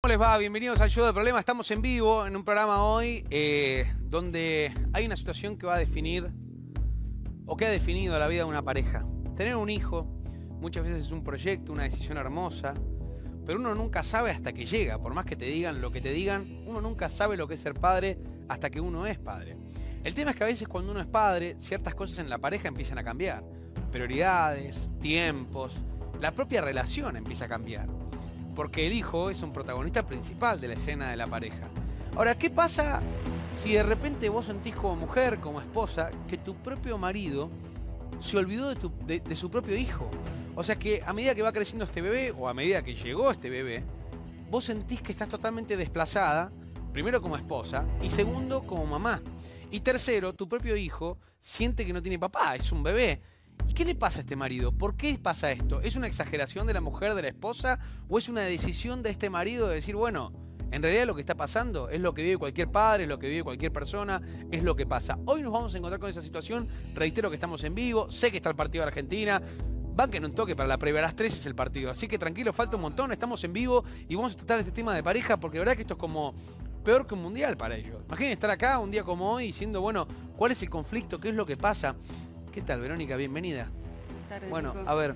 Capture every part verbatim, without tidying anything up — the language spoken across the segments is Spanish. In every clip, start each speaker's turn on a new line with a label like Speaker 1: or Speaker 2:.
Speaker 1: ¿Cómo les va? Bienvenidos al Show del Problema. Estamos en vivo en un programa hoy eh, donde hay una situación que va a definir o que ha definido la vida de una pareja. Tener un hijo muchas veces es un proyecto, una decisión hermosa, pero uno nunca sabe hasta que llega. Por más que te digan lo que te digan, uno nunca sabe lo que es ser padre hasta que uno es padre. El tema es que a veces cuando uno es padre, ciertas cosas en la pareja empiezan a cambiar. Prioridades, tiempos, la propia relación empieza a cambiar. Porque el hijo es un protagonista principal de la escena de la pareja. Ahora, ¿qué pasa si de repente vos sentís como mujer, como esposa, que tu propio marido se olvidó de, tu, de, de su propio hijo? O sea que a medida que va creciendo este bebé, o a medida que llegó este bebé, vos sentís que estás totalmente desplazada, primero como esposa, y segundo como mamá. Y tercero, tu propio hijo siente que no tiene papá, es un bebé. ¿Y qué le pasa a este marido? ¿Por qué pasa esto? ¿Es una exageración de la mujer, de la esposa? ¿O es una decisión de este marido de decir, bueno, en realidad lo que está pasando es lo que vive cualquier padre, es lo que vive cualquier persona, es lo que pasa? Hoy nos vamos a encontrar con esa situación. Reitero que estamos en vivo, sé que está el partido de Argentina. Banquen un toque, para la previa a las tres es el partido. Así que tranquilo, falta un montón, estamos en vivo y vamos a tratar este tema de pareja porque la verdad que esto es como peor que un mundial para ellos. Imaginen estar acá un día como hoy diciendo, bueno, ¿cuál es el conflicto? ¿Qué es lo que pasa? ¿Qué tal, Verónica? Bienvenida.
Speaker 2: Tarde,
Speaker 1: bueno,
Speaker 2: Nico.
Speaker 1: a ver.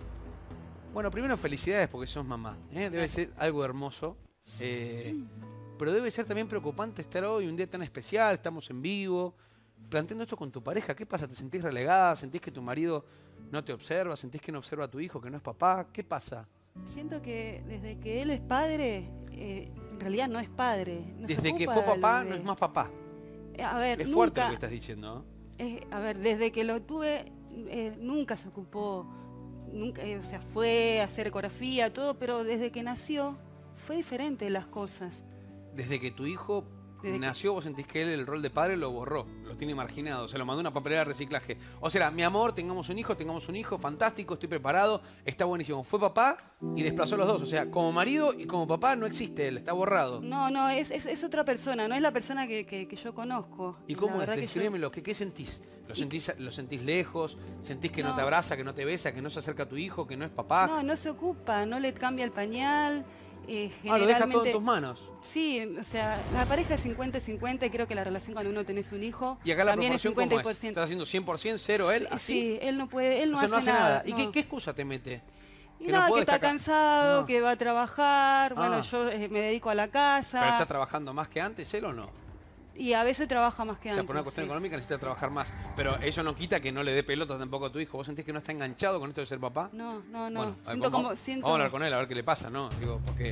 Speaker 1: Bueno, primero felicidades porque sos mamá. ¿eh? Debe ser algo hermoso. Eh, pero debe ser también preocupante estar hoy, un día tan especial, estamos en vivo, planteando esto con tu pareja. ¿Qué pasa? ¿Te sentís relegada? ¿Sentís que tu marido no te observa? ¿Sentís que no observa a tu hijo, que no es papá? ¿Qué pasa?
Speaker 2: Siento que desde que él es padre, eh, en realidad no es padre. No se
Speaker 1: Desde que
Speaker 2: ocupa
Speaker 1: fue
Speaker 2: del
Speaker 1: papá,
Speaker 2: bebé.
Speaker 1: no es más papá.
Speaker 2: Eh, A ver,
Speaker 1: Es fuerte
Speaker 2: nunca,
Speaker 1: lo que estás diciendo, ¿no?
Speaker 2: eh, a ver, desde que lo tuve, eh, nunca se ocupó, nunca, eh, o sea, fue a hacer ecografía, todo, pero desde que nació fue diferente las cosas.
Speaker 1: Desde que tu hijo
Speaker 2: Desde
Speaker 1: nació, vos sentís que él el rol de padre lo borró, lo tiene marginado, se lo mandó a una papelera de reciclaje. O sea, mi amor, tengamos un hijo, tengamos un hijo, fantástico, estoy preparado, está buenísimo. Fue papá y desplazó a los dos. O sea, como marido y como papá no existe él, está borrado.
Speaker 2: No, no, es, es, es otra persona, no es la persona que, que, que yo conozco.
Speaker 1: ¿Y
Speaker 2: La
Speaker 1: cómo es?
Speaker 2: verdad que yo-
Speaker 1: Descríbemelo, ¿qué, qué sentís? ¿Lo sentís, ¿Lo sentís lejos? ¿Sentís que no.
Speaker 2: No.
Speaker 1: te abraza, que no te besa, que no se acerca a tu hijo, que no es papá?
Speaker 2: No, no se ocupa, no le cambia el pañal. Eh,
Speaker 1: ah, lo deja todo en
Speaker 2: generalmente-
Speaker 1: tus manos.
Speaker 2: Sí, o sea, la pareja es cincuenta cincuenta y creo que la relación cuando uno tenés un hijo
Speaker 1: ¿Y acá la
Speaker 2: también es
Speaker 1: proporción
Speaker 2: cincuenta
Speaker 1: cómo es?
Speaker 2: por ciento.
Speaker 1: ¿Estás haciendo cien por ciento cero él,
Speaker 2: Sí,
Speaker 1: así?
Speaker 2: sí, él no puede, él no,
Speaker 1: o sea,
Speaker 2: hace,
Speaker 1: no hace nada. ¿Y
Speaker 2: no.
Speaker 1: qué, qué excusa te mete?
Speaker 2: Y
Speaker 1: que
Speaker 2: nada,
Speaker 1: no puedo
Speaker 2: que está
Speaker 1: destacar?
Speaker 2: cansado,
Speaker 1: Ah.
Speaker 2: que va a trabajar,
Speaker 1: Ah.
Speaker 2: bueno, yo eh, me dedico a la casa.
Speaker 1: ¿Pero está trabajando más que antes él o no?
Speaker 2: Y a veces trabaja más que
Speaker 1: O
Speaker 2: antes.
Speaker 1: sea, por una cuestión
Speaker 2: sí.
Speaker 1: económica necesita trabajar más. Pero eso no quita que no le dé pelota tampoco a tu hijo. ¿Vos sentís que no está enganchado con esto de ser papá?
Speaker 2: No, no, no.
Speaker 1: Bueno, a ver,
Speaker 2: siento
Speaker 1: vamos,
Speaker 2: como, siento...
Speaker 1: vamos a hablar con él a ver qué le pasa, ¿no? Digo, porque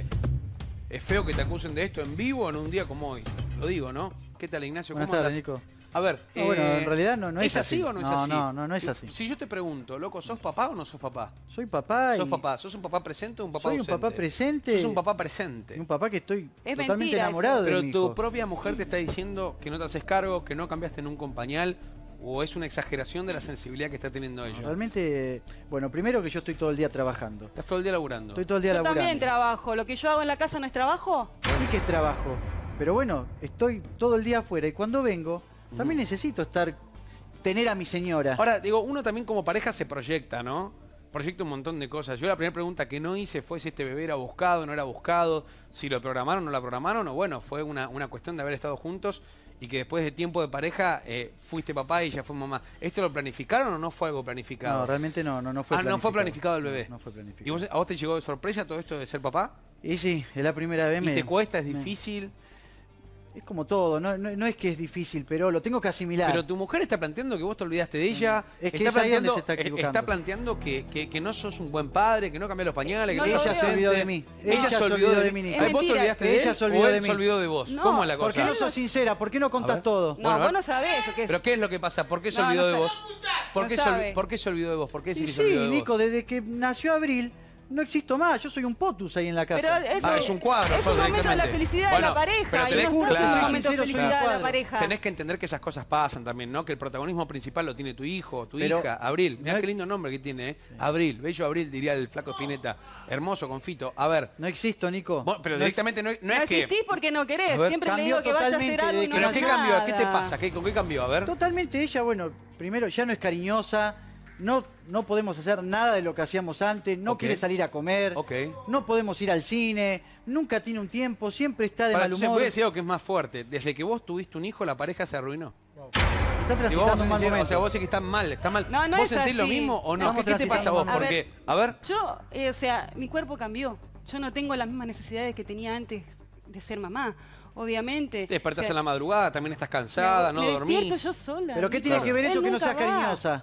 Speaker 1: es feo que te acusen de esto en vivo en un día como hoy. Lo digo, ¿no? ¿Qué tal, Ignacio?
Speaker 3: Buenas
Speaker 1: ¿Cómo
Speaker 3: tardes,
Speaker 1: andás?
Speaker 3: Nico.
Speaker 1: A ver,
Speaker 3: No, bueno,
Speaker 1: eh,
Speaker 3: en realidad no, no es,
Speaker 1: ¿es así o no es
Speaker 3: no,
Speaker 1: así?
Speaker 3: No, no, no es
Speaker 1: Si-
Speaker 3: así.
Speaker 1: Si yo te pregunto, loco, ¿sos papá o no sos papá?
Speaker 3: Soy papá y
Speaker 1: ¿Sos papá? ¿Sos un papá presente o un papá
Speaker 3: soy un
Speaker 1: ausente?
Speaker 3: papá presente.
Speaker 1: Sos un papá presente.
Speaker 3: y un papá que estoy
Speaker 2: Es
Speaker 3: totalmente
Speaker 2: mentira
Speaker 3: enamorado
Speaker 2: eso.
Speaker 3: de
Speaker 1: Pero
Speaker 3: mi
Speaker 1: tu
Speaker 3: hijo.
Speaker 1: propia mujer te está diciendo que no te haces cargo, que no cambiaste nunca un pañal, o es una exageración de la sensibilidad que está teniendo ella.
Speaker 3: Realmente, bueno, primero que yo estoy todo el día trabajando.
Speaker 1: Estás todo el día laburando.
Speaker 3: Estoy todo el día
Speaker 2: Yo
Speaker 3: laburando.
Speaker 2: también trabajo. ¿Lo que yo hago en la casa no es trabajo?
Speaker 3: Sí que es trabajo. Pero bueno, estoy todo el día afuera y cuando vengo, también
Speaker 1: Mm.
Speaker 3: necesito estar, tener a mi señora.
Speaker 1: Ahora, digo, uno también como pareja se proyecta, ¿no? Proyecta un montón de cosas. Yo la primera pregunta que no hice fue si este bebé era buscado, no era buscado, si lo programaron o no lo programaron, o bueno, fue una, una cuestión de haber estado juntos y que después de tiempo de pareja eh, fuiste papá y ella fue mamá. ¿Esto lo planificaron o no fue algo planificado?
Speaker 3: No, realmente no, no, no fue
Speaker 1: ah,
Speaker 3: planificado.
Speaker 1: no fue planificado el bebé.
Speaker 3: No, no fue planificado.
Speaker 1: ¿Y vos, a vos te llegó de sorpresa todo esto de ser papá?
Speaker 3: Y sí, es la primera vez.
Speaker 1: ¿Y
Speaker 3: me-
Speaker 1: te cuesta, es
Speaker 3: me-
Speaker 1: difícil?
Speaker 3: Es como todo, no, no, no es que es difícil, pero lo tengo que asimilar.
Speaker 1: Pero tu mujer está planteando que vos te olvidaste de ella.
Speaker 3: Es que
Speaker 1: está,
Speaker 3: es ahí donde
Speaker 1: planteando,
Speaker 3: se está
Speaker 1: eh,
Speaker 3: equivocando.
Speaker 1: está planteando que, que, que no sos un buen padre, que no cambias los pañales, que
Speaker 2: No
Speaker 1: no
Speaker 2: lo
Speaker 1: estás
Speaker 3: Ella se
Speaker 2: veo.
Speaker 3: olvidó
Speaker 1: presente.
Speaker 3: de mí.
Speaker 1: Ella se olvidó de mí.
Speaker 3: Nico.
Speaker 2: Es
Speaker 1: ¿Vos te
Speaker 2: mentira.
Speaker 1: olvidaste de
Speaker 3: Ella
Speaker 1: él
Speaker 3: se olvidó
Speaker 1: o él
Speaker 3: de mí.
Speaker 1: se olvidó de vos?
Speaker 2: No,
Speaker 1: ¿Cómo es la
Speaker 3: ¿Por
Speaker 1: cosa?
Speaker 3: qué no
Speaker 2: Él
Speaker 3: sos
Speaker 2: no-
Speaker 3: sincera? ¿Por qué no
Speaker 1: A
Speaker 3: contás
Speaker 1: ver.
Speaker 3: todo?
Speaker 2: No,
Speaker 1: Bueno, a
Speaker 2: vos
Speaker 1: ver.
Speaker 2: no sabés. ¿O qué es?
Speaker 1: ¿Pero qué es lo que pasa? ¿Por qué se
Speaker 2: No,
Speaker 1: olvidó
Speaker 2: no
Speaker 1: de
Speaker 2: sabe.
Speaker 1: vos? ¿Por
Speaker 2: No
Speaker 1: qué, se olvi-
Speaker 2: sabe.
Speaker 1: ¿Por qué se olvidó de vos? ¿Por qué
Speaker 3: Y
Speaker 1: decís que se
Speaker 3: sí,
Speaker 1: olvidó de vos?
Speaker 3: Nico, desde que nació Abril no existo más. Yo soy un potus ahí en la casa.
Speaker 2: Pero eso-
Speaker 1: Ah, es un cuadro,
Speaker 2: Es
Speaker 1: sos
Speaker 2: un momento de la
Speaker 1: directamente.
Speaker 2: felicidad
Speaker 1: Bueno,
Speaker 2: de la pareja.
Speaker 1: pero
Speaker 2: y
Speaker 1: tenés-
Speaker 2: no estás en
Speaker 1: claro.
Speaker 2: un momento de
Speaker 3: Sincero, soy un
Speaker 2: felicidad de la
Speaker 3: cuadro.
Speaker 2: pareja.
Speaker 1: Tenés que entender que esas cosas pasan también, ¿no? Que el protagonismo principal lo tiene tu hijo, tu
Speaker 3: Pero-
Speaker 1: hija, Abril. Mirá
Speaker 3: no-
Speaker 1: qué lindo nombre que tiene, ¿eh? Abril, bello Abril, diría el flaco Spinetta. Hermoso, confito. A ver,
Speaker 3: No existo, Nico.
Speaker 1: vos- pero
Speaker 3: No
Speaker 1: directamente no, no
Speaker 2: No
Speaker 1: es que...
Speaker 2: existís porque no querés.
Speaker 1: A ver,
Speaker 2: Siempre le
Speaker 3: cambió
Speaker 2: digo que vaya a hacer
Speaker 3: totalmente
Speaker 2: algo y
Speaker 3: de
Speaker 2: no
Speaker 3: que
Speaker 1: ¿Pero
Speaker 2: hace
Speaker 1: qué cambió? ¿Qué te
Speaker 2: nada.
Speaker 1: pasa? ¿Qué, ¿Con qué cambió? A ver.
Speaker 3: Totalmente ella, bueno, primero ya no es cariñosa, no, no podemos hacer nada de lo que hacíamos antes, no
Speaker 1: Ok.
Speaker 3: quiere salir a comer,
Speaker 1: Ok.
Speaker 3: no podemos ir al cine, nunca tiene un tiempo, siempre está de
Speaker 1: Para,
Speaker 3: mal
Speaker 1: entonces,
Speaker 3: humor.
Speaker 1: voy a decir algo que es más fuerte. Desde que vos tuviste un hijo, la pareja se arruinó.
Speaker 3: Está
Speaker 1: Y vos
Speaker 3: transitando un mal
Speaker 1: decís,
Speaker 3: momento.
Speaker 1: o sea, vos decís que está mal, está mal.
Speaker 2: No, no
Speaker 1: ¿Vos
Speaker 2: es
Speaker 1: sentís lo
Speaker 2: así.
Speaker 1: mismo o no?
Speaker 3: Estamos
Speaker 1: ¿Qué, qué te pasa a vos?
Speaker 3: transitando un mal
Speaker 1: Porque, a ver,
Speaker 2: Yo, eh, o sea, mi cuerpo cambió. Yo no tengo las mismas necesidades que tenía antes de ser mamá, obviamente.
Speaker 1: te despertás
Speaker 2: O sea,
Speaker 1: en la madrugada, también estás cansada, no
Speaker 2: me
Speaker 1: dormís.
Speaker 2: despierto yo sola.
Speaker 3: ¿Pero qué
Speaker 2: Nico.
Speaker 3: tiene que ver eso
Speaker 2: Él
Speaker 3: que no
Speaker 2: nunca
Speaker 3: seas
Speaker 2: va.
Speaker 3: cariñosa?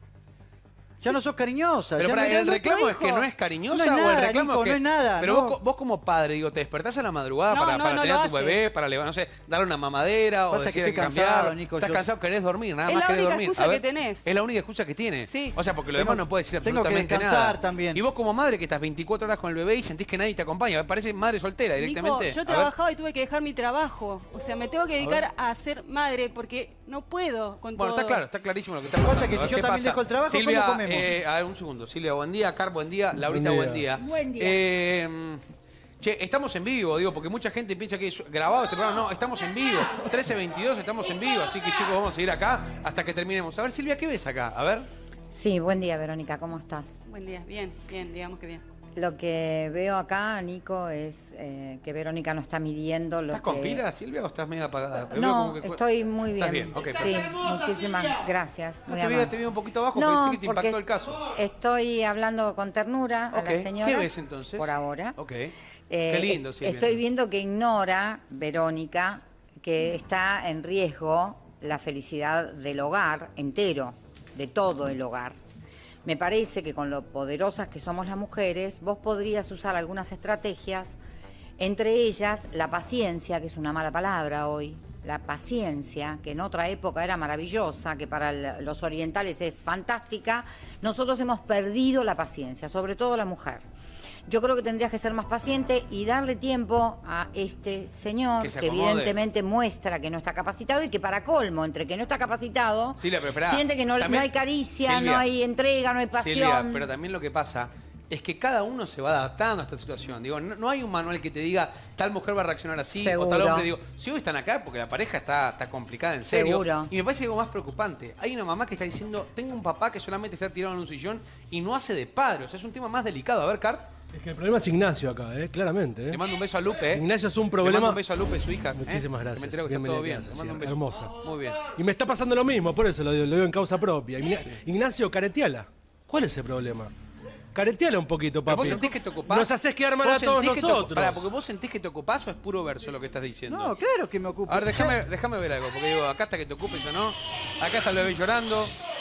Speaker 3: Ya no sos cariñosa.
Speaker 1: Pero
Speaker 3: ya
Speaker 1: para,
Speaker 3: no-
Speaker 1: el
Speaker 2: nuestro
Speaker 1: reclamo es que
Speaker 2: hijo.
Speaker 1: no es cariñosa
Speaker 3: No es
Speaker 1: o el
Speaker 3: nada,
Speaker 1: reclamo
Speaker 3: Nico,
Speaker 1: es que.
Speaker 3: no es nada,
Speaker 1: Pero
Speaker 3: no.
Speaker 1: vos, vos como padre, digo, te despertás a la madrugada
Speaker 2: No,
Speaker 1: para,
Speaker 2: no,
Speaker 1: para
Speaker 2: no
Speaker 1: tener
Speaker 2: lo
Speaker 1: a tu
Speaker 2: hace.
Speaker 1: bebé, para levantar, no sé, darle una mamadera o
Speaker 3: Pasa que
Speaker 1: decirle
Speaker 3: estoy
Speaker 1: que cambiar.
Speaker 3: cansado, Nico,
Speaker 1: Estás
Speaker 3: yo-
Speaker 1: cansado, querés dormir, nada
Speaker 2: Es
Speaker 1: más
Speaker 2: la
Speaker 1: querés
Speaker 2: única
Speaker 1: dormir.
Speaker 2: excusa
Speaker 1: A ver,
Speaker 2: que tenés.
Speaker 1: Es la única excusa que tiene.
Speaker 2: Sí.
Speaker 1: O sea, porque lo
Speaker 3: Tengo-
Speaker 1: demás no puede decir
Speaker 3: tengo que
Speaker 1: absolutamente
Speaker 3: descansar
Speaker 1: nada.
Speaker 3: también.
Speaker 1: Y vos como madre que estás veinticuatro horas con el bebé y sentís que nadie te acompaña, parece madre soltera
Speaker 2: Nico,
Speaker 1: directamente.
Speaker 2: yo
Speaker 1: A ver.
Speaker 2: trabajaba y tuve que dejar mi trabajo. O sea, me tengo que dedicar a, ser madre porque no puedo con
Speaker 1: Bueno,
Speaker 2: todo.
Speaker 1: está claro, está clarísimo lo que está
Speaker 3: Lo que
Speaker 1: pasando.
Speaker 3: pasa es que
Speaker 1: A ver,
Speaker 3: si yo
Speaker 1: ¿qué
Speaker 3: también
Speaker 1: pasa?
Speaker 3: dejo el trabajo, ¿cómo
Speaker 1: Silvia,
Speaker 3: comemos?
Speaker 1: eh, a ver, un segundo. Silvia, buen día. Car, buen día. Laurita, buen día.
Speaker 4: Buen día.
Speaker 1: Eh, che, estamos en vivo, digo, porque mucha gente piensa que es grabado este programa. No, estamos en vivo. trece veintidós, estamos en vivo. Así que, chicos, vamos a seguir acá hasta que terminemos. A ver, Silvia, ¿qué ves acá? A ver.
Speaker 4: Sí, buen día, Verónica, ¿cómo estás?
Speaker 2: Buen día, bien, bien, digamos que bien.
Speaker 4: Lo que veo acá, Nico, es eh, que Verónica no está midiendo lo
Speaker 1: ¿Estás con
Speaker 4: que...
Speaker 1: pila, Silvia, o estás medio apagada? Veo
Speaker 4: No,
Speaker 1: como que-
Speaker 4: estoy muy bien.
Speaker 1: ¿Estás bien? Ok,
Speaker 4: sí,
Speaker 1: perfecto.
Speaker 4: muchísimas gracias.
Speaker 1: No,
Speaker 4: muy
Speaker 1: te, vi,
Speaker 4: amable.
Speaker 1: te vi un poquito abajo,
Speaker 4: No,
Speaker 1: pensé que te
Speaker 4: porque
Speaker 1: impactó el caso.
Speaker 4: Estoy hablando con ternura a
Speaker 1: Ok,
Speaker 4: la señora.
Speaker 1: ¿qué ves entonces?
Speaker 4: Por ahora.
Speaker 1: Ok.
Speaker 4: Eh,
Speaker 1: Qué lindo, Silvia.
Speaker 4: Estoy viendo que ignora, Verónica, que está en riesgo la felicidad del hogar entero, de todo el hogar. Me parece que con lo poderosas que somos las mujeres, vos podrías usar algunas estrategias, entre ellas la paciencia, que es una mala palabra hoy, la paciencia, que en otra época era maravillosa, que para el- los orientales es fantástica. Nosotros hemos perdido la paciencia, sobre todo la mujer. Yo creo que tendrías que ser más paciente y darle tiempo a este señor
Speaker 1: Que se
Speaker 4: que,
Speaker 1: acomode.
Speaker 4: evidentemente muestra que no está capacitado y que para colmo, entre que no está capacitado,
Speaker 1: Silvia, pero esperá,
Speaker 4: siente que no,
Speaker 1: también-
Speaker 4: no hay caricia,
Speaker 1: Silvia,
Speaker 4: no hay entrega, no hay pasión.
Speaker 1: Silvia, pero también lo que pasa es que cada uno se va adaptando a esta situación. Digo, no, no hay un manual que te diga tal mujer va a reaccionar así o tal
Speaker 4: Seguro.
Speaker 1: hombre. Digo, si hoy están acá porque la pareja está, está complicada en serio.
Speaker 4: Seguro.
Speaker 1: Y me parece algo más preocupante. Hay una mamá que está diciendo, tengo un papá que solamente está tirado en un sillón y no hace de padre. O sea, es un tema más delicado. A ver, Car,
Speaker 5: Es que el problema es Ignacio acá, ¿eh? Claramente. ¿eh?
Speaker 1: le mando un beso a Lupe. ¿eh?
Speaker 5: Ignacio es un
Speaker 1: Le
Speaker 5: problema.
Speaker 1: mando un beso a Lupe, su hija. ¿eh?
Speaker 5: Muchísimas
Speaker 1: Que
Speaker 5: gracias.
Speaker 1: me entero que está todo bien.
Speaker 5: Bienvenida,
Speaker 1: Le mando un beso.
Speaker 5: hermosa.
Speaker 1: Muy bien.
Speaker 5: Y me está pasando lo mismo, por eso lo digo, lo digo en causa propia. Igna- Ignacio, careteala. ¿Cuál es el problema? Careteala un poquito,
Speaker 1: Pero
Speaker 5: papi.
Speaker 1: vos sentís que te ocupás.
Speaker 5: Nos haces quedar mal
Speaker 1: ¿Vos
Speaker 5: a todos
Speaker 1: sentís que te-
Speaker 5: nosotros.
Speaker 1: Pará, porque vos sentís que te ocupás o es puro verso lo que estás diciendo.
Speaker 3: No, claro que me ocupo.
Speaker 1: A ver, déjame, déjame ver algo, porque digo, acá está que te ocupes o no. Acá está el bebé llorando.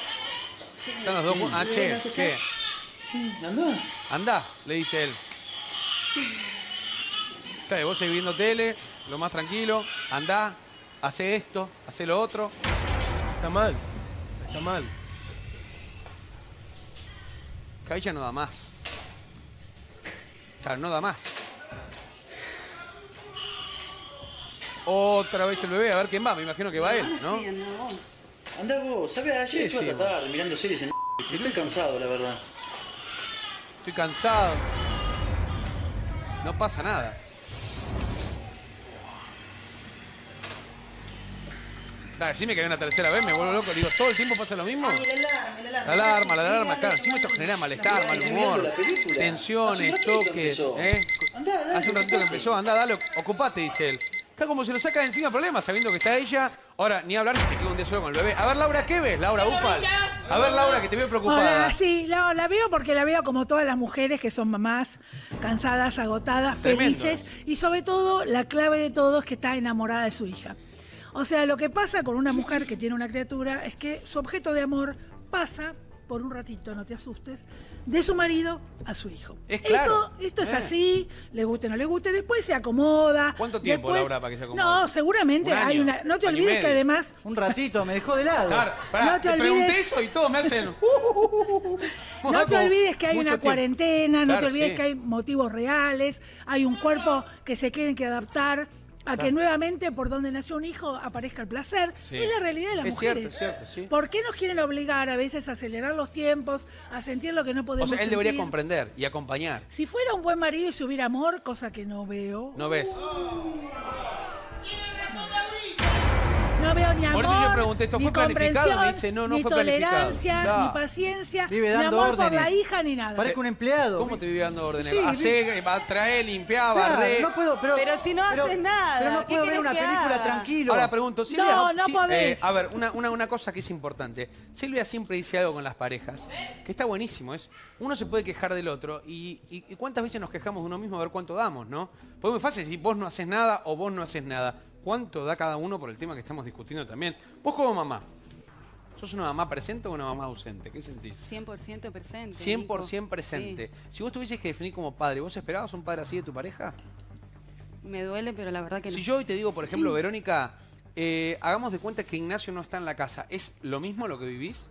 Speaker 1: Están los dos. Ah, che, che.
Speaker 3: Sí, andá.
Speaker 1: Andá, le dice él. Está bien, vos seguís viendo tele, lo más tranquilo. Andá, hace esto, hace lo otro.
Speaker 5: Está mal. Está mal.
Speaker 1: Cabilla no da más. Claro, no da más. Otra vez el bebé, a ver quién va. Me imagino que va él, ¿no?
Speaker 2: Sí, no, vos.
Speaker 3: Andá vos, ¿sabes? Ayer
Speaker 1: Sí,
Speaker 3: estuve
Speaker 1: sí,
Speaker 3: hasta tarde mirando series en... Estoy cansado, la verdad.
Speaker 1: Estoy cansado. No pasa nada. Dale, decime que hay una tercera vez, me vuelvo loco. Digo, ¿todo el tiempo pasa lo mismo?
Speaker 2: Ay, la alarma, la alarma.
Speaker 1: La alarma, la alarma, claro. Encima esto genera malestar, mal humor, tensiones, choques. ¿eh? Hace un ratito que empezó, andá, dale, ocupate, dice él. Acá como se lo saca de encima problemas, sabiendo que está ella. Ahora, ni hablar si se queda un día solo con el bebé. A ver, Laura, ¿qué ves? Laura Ufal. A ver, Laura, que te veo preocupada.
Speaker 6: Hola, sí, la, la veo porque la veo como todas las mujeres que son mamás, cansadas, agotadas,
Speaker 1: Tremendo.
Speaker 6: felices. Y sobre todo, la clave de todo es que está enamorada de su hija. O sea, lo que pasa con una mujer que tiene una criatura es que su objeto de amor pasa, por un ratito, no te asustes, de su marido a su hijo.
Speaker 1: Es claro.
Speaker 6: Esto, esto es
Speaker 1: Eh.
Speaker 6: así, le guste o no le guste, después se acomoda.
Speaker 1: ¿Cuánto tiempo,
Speaker 6: después-
Speaker 1: Laura, para que se acomode?
Speaker 6: No, seguramente
Speaker 1: ¿Un año?
Speaker 6: hay una... No te
Speaker 1: ¿Año y
Speaker 6: olvides que
Speaker 1: medio?
Speaker 6: además...
Speaker 3: Un ratito, me dejó de lado.
Speaker 1: Claro, pará,
Speaker 6: No te
Speaker 1: te pregunté
Speaker 6: olvides-
Speaker 1: eso y todos me hacen...
Speaker 6: No te olvides que hay
Speaker 1: Mucho
Speaker 6: una
Speaker 1: tiempo.
Speaker 6: cuarentena, no
Speaker 1: Claro,
Speaker 6: te olvides
Speaker 1: sí.
Speaker 6: que hay motivos reales, hay un cuerpo que se tiene que adaptar a que nuevamente por donde nació un hijo aparezca el placer.
Speaker 1: Sí.
Speaker 6: Es la realidad de las
Speaker 1: Es cierto,
Speaker 6: mujeres.
Speaker 1: es cierto, sí.
Speaker 6: ¿Por qué nos quieren obligar a veces a acelerar los tiempos, a sentir lo que no
Speaker 1: O
Speaker 6: podemos
Speaker 1: sea, él debería
Speaker 6: sentir?
Speaker 1: comprender y acompañar.
Speaker 6: Si fuera un buen marido y si hubiera amor, cosa que no veo.
Speaker 1: ¿No ves?
Speaker 6: No, veo ni amor,
Speaker 1: Por eso yo pregunté, ¿esto
Speaker 6: ni
Speaker 1: fue planificado?
Speaker 6: comprensión,
Speaker 1: Me dice, no, no
Speaker 6: ni
Speaker 1: fue planificado.
Speaker 6: tolerancia,
Speaker 1: Claro.
Speaker 6: ni paciencia,
Speaker 3: Vive
Speaker 6: ni
Speaker 3: dando
Speaker 6: amor por
Speaker 3: órdenes.
Speaker 6: la hija, ni nada.
Speaker 3: Parezco un empleado.
Speaker 1: ¿Cómo te vive dando órdenes?
Speaker 3: Sí,
Speaker 1: Hacé, va a traer, limpiar,
Speaker 3: Claro,
Speaker 1: barrer.
Speaker 3: no puedo, pero,
Speaker 2: Pero si no haces nada,
Speaker 3: Pero no
Speaker 2: ¿qué
Speaker 3: puedo ver
Speaker 2: querés
Speaker 3: una
Speaker 2: que
Speaker 3: película
Speaker 2: haga?
Speaker 3: tranquilo.
Speaker 1: Ahora pregunto, Silvia.
Speaker 6: No, no
Speaker 1: sí,
Speaker 6: podés.
Speaker 1: eh, a ver, una, una, una cosa que es importante. Silvia siempre dice algo con las parejas, que está buenísimo. Es, uno se puede quejar del otro y, y, y cuántas veces nos quejamos de uno mismo a ver cuánto damos, ¿no? Porque es muy fácil decir vos no haces nada o vos no haces nada. ¿Cuánto da cada uno por el tema que estamos discutiendo también? Vos como mamá, ¿sos una mamá presente o una mamá ausente? ¿Qué sentís?
Speaker 2: cien por ciento presente.
Speaker 1: cien por ciento
Speaker 2: Nico.
Speaker 1: presente.
Speaker 2: Sí.
Speaker 1: Si vos tuvieses que definir como padre, ¿vos esperabas un padre así de tu pareja?
Speaker 2: Me duele, pero la verdad que
Speaker 1: Si
Speaker 2: no.
Speaker 1: yo hoy te digo, por ejemplo, Verónica, eh, hagamos de cuenta que Ignacio no está en la casa, ¿es lo mismo lo que vivís?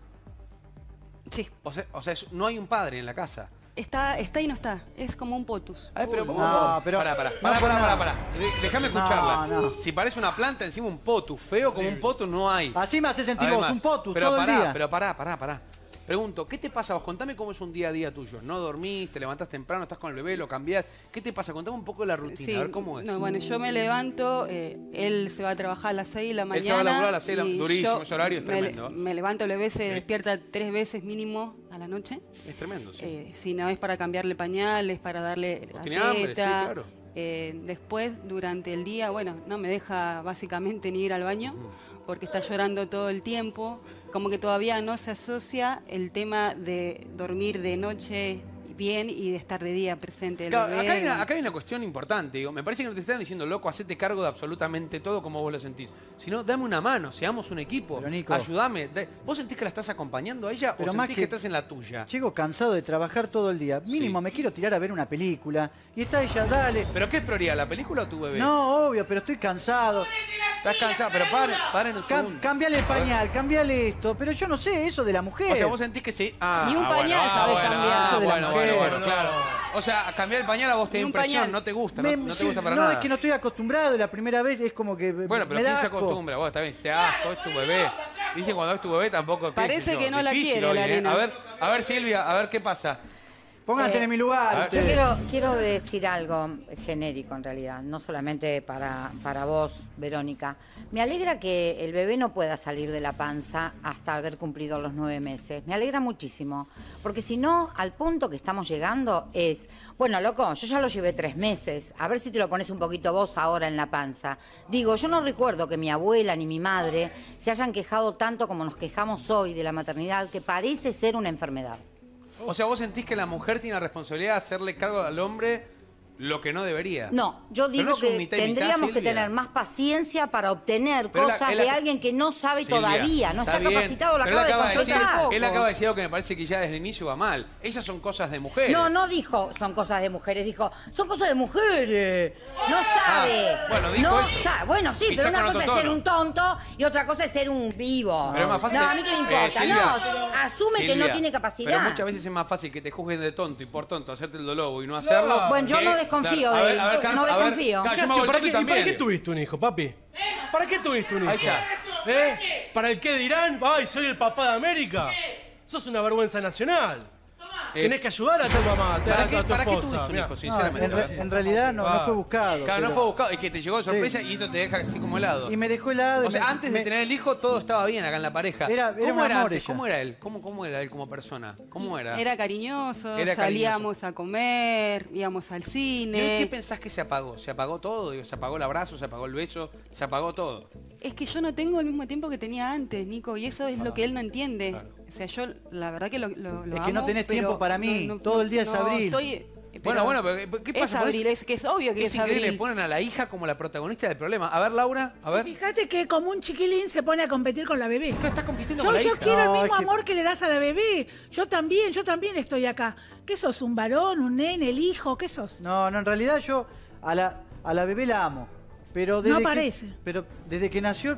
Speaker 2: Sí.
Speaker 1: O sea, o sea es- no hay un padre en la casa.
Speaker 2: Está, está y no está. Es como un potus.
Speaker 1: A ver, pero,
Speaker 3: no, pero-
Speaker 1: Pará, pará,
Speaker 3: no
Speaker 1: pará,
Speaker 3: por
Speaker 1: pará,
Speaker 3: nada.
Speaker 1: pará, pará. De- Déjame escucharla.
Speaker 3: No, no.
Speaker 1: Si parece una planta, encima un potus. Feo como un potus no hay.
Speaker 3: Así me hace sentir vos,
Speaker 1: Además,
Speaker 3: un potus
Speaker 1: pero
Speaker 3: todo
Speaker 1: pará,
Speaker 3: el día.
Speaker 1: Pero pará, pará, pará. Pregunto, ¿qué te pasa vos? Contame cómo es un día a día tuyo. ¿No dormís? ¿Te levantás temprano? ¿Estás con el bebé? ¿Lo cambiás? ¿Qué te pasa? Contame un poco la rutina,
Speaker 2: Sí,
Speaker 1: a ver cómo es.
Speaker 2: no, bueno, yo me levanto, eh, él se va a trabajar a las seis de la mañana.
Speaker 1: Él se va a laburar a las seis de la-
Speaker 2: y
Speaker 1: durísimo,
Speaker 2: yo
Speaker 1: ese horario es
Speaker 2: me,
Speaker 1: tremendo.
Speaker 2: Me levanto, el bebé se
Speaker 1: Sí.
Speaker 2: despierta tres veces mínimo a la noche.
Speaker 1: Es tremendo, sí.
Speaker 2: Eh, si no es para cambiarle pañales, para darle
Speaker 1: O
Speaker 2: la
Speaker 1: tiene hambre, sí,
Speaker 2: teta.
Speaker 1: claro.
Speaker 2: Eh, después, durante el día, bueno, no me deja básicamente ni ir al baño porque está llorando todo el tiempo. Como que todavía no se asocia el tema de dormir de noche bien y de estar de día presente. El
Speaker 1: Claro,
Speaker 2: bebé,
Speaker 1: acá, hay una,
Speaker 2: bueno.
Speaker 1: acá hay una cuestión importante. Digo, me parece que no te están diciendo, loco, hacete cargo de absolutamente todo como vos lo sentís. Sino, dame una mano, seamos un equipo.
Speaker 3: Pero, Nico.
Speaker 1: Ayúdame. Da- ¿Vos sentís que la estás acompañando a ella
Speaker 3: Pero
Speaker 1: o
Speaker 3: más
Speaker 1: sentís
Speaker 3: que-
Speaker 1: que... estás en la tuya?
Speaker 3: Llego cansado de trabajar todo el día. Mínimo
Speaker 1: Sí.
Speaker 3: me quiero tirar a ver una película. Y está ella, dale.
Speaker 1: ¿Pero qué es prioridad, la película o tu bebé?
Speaker 3: No, obvio, pero estoy cansado.
Speaker 1: Estás cansado, pero paren, paren un
Speaker 3: Cam-
Speaker 1: segundo.
Speaker 3: cambiale el
Speaker 1: A ver.
Speaker 3: pañal, cambiale esto. Pero yo no sé eso de la mujer.
Speaker 1: O sea, vos sentís que sí. Ah,
Speaker 2: Ni un
Speaker 1: ah, bueno,
Speaker 2: pañal
Speaker 1: ah,
Speaker 2: sabés
Speaker 1: bueno,
Speaker 2: cambiar.
Speaker 1: ah,
Speaker 3: Eso de la
Speaker 1: bueno,
Speaker 3: mujer.
Speaker 1: bueno, bueno, claro. O sea, cambiar el pañal a vos te da
Speaker 2: Ni un
Speaker 1: impresión,
Speaker 2: pañal.
Speaker 1: no te gusta,
Speaker 3: Me-
Speaker 1: no, no te
Speaker 3: sí,
Speaker 1: gusta para
Speaker 3: no,
Speaker 1: nada.
Speaker 3: es que no estoy acostumbrado. La primera vez es como que.
Speaker 1: Bueno, pero
Speaker 3: me da
Speaker 1: ¿quién se
Speaker 3: asco.
Speaker 1: acostumbra? Vos, está bien, si te da asco, es tu bebé. Dicen cuando es tu bebé tampoco. qué
Speaker 2: Parece
Speaker 1: sé yo,
Speaker 2: que no la
Speaker 1: difícil
Speaker 2: quiere,
Speaker 1: hoy,
Speaker 2: la
Speaker 1: ¿eh?
Speaker 2: nena.
Speaker 1: A ver, a ver, Silvia, a ver qué pasa.
Speaker 3: Pónganse
Speaker 4: Eh,
Speaker 3: en mi
Speaker 1: a
Speaker 3: lugar.
Speaker 1: ver,
Speaker 4: Yo
Speaker 3: ustedes.
Speaker 4: quiero, quiero decir algo genérico en realidad, no solamente para, para vos, Verónica. Me alegra que el bebé no pueda salir de la panza hasta haber cumplido los nueve meses. Me alegra muchísimo, porque si no, al punto que estamos llegando es, bueno, loco, yo ya lo llevé tres meses, a ver si te lo pones un poquito vos ahora en la panza. Digo, yo no recuerdo que mi abuela ni mi madre se hayan quejado tanto como nos quejamos hoy de la maternidad, que parece ser una enfermedad.
Speaker 1: O sea, vos sentís que la mujer tiene la responsabilidad de hacerle cargo al hombre lo que no debería.
Speaker 4: No, yo
Speaker 1: Pero
Speaker 4: digo
Speaker 1: no es un
Speaker 4: que
Speaker 1: mitad y mitad,
Speaker 4: tendríamos que
Speaker 1: Silvia.
Speaker 4: tener más paciencia para obtener
Speaker 1: Pero la-
Speaker 4: cosas
Speaker 1: él la-
Speaker 4: de alguien que no sabe
Speaker 1: Silvia,
Speaker 4: todavía, no está,
Speaker 1: bien,
Speaker 4: capacitado, lo
Speaker 1: pero
Speaker 4: acaba
Speaker 1: él
Speaker 4: de
Speaker 1: acaba decir,
Speaker 4: confesar.
Speaker 1: Él acaba de decir algo que me parece que ya desde el inicio va mal. Esas son cosas de mujeres.
Speaker 4: No, no dijo son cosas de mujeres, dijo son cosas de mujeres. No sabe.
Speaker 1: Ah, bueno, dijo
Speaker 4: no
Speaker 1: eso.
Speaker 4: sa- Bueno, sí,
Speaker 1: Quizá
Speaker 4: pero una
Speaker 1: con
Speaker 4: cosa
Speaker 1: otro
Speaker 4: es ser
Speaker 1: tono.
Speaker 4: un tonto y otra cosa es ser un vivo.
Speaker 1: Pero es más fácil.
Speaker 4: No, a mí que me
Speaker 1: eh,
Speaker 4: importa.
Speaker 1: Silvia,
Speaker 4: no, asume que
Speaker 1: Silvia,
Speaker 4: no tiene capacidad.
Speaker 1: Pero muchas veces es más fácil que te juzguen de tonto y por tonto hacerte el dolobo y no hacerlo.
Speaker 4: Bueno, yo
Speaker 1: que-
Speaker 4: no desconfío
Speaker 1: Claro, a
Speaker 4: de
Speaker 1: ver,
Speaker 4: él,
Speaker 1: a ver, Car-
Speaker 4: no
Speaker 1: a ver,
Speaker 4: desconfío.
Speaker 1: Car- yo me
Speaker 5: Ignacio,
Speaker 1: hago el
Speaker 5: ¿para
Speaker 1: tonto
Speaker 5: qué, ¿para qué
Speaker 1: también.
Speaker 5: tuviste un hijo, papi? ¿Para qué tuviste un hijo?
Speaker 1: Ahí está.
Speaker 5: ¿Eh? ¿Para el qué dirán? ¡Ay, soy el papá de América! Sos una vergüenza nacional.
Speaker 1: Eh,
Speaker 5: Tenés que ayudar a tu mamá, a tu,
Speaker 1: ¿Para
Speaker 5: a
Speaker 1: qué,
Speaker 5: tu
Speaker 1: para qué
Speaker 5: esposa.
Speaker 1: tuviste un
Speaker 5: Mirá.
Speaker 1: hijo,
Speaker 3: No,
Speaker 1: sinceramente?
Speaker 3: en, re-
Speaker 1: A ver.
Speaker 3: en realidad no, no fue buscado.
Speaker 1: Claro, no
Speaker 3: pero-
Speaker 1: fue buscado, es que te llegó de sorpresa y esto te deja así como helado.
Speaker 3: Y me dejó helado. y
Speaker 1: O sea,
Speaker 3: me-
Speaker 1: antes de
Speaker 3: me-
Speaker 1: tener el hijo todo estaba bien acá en la pareja.
Speaker 3: Era- era
Speaker 1: ¿Cómo
Speaker 3: un
Speaker 1: era
Speaker 3: amor
Speaker 1: antes?
Speaker 3: ella.
Speaker 1: ¿Cómo era él? ¿Cómo, cómo era él como persona? ¿Cómo era?
Speaker 2: Era cariñoso,
Speaker 1: Era
Speaker 2: salíamos a comer, íbamos al
Speaker 1: ¿Y hoy
Speaker 2: cine.
Speaker 1: qué pensás que se apagó? ¿Se apagó todo? Digo, ¿se apagó el abrazo? ¿Se apagó el beso? ¿Se apagó todo?
Speaker 2: Es que yo no tengo el mismo tiempo que tenía antes, Nico, y eso es lo que él no entiende.
Speaker 1: Claro.
Speaker 2: O sea, yo la verdad que lo, lo, lo
Speaker 3: Es que no
Speaker 2: amo,
Speaker 3: tenés
Speaker 2: pero
Speaker 3: tiempo para mí,
Speaker 2: no- no-
Speaker 3: todo el día es
Speaker 2: no,
Speaker 3: abril.
Speaker 2: estoy-
Speaker 1: Bueno, bueno, pero ¿qué pasa?
Speaker 2: Es abril, es que es obvio que
Speaker 1: Es
Speaker 2: es,
Speaker 1: increíble,
Speaker 2: abril.
Speaker 1: ponen a la hija como la protagonista del problema. A ver, Laura, a ver.
Speaker 6: Fíjate que como un chiquilín se pone a competir con la bebé.
Speaker 1: ¿Qué estás compitiendo
Speaker 6: Yo,
Speaker 1: con la
Speaker 6: yo
Speaker 1: hija?
Speaker 6: quiero
Speaker 3: No,
Speaker 6: el mismo
Speaker 3: es que-
Speaker 6: amor que le das a la bebé. Yo también, yo también estoy acá. ¿Qué sos? ¿Un varón, un nene, el hijo? ¿Qué sos?
Speaker 3: No, no, en realidad yo a la, a la bebé la amo. Pero desde
Speaker 6: No
Speaker 3: que-
Speaker 6: parece.
Speaker 3: pero desde que nació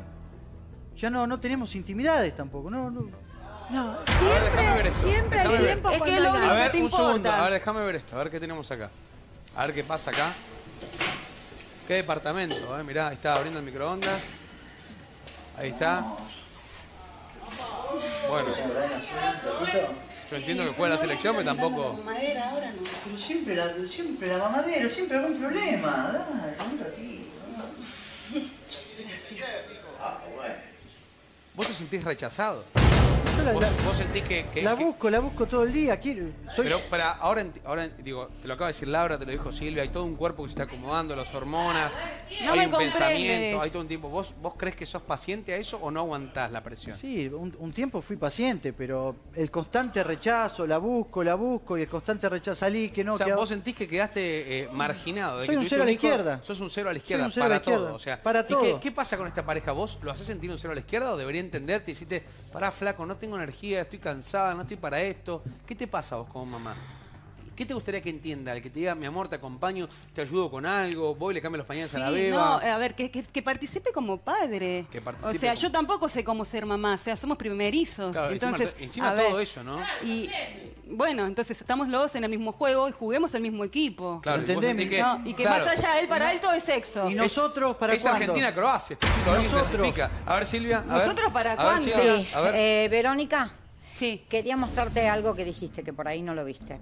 Speaker 3: ya no, no tenemos intimidades tampoco. No, no.
Speaker 6: No,
Speaker 1: ver, déjame ver
Speaker 6: siempre,
Speaker 1: esto,
Speaker 6: siempre
Speaker 1: déjame
Speaker 6: hay
Speaker 1: ver.
Speaker 6: tiempo
Speaker 2: Es que
Speaker 6: cuando
Speaker 2: es lo
Speaker 6: hay
Speaker 2: único
Speaker 1: A
Speaker 6: ganas.
Speaker 1: ver,
Speaker 2: te
Speaker 1: un
Speaker 2: importa.
Speaker 1: segundo. A ver, déjame ver esto. A ver qué tenemos acá. A ver qué pasa acá. ¿Qué departamento? Eh? Mirá, ahí está abriendo el microondas. Ahí está. Bueno. Yo entiendo que fue la selección, pero tampoco...
Speaker 2: Madera ahora no.
Speaker 3: Pero siempre la, siempre la mamadera, siempre algún problema. Dale, un ratito.
Speaker 1: sentís rechazado.
Speaker 3: Yo la,
Speaker 1: ¿Vos,
Speaker 3: la-
Speaker 1: vos sentís que... que-
Speaker 3: la
Speaker 1: que-
Speaker 3: busco, la busco todo el día. Quiero, soy,
Speaker 1: Pero para ahora, enti- ahora digo, te lo acaba de decir Laura, te lo dijo Silvia, hay todo un cuerpo que se está acomodando, las hormonas,
Speaker 2: No
Speaker 1: hay
Speaker 2: me
Speaker 1: un
Speaker 2: comprende.
Speaker 1: pensamiento, hay todo un tiempo. ¿Vos, ¿Vos crees que sos paciente a eso o no aguantás la presión?
Speaker 3: Sí, un, un tiempo fui paciente, pero el constante rechazo, la busco, la busco y el constante rechazo, salí, que no,
Speaker 1: O sea,
Speaker 3: que
Speaker 1: vos sentís que quedaste eh, marginado. De
Speaker 3: Soy
Speaker 1: que
Speaker 3: un
Speaker 1: tuviste
Speaker 3: cero a la
Speaker 1: hijo,
Speaker 3: izquierda.
Speaker 1: Sos un cero a la
Speaker 3: Soy
Speaker 1: izquierda
Speaker 3: un cero a
Speaker 1: para
Speaker 3: la izquierda.
Speaker 1: todo. O sea,
Speaker 3: Para
Speaker 1: ¿y
Speaker 3: todo.
Speaker 1: qué, qué pasa con esta pareja? ¿Vos lo haces sentir un cero a la izquierda o debería entenderte y decirte, pará, flaco, no tengo energía, estoy cansada, no estoy para esto? ¿Qué te pasa a vos como mamá? ¿Qué te gustaría que entienda? El que te diga, mi amor, te acompaño, te ayudo con algo, voy y le cambio los pañales a la
Speaker 2: Sí,
Speaker 1: beba.
Speaker 2: no, a ver, que, que- que participe como padre.
Speaker 1: Que participe
Speaker 2: o sea,
Speaker 1: como-
Speaker 2: yo tampoco sé cómo ser mamá, o sea, somos primerizos.
Speaker 1: Claro,
Speaker 2: entonces,
Speaker 1: encima, encima
Speaker 2: a ver,
Speaker 1: todo eso, ¿no?
Speaker 2: Y bueno, entonces estamos los dos en el mismo juego y juguemos el mismo equipo.
Speaker 1: Claro, y vos
Speaker 3: ¿Entendés?
Speaker 1: sentís que,
Speaker 2: No, y que
Speaker 1: claro,
Speaker 2: más allá, él para él todo es sexo.
Speaker 3: Y nosotros, ¿para
Speaker 1: es
Speaker 3: cuándo?
Speaker 1: Argentina-Croacia, este chico alguien
Speaker 3: Nosotros.
Speaker 1: clasifica. A ver, Silvia. A
Speaker 2: ¿Nosotros
Speaker 1: ver,
Speaker 2: para
Speaker 1: a ver,
Speaker 2: cuándo?
Speaker 1: Silvia,
Speaker 4: Sí,
Speaker 1: a ver.
Speaker 4: eh, Verónica,
Speaker 2: Sí.
Speaker 4: quería mostrarte algo que dijiste, que por ahí no lo viste.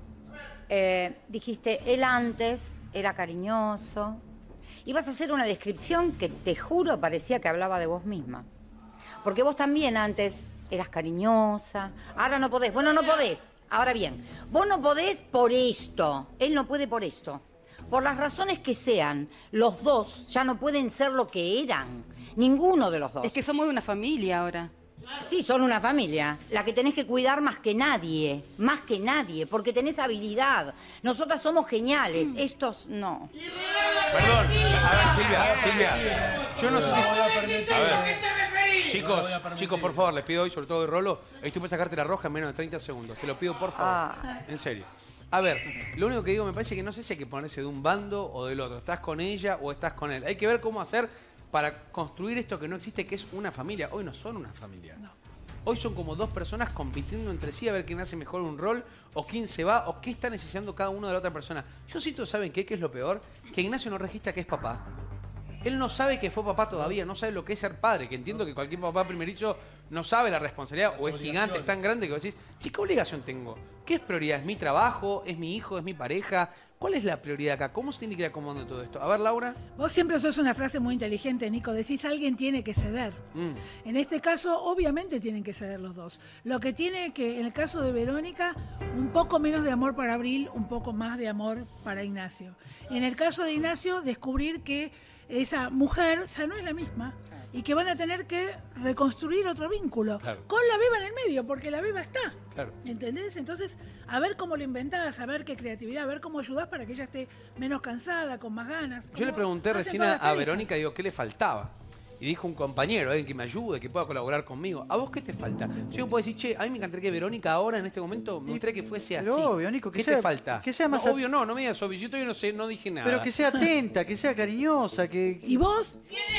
Speaker 4: Eh, dijiste, él antes era cariñoso. Ibas a hacer una descripción que te juro parecía que hablaba de vos misma. Porque vos también antes eras cariñosa. Ahora no podés. Bueno, no podés. Ahora bien, vos no podés por esto. Él no puede por esto. Por las razones que sean, los dos ya no pueden ser lo que eran. Ninguno de los dos.
Speaker 2: Es que somos una familia ahora.
Speaker 4: Sí, son una familia, la que tenés que cuidar más que nadie, más que nadie, porque tenés habilidad. Nosotras somos geniales, estos no.
Speaker 1: Perdón. A ver, Silvia, Silvia. Yo no sé si. A ver. Chicos, chicos, por favor, les pido hoy, sobre todo de Rolo, estoy para sacarte la roja en menos de treinta segundos. Te lo pido, por favor.
Speaker 4: Ah.
Speaker 1: En serio. A ver, lo único que digo, me parece que no sé si hay que ponerse de un bando o del otro. ¿Estás con ella o estás con él? Hay que ver cómo hacer para construir esto que no existe, que es una familia. Hoy no son una familia. Hoy son como dos personas compitiendo entre sí a ver quién hace mejor un rol o quién se va o qué está necesitando cada uno de la otra persona. Yo siento, ¿saben qué? ¿Qué es lo peor? Que Ignacio no registra que es papá. Él no sabe que fue papá todavía, no sabe lo que es ser padre, que entiendo que cualquier papá primerizo no sabe la responsabilidad o es gigante, es tan grande que vos decís, che, ¿qué obligación tengo? ¿Qué es prioridad? ¿Es mi trabajo? ¿Es mi hijo? ¿Es mi pareja? ¿Cuál es la prioridad acá? ¿Cómo se tiene que ir acomodando todo esto? A ver, Laura.
Speaker 6: Vos siempre sos una frase muy inteligente, Nico. Decís, alguien tiene que ceder.
Speaker 1: Mm.
Speaker 6: En este caso, obviamente tienen que ceder los dos. Lo que tiene que, en el caso de Verónica, un poco menos de amor para Abril, un poco más de amor para Ignacio. En el caso de Ignacio, descubrir que esa mujer ya no es la misma y que van a tener que reconstruir otro vínculo.
Speaker 1: Claro.
Speaker 6: Con la beba en el medio, porque la beba está.
Speaker 1: Claro.
Speaker 6: ¿Entendés? Entonces, a ver cómo lo inventás, a ver qué creatividad, a ver cómo ayudás para que ella esté menos cansada, con más ganas.
Speaker 1: Yo le
Speaker 6: como
Speaker 1: pregunté
Speaker 6: hacen
Speaker 1: recién
Speaker 6: todas
Speaker 1: a,
Speaker 6: las
Speaker 1: a
Speaker 6: parejas.
Speaker 1: Verónica, digo, ¿qué le faltaba? Y dijo un compañero, alguien que me ayude, que pueda colaborar conmigo. ¿A vos qué te falta? Yo puedo decir, che, a mí me encantaría que Verónica ahora, en este momento, me gustaría que fuese así.
Speaker 3: Pero obvio, Nico, que
Speaker 1: ¿Qué
Speaker 3: sea-
Speaker 1: te falta?
Speaker 3: que sea más
Speaker 1: No,
Speaker 3: at-
Speaker 1: obvio no, no me digas obvio. Yo todavía no sé, no dije nada.
Speaker 3: Pero que sea atenta, que sea cariñosa, que...
Speaker 6: ¿Y vos?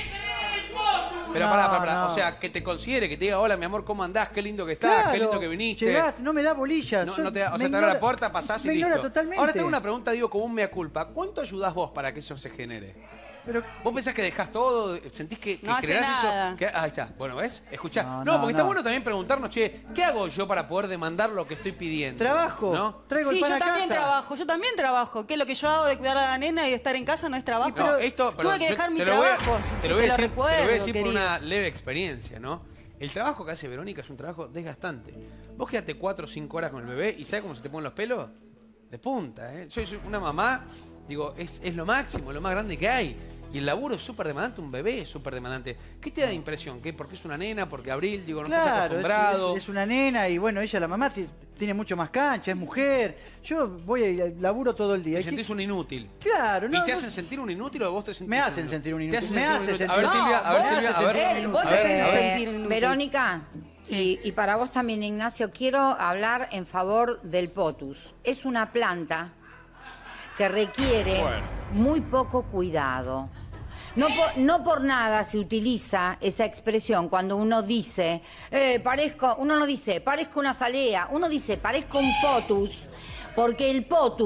Speaker 1: Pero
Speaker 3: No,
Speaker 1: pará, pará, pará.
Speaker 3: no.
Speaker 1: O sea, que te considere, que te diga, hola, mi amor, ¿cómo andás? Qué lindo que estás,
Speaker 3: Claro,
Speaker 1: qué lindo que viniste.
Speaker 3: llegás, no me da bolillas.
Speaker 1: No,
Speaker 3: yo-
Speaker 1: no te, o
Speaker 3: me
Speaker 1: sea, te abre la
Speaker 3: ignora-
Speaker 1: puerta, pasás y
Speaker 3: me
Speaker 1: listo.
Speaker 3: ignora totalmente.
Speaker 1: Ahora tengo una pregunta, digo, como un mea culpa. ¿Cuánto ayudás vos para que eso se genere?
Speaker 3: Pero,
Speaker 1: ¿Vos pensás que dejás todo? ¿Sentís que, que
Speaker 2: No hace
Speaker 1: generás
Speaker 2: nada.
Speaker 1: eso? Que- ahí está. Bueno, ¿ves? Escuchá. No,
Speaker 3: No, no,
Speaker 1: porque está
Speaker 3: no.
Speaker 1: bueno también preguntarnos, che, ¿qué hago yo para poder demandar lo que estoy pidiendo?
Speaker 3: trabajo,
Speaker 1: ¿No?
Speaker 3: traigo
Speaker 2: Sí,
Speaker 3: el pan
Speaker 2: yo
Speaker 3: a
Speaker 2: también
Speaker 3: casa.
Speaker 2: trabajo, yo también trabajo. ¿Qué es lo que yo hago de cuidar a la nena y de estar en casa no es trabajo?
Speaker 1: No, esto, pero
Speaker 2: Tuve que
Speaker 1: yo
Speaker 2: dejar mi
Speaker 1: te lo voy a-
Speaker 2: trabajo.
Speaker 1: Te lo voy a
Speaker 2: te
Speaker 1: decir, te lo voy a
Speaker 2: recuerdo,
Speaker 1: decir por
Speaker 2: querido.
Speaker 1: una leve experiencia, ¿no? El trabajo que hace Verónica es un trabajo desgastante. Vos quedate cuatro o cinco horas con el bebé y ¿sabes cómo se te ponen los pelos? De punta, ¿eh? Yo soy una mamá, digo, es, es lo máximo, lo más grande que hay. Y el laburo es súper demandante, un bebé es súper demandante. ¿Qué te da de impresión? ¿Qué? ¿Porque es una nena? ¿Porque Abril? Digo, no estás
Speaker 3: Claro, es,
Speaker 1: acostumbrado.
Speaker 3: es- es una nena y bueno, ella, la mamá, ti- tiene mucho más cancha, es mujer. Yo voy y laburo todo el día.
Speaker 1: Te
Speaker 3: Y sí-
Speaker 1: sentís un inútil.
Speaker 3: Claro, no,
Speaker 1: ¿Y te
Speaker 3: no-
Speaker 1: hacen sentir un inútil o vos te sentís
Speaker 3: Me
Speaker 1: un
Speaker 3: hacen
Speaker 1: inútil?
Speaker 3: sentir un
Speaker 1: Te
Speaker 3: inútil.
Speaker 1: hacen
Speaker 3: Me
Speaker 1: sentir un
Speaker 3: hace
Speaker 1: inútil. A
Speaker 3: sentir-
Speaker 1: ver, Silvia, a ver,
Speaker 2: vos
Speaker 1: Silvia, a
Speaker 3: haces
Speaker 1: ver.
Speaker 3: sentir
Speaker 2: Él, vos
Speaker 1: A
Speaker 2: te
Speaker 1: ver,
Speaker 2: haces
Speaker 1: a ver.
Speaker 2: sentir inútil.
Speaker 4: Verónica, y, y para vos también, Ignacio, quiero hablar en favor del potus. Es una planta que requiere muy poco cuidado. No por, no por nada se utiliza esa expresión cuando uno dice, eh, parezco, uno no dice, parezco una salea, uno dice, parezco un potus, porque el potus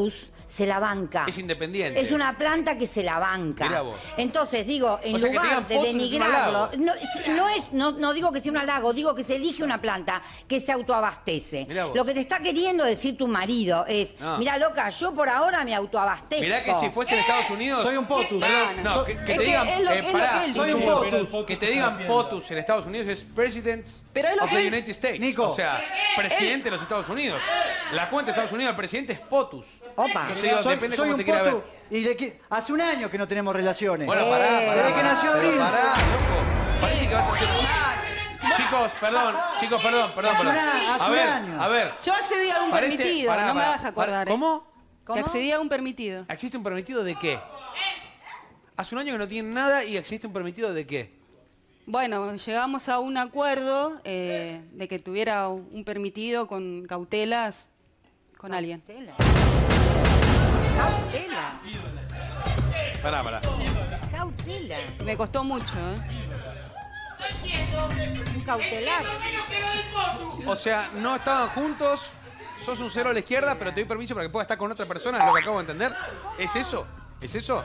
Speaker 4: se la banca.
Speaker 1: Es independiente.
Speaker 4: Es una planta que se la banca.
Speaker 1: Mirá vos.
Speaker 4: Entonces, digo, en
Speaker 1: O sea, que te
Speaker 4: lugar
Speaker 1: digan
Speaker 4: de
Speaker 1: potus es un
Speaker 4: denigrarlo,
Speaker 1: halago.
Speaker 4: no, es- no, es, no, no digo que sea un halago, digo que se elige una planta que se autoabastece.
Speaker 1: Mirá vos.
Speaker 4: Lo que te está queriendo decir tu marido es,
Speaker 1: No.
Speaker 4: mira, loca, yo por ahora me autoabastezco.
Speaker 1: Mirá que si fuese en Estados Unidos...
Speaker 3: Soy un potus.
Speaker 1: Perdón, no, que, que
Speaker 2: Es
Speaker 1: te
Speaker 2: que
Speaker 1: digan...
Speaker 2: es lo-
Speaker 1: eh,
Speaker 2: es lo
Speaker 1: pará,
Speaker 2: que él
Speaker 3: Soy un
Speaker 2: dice.
Speaker 3: potus.
Speaker 1: que te digan potus en Estados Unidos es President
Speaker 2: Pero es lo
Speaker 1: of
Speaker 2: que
Speaker 1: the
Speaker 2: él-
Speaker 1: United States.
Speaker 3: Nico.
Speaker 1: O sea, presidente de los Estados Unidos. La cuenta de Estados Unidos del presidente es potus.
Speaker 4: Opa.
Speaker 1: Entonces digo,
Speaker 3: Soy,
Speaker 1: depende
Speaker 3: soy
Speaker 1: cómo
Speaker 3: un
Speaker 1: te quiera ver.
Speaker 3: potu y de que hace un año que no tenemos relaciones.
Speaker 1: Bueno,
Speaker 4: Eh,
Speaker 1: pará, pará.
Speaker 3: desde que nació
Speaker 1: Pero
Speaker 3: Abril.
Speaker 1: pará, loco. Parece que vas a hacer... Chicos, perdón, chicos, perdón, perdón,
Speaker 3: Hace
Speaker 1: perdón.
Speaker 3: una- hace
Speaker 1: A
Speaker 3: un
Speaker 1: ver,
Speaker 3: año.
Speaker 1: a ver.
Speaker 2: Yo accedí a un
Speaker 1: Parece-
Speaker 2: permitido,
Speaker 1: pará,
Speaker 2: no me
Speaker 1: pará,
Speaker 2: vas a acordar.
Speaker 1: pará.
Speaker 2: ¿eh?
Speaker 1: ¿Cómo?
Speaker 4: ¿Cómo?
Speaker 2: Que accedí a un permitido.
Speaker 1: ¿Existe un permitido de qué? Hace un año que no tienen nada y existe un permitido de qué.
Speaker 2: Bueno, llegamos a un acuerdo eh, de que tuviera un permitido con cautelas con alguien.
Speaker 4: Cautela. Cautela.
Speaker 1: Pará, pará.
Speaker 4: Cautela.
Speaker 2: Me costó mucho, ¿eh?
Speaker 4: Un cautelar.
Speaker 1: O sea, no estaban juntos, sos un cero a la izquierda, pero te doy permiso para que puedas estar con otra persona, es lo que acabo de entender. ¿Es eso? ¿Es eso?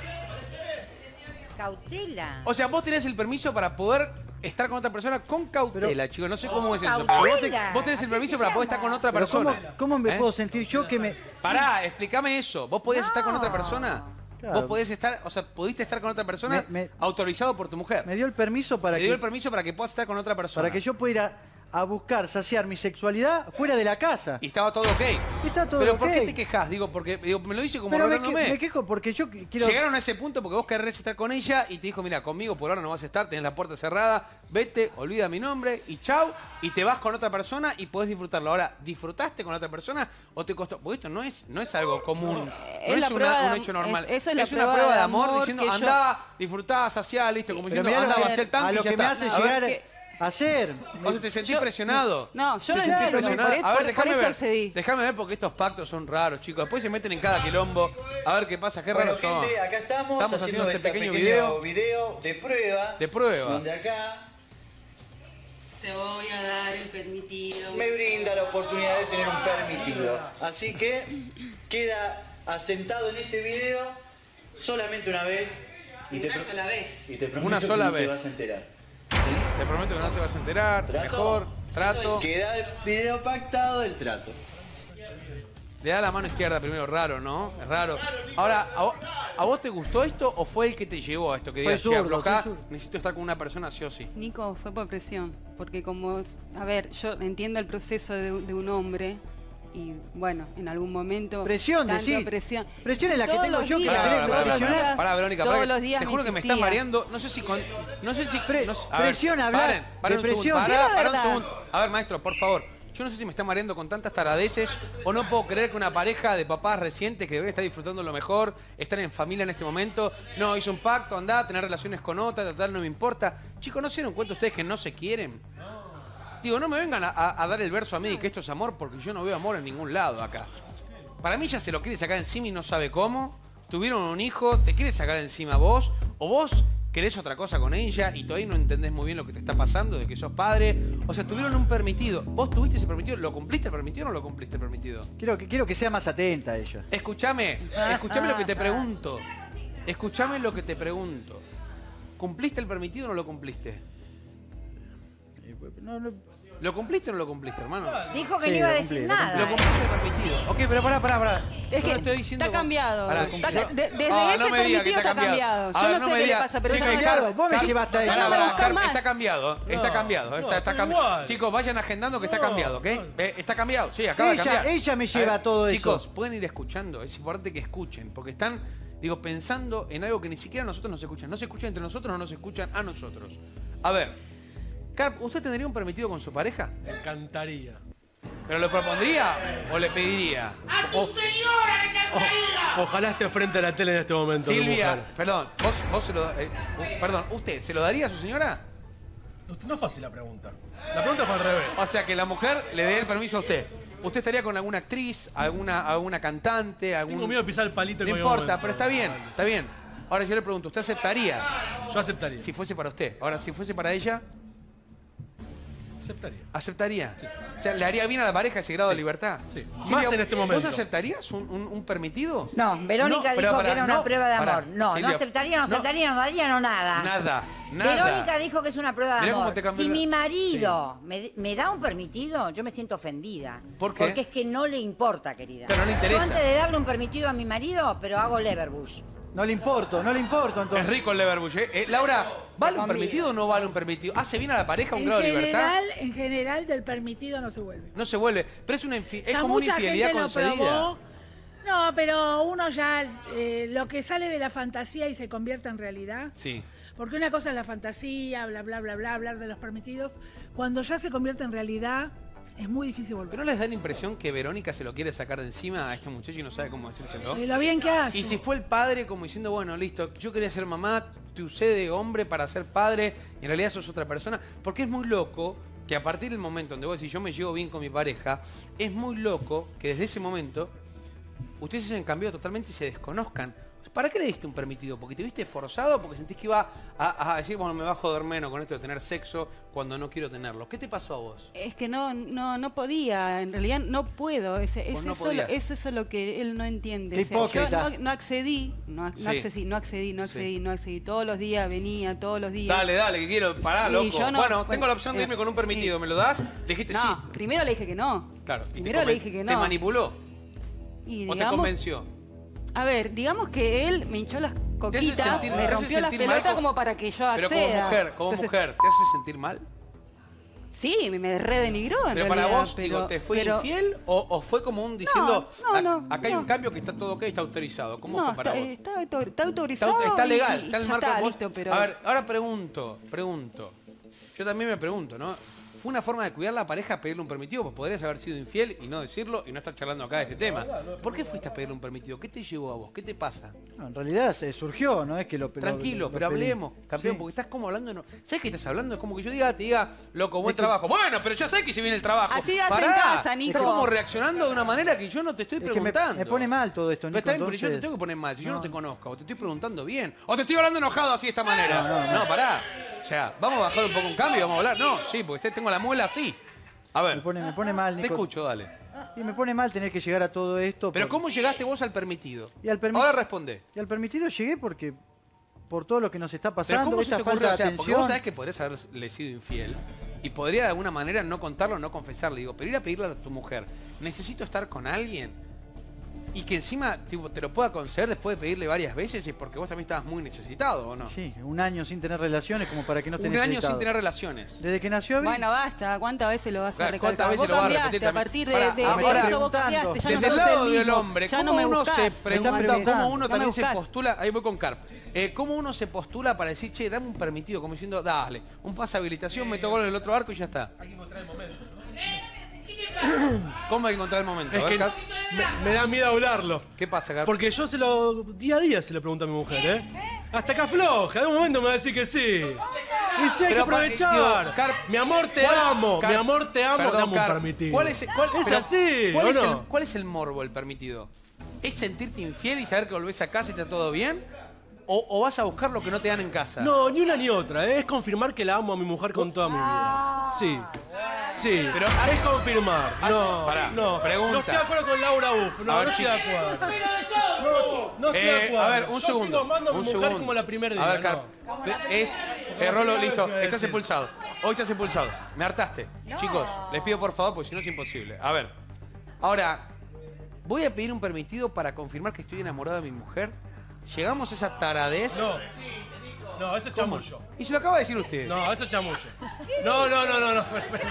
Speaker 4: Cautela.
Speaker 1: O sea, vos tenés el permiso para poder estar con otra persona con cautela, chicos. No sé cómo es eso. Pero vos, te- vos tenés el
Speaker 4: Así
Speaker 1: permiso
Speaker 4: se
Speaker 1: para poder
Speaker 4: llama.
Speaker 1: estar con otra
Speaker 3: Pero ¿cómo,
Speaker 1: persona.
Speaker 3: cómo me
Speaker 1: ¿Eh?
Speaker 3: puedo sentir yo que me...
Speaker 1: Pará, explícame eso. ¿Vos podés estar con otra
Speaker 4: No.
Speaker 1: persona?
Speaker 3: Claro.
Speaker 1: Vos podés estar, o sea, pudiste estar con otra persona
Speaker 3: Me- me-
Speaker 1: autorizado por tu mujer.
Speaker 3: Me dio el permiso para
Speaker 1: Te dio
Speaker 3: que,
Speaker 1: el permiso para que puedas estar con otra persona.
Speaker 3: para que yo pueda ir a, a buscar saciar mi sexualidad fuera de la casa.
Speaker 1: Y estaba todo ok.
Speaker 3: Y está todo
Speaker 1: Pero ¿por qué
Speaker 3: ok.
Speaker 1: te quejas? Digo, porque digo, me lo dice como
Speaker 3: Pero me, que-
Speaker 1: rogándome.
Speaker 3: me quejo porque yo qu- quiero...
Speaker 1: Llegaron a ese punto porque vos querés estar con ella y te dijo, mira, conmigo por ahora no vas a estar, tenés la puerta cerrada, vete, olvida mi nombre y chau, y te vas con otra persona y podés disfrutarlo. Ahora, ¿disfrutaste con otra persona o te costó? Porque esto no es, no es algo común, no
Speaker 2: Es
Speaker 1: es,
Speaker 2: la
Speaker 1: una-
Speaker 2: prueba de
Speaker 1: un
Speaker 2: am-
Speaker 1: hecho normal.
Speaker 2: es- eso es la
Speaker 1: una
Speaker 2: prueba
Speaker 1: prueba de
Speaker 2: de
Speaker 1: amor,
Speaker 2: amor
Speaker 1: diciendo,
Speaker 2: que yo-
Speaker 1: andá, disfrutá, saciá, listo, como
Speaker 3: Pero
Speaker 1: diciendo,
Speaker 3: mirá lo
Speaker 1: andá,
Speaker 3: que-
Speaker 1: vacía el tanque
Speaker 3: a
Speaker 1: y
Speaker 3: lo
Speaker 1: ya
Speaker 3: que me
Speaker 1: está.
Speaker 3: hace
Speaker 1: A ver,
Speaker 3: llegar
Speaker 2: que-
Speaker 3: a hacer.
Speaker 1: ¿Vos te sentís
Speaker 2: Yo-
Speaker 1: presionado?
Speaker 2: No, yo
Speaker 1: ¿Te
Speaker 2: no
Speaker 1: sentís
Speaker 2: claro,
Speaker 1: presionado?
Speaker 2: por-
Speaker 1: A ver,
Speaker 2: por-
Speaker 1: déjame
Speaker 2: por eso
Speaker 1: ver.
Speaker 2: accedí.
Speaker 1: Déjame ver porque estos pactos son raros, chicos. Después se meten en cada quilombo. A ver qué pasa, qué
Speaker 7: Bueno,
Speaker 1: raros son.
Speaker 7: gente, acá estamos,
Speaker 1: Estamos haciendo este
Speaker 7: este
Speaker 1: pequeño
Speaker 7: pequeño
Speaker 1: video.
Speaker 7: video de prueba.
Speaker 1: De prueba.
Speaker 7: Donde acá
Speaker 2: Te voy a dar el permitido.
Speaker 7: me brinda la oportunidad de tener un permitido. Así que queda asentado en este video solamente una vez. Y te,
Speaker 2: Una
Speaker 7: pro-
Speaker 2: sola vez.
Speaker 7: y te prometo
Speaker 1: Una sola
Speaker 7: que no
Speaker 1: vez.
Speaker 7: te vas a enterar.
Speaker 1: Te prometo que no te vas a enterar.
Speaker 7: ¿Trato?
Speaker 1: Mejor, trato.
Speaker 7: Queda el video pactado del trato.
Speaker 1: Le da la mano izquierda primero, raro, ¿no? Es raro. Ahora, ¿a vos, a vos te gustó esto o fue el que te llevó a esto? Que
Speaker 3: Soy
Speaker 1: digas, che,
Speaker 3: zurdo,
Speaker 1: aflojá,
Speaker 3: soy zurdo.
Speaker 1: necesito estar con una persona sí o sí.
Speaker 2: Nico, fue por presión, porque como, a ver, yo entiendo el proceso de, de un hombre y bueno, en algún momento...
Speaker 3: Presión,
Speaker 2: tanto
Speaker 3: decís.
Speaker 2: presión.
Speaker 3: Presión es la que
Speaker 2: Todos
Speaker 3: tengo
Speaker 2: los
Speaker 3: yo, que
Speaker 2: días,
Speaker 3: la tenés que
Speaker 2: todos los
Speaker 3: presionar.
Speaker 2: días,
Speaker 1: Pará, Verónica,
Speaker 2: todos
Speaker 1: pará,
Speaker 2: los días
Speaker 1: te juro que me está
Speaker 2: insistía.
Speaker 1: mareando. No sé si con. No sé si.
Speaker 3: Pre-
Speaker 1: no sé- a ver,
Speaker 3: presión, hablas
Speaker 1: paren, paren
Speaker 3: de
Speaker 1: un
Speaker 3: presión.
Speaker 1: segundo.
Speaker 2: Sí,
Speaker 1: Pará,
Speaker 2: la
Speaker 1: pará un
Speaker 2: verdad.
Speaker 1: segundo. A ver, maestro, por favor. Yo no sé si me está mareando con tantas taradeces o no puedo creer que una pareja de papás recientes que debería estar disfrutando lo mejor, estar en familia en este momento, no, hizo un pacto, andá, tener relaciones con otra, total, no me importa. Chicos, ¿no se dieron cuenta ustedes que no se quieren? Digo, no me vengan a, a- a dar el verso a mí de que esto es amor porque yo no veo amor en ningún lado acá. Para mí ya se lo quiere sacar encima y no sabe cómo. Tuvieron un hijo, te quiere sacar encima vos, o vos querés otra cosa con ella y todavía no entendés muy bien lo que te está pasando, de que sos padre. O sea, tuvieron un permitido. ¿Vos tuviste ese permitido? ¿Lo cumpliste el permitido o no lo cumpliste el permitido?
Speaker 3: Quiero que, quiero que sea más atenta a ella.
Speaker 1: Escúchame, escúchame lo que te pregunto. Escúchame lo que te pregunto. ¿Cumpliste el permitido o no lo cumpliste?
Speaker 3: No, no,
Speaker 1: ¿Lo cumpliste o no lo cumpliste, hermano?
Speaker 4: Dijo que
Speaker 3: Sí,
Speaker 4: no iba a
Speaker 3: lo
Speaker 4: decir
Speaker 3: cumplí, lo
Speaker 4: nada.
Speaker 1: Lo cumpliste el permitido. Ok, pero pará, pará, pará.
Speaker 2: Es
Speaker 1: Yo
Speaker 2: que
Speaker 1: no estoy diciendo
Speaker 2: está
Speaker 1: con-
Speaker 2: cambiado.
Speaker 1: Pará,
Speaker 2: Está
Speaker 1: yo-
Speaker 2: ca- de- desde
Speaker 1: Ah,
Speaker 2: ese
Speaker 1: no me diga que
Speaker 2: permitido está cambiado.
Speaker 1: A
Speaker 2: Yo
Speaker 1: ver,
Speaker 2: no
Speaker 1: me
Speaker 2: sé qué le
Speaker 1: diga-
Speaker 2: pasa, pero
Speaker 1: Chicos,
Speaker 2: está
Speaker 3: está
Speaker 1: Car-
Speaker 3: cambiado. Vos me
Speaker 1: Car-
Speaker 3: llevaste a
Speaker 1: Pará,
Speaker 3: eso.
Speaker 2: No,
Speaker 1: pará,
Speaker 2: busca
Speaker 1: Car-
Speaker 2: más.
Speaker 1: está cambiado, está
Speaker 5: No,
Speaker 1: cambiado,
Speaker 5: no,
Speaker 1: está, está
Speaker 5: pero
Speaker 1: cambiado.
Speaker 5: igual.
Speaker 1: Chicos, vayan agendando que está
Speaker 5: No,
Speaker 1: cambiado, ¿ok?
Speaker 5: no.
Speaker 1: Eh, está cambiado, sí, acaba de
Speaker 3: Ella-
Speaker 1: cambiar.
Speaker 3: ella me
Speaker 1: A
Speaker 3: lleva
Speaker 1: ver,
Speaker 3: todo eso.
Speaker 1: Chicos, pueden ir escuchando, es importante que escuchen, porque están, digo, pensando en algo que ni siquiera nosotros nos escuchan. No se escuchan entre nosotros, no nos escuchan a nosotros. A ver, Carp, ¿usted tendría un permitido con su pareja?
Speaker 5: Me encantaría.
Speaker 1: ¿Pero lo propondría o le pediría?
Speaker 8: ¡A tu señora le cantaría!
Speaker 5: Ojalá esté frente a la tele en este momento. mi
Speaker 1: Silvia,
Speaker 5: mujer.
Speaker 1: perdón, vos, vos se lo... eh, uh, perdón, ¿usted se lo daría a su señora?
Speaker 5: No es fácil la pregunta. La pregunta fue al revés.
Speaker 1: O sea, que la mujer le dé el permiso a usted. ¿Usted estaría con alguna actriz, alguna, alguna cantante, algún...
Speaker 5: Tengo miedo de pisar el palito en
Speaker 1: No
Speaker 5: cualquier
Speaker 1: importa,
Speaker 5: momento.
Speaker 1: pero está bien, está bien. Ahora yo le pregunto, ¿usted aceptaría
Speaker 5: Yo aceptaría.
Speaker 1: si fuese para usted? Ahora, si fuese para ella,
Speaker 5: Aceptaría.
Speaker 1: ¿Aceptaría? Sí. O sea, ¿le haría bien a la pareja ese grado
Speaker 5: Sí.
Speaker 1: de libertad?
Speaker 5: Sí.
Speaker 1: Silvia,
Speaker 5: Más en este momento.
Speaker 1: ¿Vos aceptarías un, un, un permitido?
Speaker 4: No, Verónica
Speaker 1: No, pero
Speaker 4: dijo
Speaker 1: pará,
Speaker 4: que era una
Speaker 1: no,
Speaker 4: prueba de
Speaker 1: pará,
Speaker 4: amor. No,
Speaker 1: Silvia,
Speaker 4: no aceptaría, no
Speaker 1: no.
Speaker 4: aceptaría, no daría, no nada.
Speaker 1: Nada, nada.
Speaker 4: Verónica dijo que es una prueba de
Speaker 1: Mirá cómo
Speaker 4: amor.
Speaker 1: te cambió
Speaker 4: Si
Speaker 1: la-
Speaker 4: mi marido me, me da un permitido, yo me siento ofendida.
Speaker 1: ¿Por qué?
Speaker 4: Porque es que no le importa, querida.
Speaker 1: Pero no le interesa.
Speaker 4: Yo antes de darle un permitido a mi marido, pero hago Leverbush.
Speaker 3: No le importo, no le importo
Speaker 1: Es
Speaker 3: entonces.
Speaker 1: rico el Leverbush, ¿eh? Eh, Laura, ¿vale un
Speaker 4: convido.
Speaker 1: permitido o no vale un permitido? ¿Hace bien a la pareja un
Speaker 6: En
Speaker 1: grado de libertad?
Speaker 6: general, en general, del permitido no se vuelve.
Speaker 1: No se vuelve. Pero es, una infi- es
Speaker 6: Ya
Speaker 1: como una
Speaker 6: mucha
Speaker 1: infidelidad
Speaker 6: gente lo
Speaker 1: concedida.
Speaker 6: probó. No, pero uno ya, eh, lo que sale de la fantasía y se convierte en realidad.
Speaker 1: Sí.
Speaker 6: Porque una cosa es la fantasía, bla, bla, bla, bla, hablar de los permitidos. Cuando ya se convierte en realidad, es muy difícil volver.
Speaker 1: ¿Pero no les da la impresión que Verónica se lo quiere sacar de encima a este muchacho y no sabe cómo decírselo?
Speaker 6: Y lo bien que hace.
Speaker 1: Y si fue el padre como diciendo, bueno, listo, yo quería ser mamá, te usé de hombre para ser padre, y en realidad sos otra persona. Porque es muy loco que a partir del momento donde vos decís, yo me llevo bien con mi pareja, es muy loco que desde ese momento ustedes se hayan cambiado totalmente y se desconozcan. ¿Para qué le diste un permitido? ¿Porque te viste forzado? ¿Porque sentís que iba a, a decir, bueno, me bajo a joder menos con esto de tener sexo cuando no quiero tenerlo? ¿Qué te pasó a vos?
Speaker 2: Es que no, no, no podía, en realidad no puedo. Es, es,
Speaker 1: Vos no
Speaker 2: eso, lo-
Speaker 1: podías.
Speaker 2: es eso lo que él no entiende.
Speaker 3: Qué
Speaker 2: O sea, yo
Speaker 3: hipócrita.
Speaker 2: no, no accedí, no, no
Speaker 1: Sí.
Speaker 2: accedí, no accedí, no
Speaker 1: Sí.
Speaker 2: accedí, no accedí. Todos los días venía, todos los días.
Speaker 1: Dale, dale, que quiero. Pará,
Speaker 2: Sí,
Speaker 1: loco.
Speaker 2: yo no-
Speaker 1: bueno,
Speaker 2: bueno,
Speaker 1: tengo la opción de
Speaker 2: eh,
Speaker 1: irme con un permitido.
Speaker 2: sí.
Speaker 1: ¿Me lo das? Le dijiste
Speaker 2: No,
Speaker 1: sí.
Speaker 2: primero le dije que no.
Speaker 1: Claro. y te
Speaker 2: Primero le
Speaker 1: conven-
Speaker 2: dije que
Speaker 1: ¿Te
Speaker 2: no.
Speaker 1: manipuló?
Speaker 2: Y
Speaker 1: ¿O te
Speaker 2: digamos,
Speaker 1: convenció?
Speaker 2: a ver, digamos que él me hinchó las coquitas,
Speaker 1: sentir- te
Speaker 2: me
Speaker 1: hace
Speaker 2: rompió las
Speaker 1: sentir mal
Speaker 2: pelotas
Speaker 1: co-
Speaker 2: como para que yo acceda.
Speaker 1: Pero como mujer, como
Speaker 2: Entonces,
Speaker 1: mujer, ¿te hace sentir mal?
Speaker 2: Sí, me, me redenigró en
Speaker 1: Pero
Speaker 2: realidad.
Speaker 1: para vos,
Speaker 2: pero,
Speaker 1: digo, ¿te fue
Speaker 2: pero-
Speaker 1: infiel o, o fue como un diciendo,
Speaker 2: no,
Speaker 1: "A-
Speaker 2: no,
Speaker 1: acá hay un
Speaker 2: no.
Speaker 1: cambio que está todo ok, está autorizado"? ¿Cómo
Speaker 2: No,
Speaker 1: fue para
Speaker 2: está,
Speaker 1: vos?
Speaker 2: está, autor- está
Speaker 1: Está,
Speaker 2: autorizado.
Speaker 1: está
Speaker 2: y-
Speaker 1: legal,
Speaker 2: y
Speaker 1: está en el
Speaker 2: ya
Speaker 1: marco.
Speaker 2: está,
Speaker 1: vos-
Speaker 2: listo, pero...
Speaker 1: A ver, ahora pregunto, pregunto. Yo también me pregunto, ¿no? ¿Fue una forma de cuidar la pareja pedirle un permitido? Pues podrías haber sido infiel y no decirlo y no estar charlando acá de este tema. ¿Por qué fuiste a pedirle un permitido? ¿Qué te llevó a vos? ¿Qué te pasa?
Speaker 3: No, en realidad se surgió, no es que lo lo-
Speaker 1: Tranquilo,
Speaker 3: lo
Speaker 1: pero
Speaker 3: pedí.
Speaker 1: hablemos, campeón,
Speaker 3: Sí.
Speaker 1: porque estás como hablando. No... ¿Sabes qué estás hablando? Es como que yo diga, te diga, loco, buen
Speaker 3: Es que-
Speaker 1: trabajo. Bueno, pero ya sé que se viene el trabajo.
Speaker 2: Así hace
Speaker 1: Pará,
Speaker 2: en casa, Nico.
Speaker 1: Estás como reaccionando de una manera que yo no te estoy
Speaker 3: Es que me,
Speaker 1: preguntando.
Speaker 3: me pone mal todo esto,
Speaker 1: Pero
Speaker 3: Nico,
Speaker 1: está bien, pero yo te
Speaker 3: entonces-
Speaker 1: tengo que poner mal. Si yo no
Speaker 3: No.
Speaker 1: te conozco, o te estoy preguntando bien, o te estoy hablando enojado así de esta manera.
Speaker 3: No, no, no.
Speaker 1: pará. O sea, vamos a bajar un poco un cambio y vamos a hablar. No, sí, porque tengo la muela así. A ver,
Speaker 3: Me pone, me pone mal,
Speaker 1: te
Speaker 3: Nico.
Speaker 1: escucho, dale.
Speaker 3: Y me pone mal tener que llegar a todo esto.
Speaker 1: Pero
Speaker 3: por-
Speaker 1: ¿cómo llegaste vos al permitido?
Speaker 3: Y al permi-
Speaker 1: Ahora responde.
Speaker 3: Y al permitido llegué porque por todo lo que nos está
Speaker 1: Pero
Speaker 3: pasando,
Speaker 1: ¿cómo se
Speaker 3: esta
Speaker 1: te
Speaker 3: falta
Speaker 1: ocurrió?
Speaker 3: de
Speaker 1: O sea, porque
Speaker 3: atención.
Speaker 1: vos sabés que podrías haberle sido infiel y podría de alguna manera no contarlo, no confesarle. Digo, pero ir a pedirle a tu mujer, necesito estar con alguien y que encima tipo, te lo pueda conceder después de pedirle varias veces, es porque vos también estabas muy necesitado, ¿o no?
Speaker 3: Sí, un año sin tener relaciones como para que no esté
Speaker 1: Un año sin
Speaker 3: necesitado.
Speaker 1: tener relaciones.
Speaker 3: Desde que nació Abel,
Speaker 2: Bueno, basta. ¿Cuántas veces lo vas a
Speaker 1: Claro,
Speaker 2: recalcar?
Speaker 1: ¿cuántas veces
Speaker 2: Vos
Speaker 1: lo vas a
Speaker 2: cambiaste
Speaker 1: repetir
Speaker 2: a
Speaker 1: también?
Speaker 2: partir de,
Speaker 1: Pará,
Speaker 2: de, de
Speaker 1: ahora,
Speaker 2: eso vos cambiaste. Ya no
Speaker 1: Desde el
Speaker 2: sos
Speaker 1: lado
Speaker 2: el
Speaker 1: del
Speaker 2: mismo.
Speaker 1: hombre,
Speaker 2: Ya
Speaker 1: ¿cómo
Speaker 2: no me
Speaker 1: uno
Speaker 2: buscás.
Speaker 1: se
Speaker 2: Me están
Speaker 1: pregunta,
Speaker 3: preguntando.
Speaker 1: cómo uno
Speaker 2: Ya me
Speaker 1: también se
Speaker 2: buscás.
Speaker 1: postula, ahí voy con Carp, eh, cómo uno se postula para decir, che, dame un permitido, como diciendo, dale, un pase de habilitación, me tocó en el otro arco y ya está.
Speaker 5: Hay que encontrar el momento, ¿no?
Speaker 1: ¿Cómo hay que encontrar el momento? A
Speaker 5: Es
Speaker 1: ver,
Speaker 5: que
Speaker 1: Carp,
Speaker 5: me, me da miedo hablarlo.
Speaker 1: ¿qué pasa, Carp?
Speaker 5: Porque yo se lo. Día a día se lo pregunto a mi mujer, ¿eh? Hasta que afloja, en algún momento me va a decir que sí. Y sí, hay
Speaker 1: Pero,
Speaker 5: que aprovechar.
Speaker 1: digo, Carp,
Speaker 5: mi amor, te
Speaker 1: ¿cuál-
Speaker 5: amo.
Speaker 1: Carp,
Speaker 5: mi amor, te amo.
Speaker 1: perdón,
Speaker 5: Dame un
Speaker 1: Carp,
Speaker 5: permitido.
Speaker 1: ¿Cuál es, cuál-
Speaker 5: es
Speaker 1: pero,
Speaker 5: así,
Speaker 1: ¿cuál
Speaker 5: ¿o
Speaker 1: es
Speaker 5: no?
Speaker 1: el, ¿Cuál es el morbo, el permitido? ¿Es sentirte infiel y saber que volvés a casa y está todo bien? ¿O, o vas a buscar lo que no te dan en casa?
Speaker 5: No, ni una ni otra. ¿eh? Es confirmar que la amo a mi mujer con toda mi vida. Sí. Sí.
Speaker 1: Pero hace-
Speaker 5: es confirmar.
Speaker 1: hace-
Speaker 5: no,
Speaker 1: pará,
Speaker 5: no.
Speaker 1: pregunta.
Speaker 5: No estoy de acuerdo con Laura Uf. No,
Speaker 1: A ver,
Speaker 5: no estoy de
Speaker 1: chicos.
Speaker 5: acuerdo.
Speaker 8: ¡Pero de soso!
Speaker 5: No estoy de
Speaker 1: Eh,
Speaker 5: acuerdo.
Speaker 1: a ver, un
Speaker 5: Yo
Speaker 1: segundo.
Speaker 5: sigo amando a mi
Speaker 1: un
Speaker 5: mujer
Speaker 1: segundo.
Speaker 5: como la primera día.
Speaker 1: A ver, Carp.
Speaker 5: no.
Speaker 1: Es. Eh, Rolo, listo.
Speaker 5: iba a
Speaker 1: Estás
Speaker 5: decir.
Speaker 1: expulsado. Hoy estás expulsado. Me hartaste. Chicos, les pido por favor, porque si no es imposible. A ver. Ahora, voy a pedir un permitido para confirmar que estoy enamorado de mi mujer. Llegamos a esa taradez.
Speaker 5: No. No, eso es
Speaker 1: ¿Cómo?
Speaker 5: chamullo.
Speaker 1: Y se lo acaba de decir usted.
Speaker 5: No, eso es chamullo. No, no, no, no, no.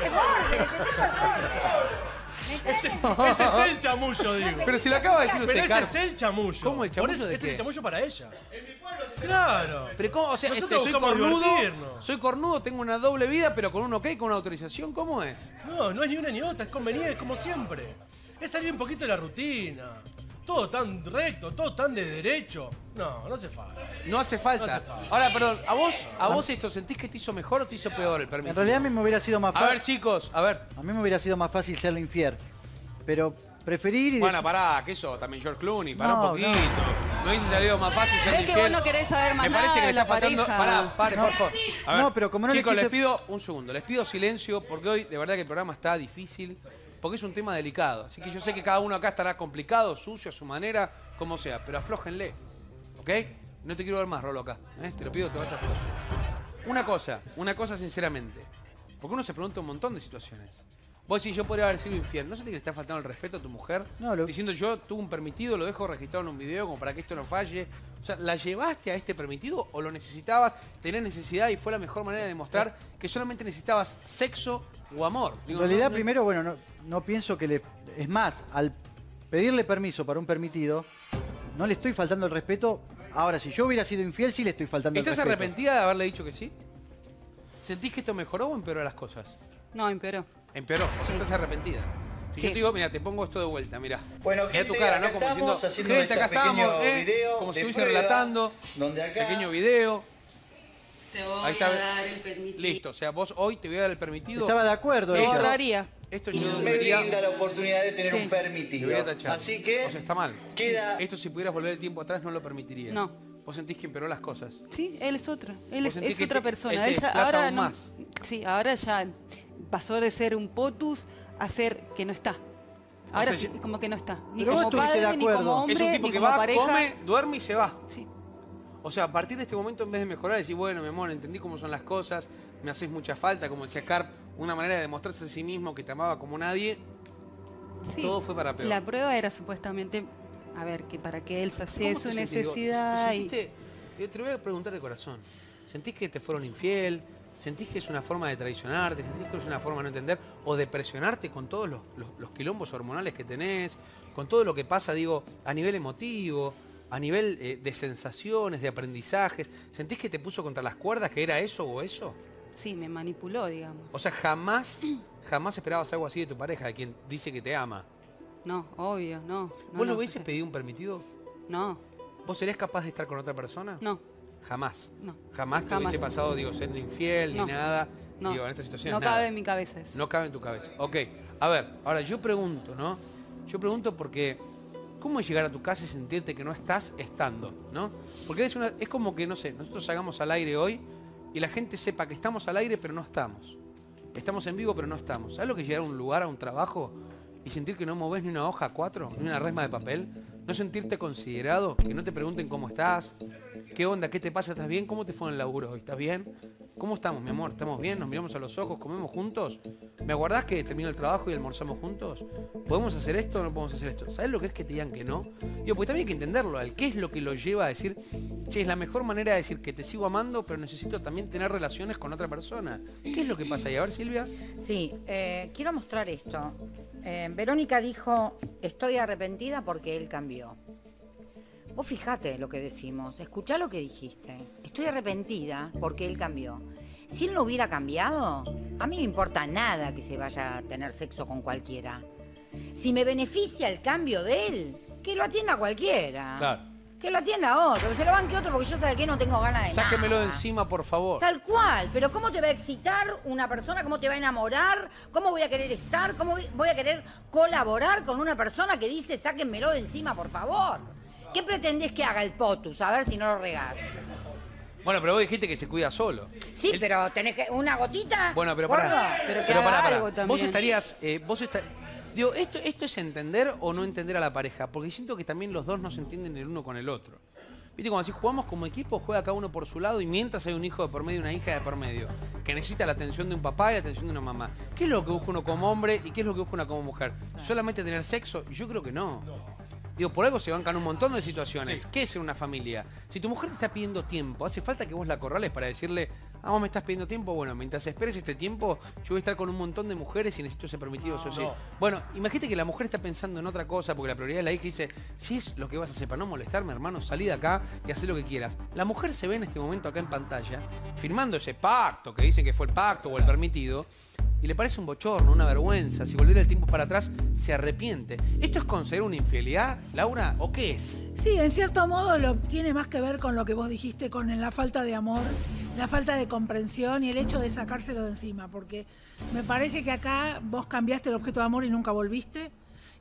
Speaker 5: Ese, ese es el chamullo, digo.
Speaker 1: Pero si lo acaba de decir usted,
Speaker 5: Pero ese
Speaker 1: Carp.
Speaker 5: es el chamullo.
Speaker 1: ¿Cómo el
Speaker 5: Por
Speaker 1: chamullo
Speaker 5: eso,
Speaker 1: de
Speaker 5: ese
Speaker 1: qué?
Speaker 5: es el chamullo para ella. Claro.
Speaker 1: Pero ¿cómo? O sea,
Speaker 5: Nosotros
Speaker 1: este, soy
Speaker 5: buscamos
Speaker 1: cornudo,
Speaker 5: divertirnos.
Speaker 1: soy cornudo, tengo una doble vida, pero con un ok, con una autorización, ¿cómo es?
Speaker 5: No, no es ni una ni otra, es conveniente, como siempre. Es salir un poquito de la rutina. Todo tan recto, todo tan de derecho. No, no hace falta.
Speaker 1: No hace falta.
Speaker 5: No hace falta.
Speaker 1: Ahora, perdón, ¿a vos, a vos esto sentís que te hizo mejor o te hizo peor el permiso?
Speaker 3: en realidad a mí me hubiera sido más
Speaker 1: A ver,
Speaker 3: fácil.
Speaker 1: chicos, a ver.
Speaker 3: A mí me hubiera sido más fácil serle infiel. Pero preferir y
Speaker 1: Bueno,
Speaker 3: dec-
Speaker 1: pará, que eso, también George Clooney, pará
Speaker 3: No,
Speaker 1: un poquito. Me hubiese salido más fácil ser
Speaker 2: Ves
Speaker 1: infiel.
Speaker 2: que vos no querés saber más
Speaker 1: Me parece
Speaker 2: nada
Speaker 1: que le
Speaker 2: de la
Speaker 1: está faltando...
Speaker 2: pareja.
Speaker 1: Pará, pare,
Speaker 3: No.
Speaker 1: por favor. A ver,
Speaker 3: No, pero como no le
Speaker 1: chicos,
Speaker 3: quise-
Speaker 1: les pido un segundo. Les pido silencio porque hoy de verdad que el programa está difícil porque es un tema delicado. Así que yo sé que cada uno acá estará complicado, sucio, a su manera, como sea. Pero aflójenle, ¿ok? No te quiero ver más, Rolo, acá. ¿eh? Te lo pido, te vas a aflojar. Una cosa, una cosa sinceramente. Porque uno se pregunta un montón de situaciones. Vos decís, yo podría haber sido infiel. ¿No sentís que le está faltando el respeto a tu mujer?
Speaker 3: No, lo-
Speaker 1: Diciendo, yo tuve un permitido, lo dejo registrado en un video como para que esto no falle. O sea, ¿la llevaste a este permitido o lo necesitabas, tenés necesidad y fue la mejor manera de demostrar que solamente necesitabas sexo o amor? Digo,
Speaker 3: En realidad,
Speaker 1: no- no-
Speaker 3: primero, bueno, no, no pienso que le... Es más, al pedirle permiso para un permitido, no le estoy faltando el respeto. Ahora, si yo hubiera sido infiel, sí le estoy faltando el
Speaker 1: ¿Estás
Speaker 3: respeto.
Speaker 1: arrepentida de haberle dicho que sí? ¿Sentís que esto mejoró o empeoró las cosas?
Speaker 2: No, empeoró.
Speaker 1: Empeoró, o sea, estás arrepentida. Si
Speaker 2: Sí.
Speaker 1: yo te digo, mira, te pongo esto de vuelta, mira.
Speaker 7: Bueno,
Speaker 1: Mirá
Speaker 7: gente,
Speaker 1: tu cara,
Speaker 7: acá
Speaker 1: ¿no? Como
Speaker 7: estamos
Speaker 1: diciendo,
Speaker 7: haciendo
Speaker 1: gente, acá
Speaker 7: este pequeño
Speaker 1: estamos, ¿eh?
Speaker 7: video
Speaker 1: Como si
Speaker 7: de
Speaker 1: estuviese
Speaker 7: prueba,
Speaker 1: relatando.
Speaker 7: donde acá-
Speaker 1: Pequeño video.
Speaker 2: Te voy
Speaker 1: Ahí está.
Speaker 2: a dar el permitido.
Speaker 1: Listo, o sea, vos hoy te voy a dar el permitido.
Speaker 3: Estaba de acuerdo
Speaker 2: Lo
Speaker 3: ella.
Speaker 2: borraría.
Speaker 1: Esto yo
Speaker 7: Me
Speaker 1: debería,
Speaker 7: brinda la oportunidad de tener
Speaker 2: Sí.
Speaker 7: un permitido.
Speaker 1: debería tachar.
Speaker 7: Así que
Speaker 1: O sea, está mal.
Speaker 7: queda
Speaker 1: Esto si pudieras volver el tiempo atrás no lo permitirías.
Speaker 2: No.
Speaker 1: Vos sentís que empeoró las cosas.
Speaker 2: Sí, él es otra. Él
Speaker 1: ¿Vos
Speaker 2: es,
Speaker 1: sentís
Speaker 2: es
Speaker 1: que
Speaker 2: otra
Speaker 1: te-
Speaker 2: persona.
Speaker 1: él te
Speaker 2: Él ya-
Speaker 1: desplaza
Speaker 2: ahora
Speaker 1: aún
Speaker 2: no,
Speaker 1: más?
Speaker 2: Sí, ahora ya pasó de ser un potus a ser que no está. Ahora
Speaker 1: sea,
Speaker 2: sí,
Speaker 1: yo-
Speaker 2: como que no está. Ni
Speaker 3: Pero vos
Speaker 2: como
Speaker 3: estuviste de
Speaker 2: padre, ni
Speaker 3: acuerdo.
Speaker 2: como hombre,
Speaker 1: Es un tipo
Speaker 2: ni
Speaker 1: que
Speaker 2: como
Speaker 1: va,
Speaker 2: pareja.
Speaker 1: come, duerme y se va.
Speaker 2: Sí.
Speaker 1: O sea, a partir de este momento, en vez de mejorar, decir, bueno, mi amor, entendí cómo son las cosas, me haces mucha falta, como decía Carp, una manera de demostrarse a sí mismo que te amaba como nadie,
Speaker 2: Sí.
Speaker 1: todo fue para peor.
Speaker 2: La prueba era supuestamente, a ver, que para que él sacie
Speaker 1: ¿Cómo
Speaker 2: su
Speaker 1: te sentís? Digo,
Speaker 2: necesidad.
Speaker 1: ¿te
Speaker 2: y-
Speaker 1: sentiste- yo te lo voy a preguntar de corazón. ¿Sentís que te fueron infiel? ¿Sentís que es una forma de traicionarte? ¿Sentís que es una forma de no entender? ¿O de presionarte con todos los, los- los quilombos hormonales que tenés? Con todo lo que pasa, digo, a nivel emotivo, a nivel eh, de sensaciones, de aprendizajes. ¿Sentís que te puso contra las cuerdas, que era eso o eso?
Speaker 2: Sí, me manipuló, digamos.
Speaker 1: O sea, jamás, jamás esperabas algo así de tu pareja, de quien dice que te ama.
Speaker 2: No, obvio, no. no
Speaker 1: ¿Vos
Speaker 2: no,
Speaker 1: le hubieses
Speaker 2: porque-
Speaker 1: pedido un permitido?
Speaker 2: No,
Speaker 1: ¿Vos serías capaz de estar con otra persona?
Speaker 2: no,
Speaker 1: Jamás.
Speaker 2: no.
Speaker 1: Jamás te
Speaker 2: Jamás.
Speaker 1: hubiese pasado, digo, ser infiel
Speaker 2: No.
Speaker 1: ni nada.
Speaker 2: No,
Speaker 1: Digo, en esta situación
Speaker 2: no
Speaker 1: nada.
Speaker 2: cabe en mi cabeza eso.
Speaker 1: No cabe en tu cabeza. Ok. A ver, ahora yo pregunto, ¿no? Yo pregunto porque, ¿cómo es llegar a tu casa y sentirte que no estás estando, ¿no? Porque es, una, es como que, no sé, nosotros salgamos al aire hoy y la gente sepa que estamos al aire pero no estamos. Estamos en vivo pero no estamos. ¿Sabes lo que es llegar a un lugar, a un trabajo y sentir que no movés ni una hoja a cuatro, ni una resma de papel? No sentirte considerado, que no te pregunten cómo estás, qué onda, qué te pasa, ¿estás bien? ¿Cómo te fue en el laburo hoy? ¿Estás bien? ¿Cómo estamos, mi amor? ¿Estamos bien? ¿Nos miramos a los ojos? ¿Comemos juntos? ¿Me aguardás que termino el trabajo y almorzamos juntos? ¿Podemos hacer esto o no podemos hacer esto? ¿Sabes lo que es que te digan que no? Digo, porque también hay que entenderlo, al qué es lo que lo lleva a decir, che, es la mejor manera de decir que te sigo amando, pero necesito también tener relaciones con otra persona. ¿Qué es lo que pasa ahí? A ver, Silvia.
Speaker 4: Sí, eh, quiero mostrar esto. Eh, Verónica dijo, estoy arrepentida porque él cambió. Vos fijate lo que decimos, escuchá lo que dijiste. Estoy arrepentida porque él cambió. Si él no hubiera cambiado, a mí me importa nada que se vaya a tener sexo con cualquiera. Si me beneficia el cambio de él, que lo atienda cualquiera.
Speaker 1: Claro.
Speaker 4: Que lo atienda otro, que se lo banque otro porque yo sabe que no tengo ganas de
Speaker 1: Sáquemelo de
Speaker 4: nada.
Speaker 1: encima, por favor.
Speaker 4: Tal cual, pero ¿cómo te va a excitar una persona? ¿Cómo te va a enamorar? ¿Cómo voy a querer estar? ¿Cómo voy- voy a querer colaborar con una persona que dice sáquenmelo de encima, por favor? ¿Qué pretendés que haga el potus? A ver si no lo regás.
Speaker 1: Bueno, pero vos dijiste que se cuida solo.
Speaker 4: Sí,
Speaker 1: El-
Speaker 4: pero tenés que... ¿Una gotita?
Speaker 1: Bueno, pero
Speaker 4: gordo?
Speaker 1: pará.
Speaker 2: Pero que haga
Speaker 1: pará, pará.
Speaker 2: algo
Speaker 1: Vos
Speaker 2: también.
Speaker 1: estarías. eh, vos esta- Digo, ¿esto, ¿esto es entender o no entender a la pareja? Porque siento que también los dos no se entienden el uno con el otro. Viste, cuando así jugamos como equipo, juega cada uno por su lado y mientras hay un hijo de por medio y una hija de por medio que necesita la atención de un papá y la atención de una mamá. ¿Qué es lo que busca uno como hombre y qué es lo que busca una como mujer? ¿Solamente tener sexo? Yo creo que no. Digo, por algo se bancan un montón de situaciones. ¿Qué es ser una familia? Si tu mujer te está pidiendo tiempo, ¿hace falta que vos la acorrales para decirle, ah, vos me estás pidiendo tiempo? Bueno, mientras esperes este tiempo, yo voy a estar con un montón de mujeres y necesito ese permitido, eso sí.
Speaker 5: no.
Speaker 1: Bueno, imagínate que la mujer está pensando en otra cosa porque la prioridad es la hija y dice, si es lo que vas a hacer para no molestarme, hermano, salí de acá y haz lo que quieras. La mujer se ve en este momento acá en pantalla, firmando ese pacto, que dicen que fue el pacto o el permitido, y le parece un bochorno, una vergüenza. Si volviera el tiempo para atrás, se arrepiente. ¿Esto es considerar una infidelidad, Laura, o qué es?
Speaker 6: Sí, en cierto modo lo tiene más que ver con lo que vos dijiste, con la falta de amor, la falta de comprensión y el hecho de sacárselo de encima, porque me parece que acá vos cambiaste el objeto de amor y nunca volviste,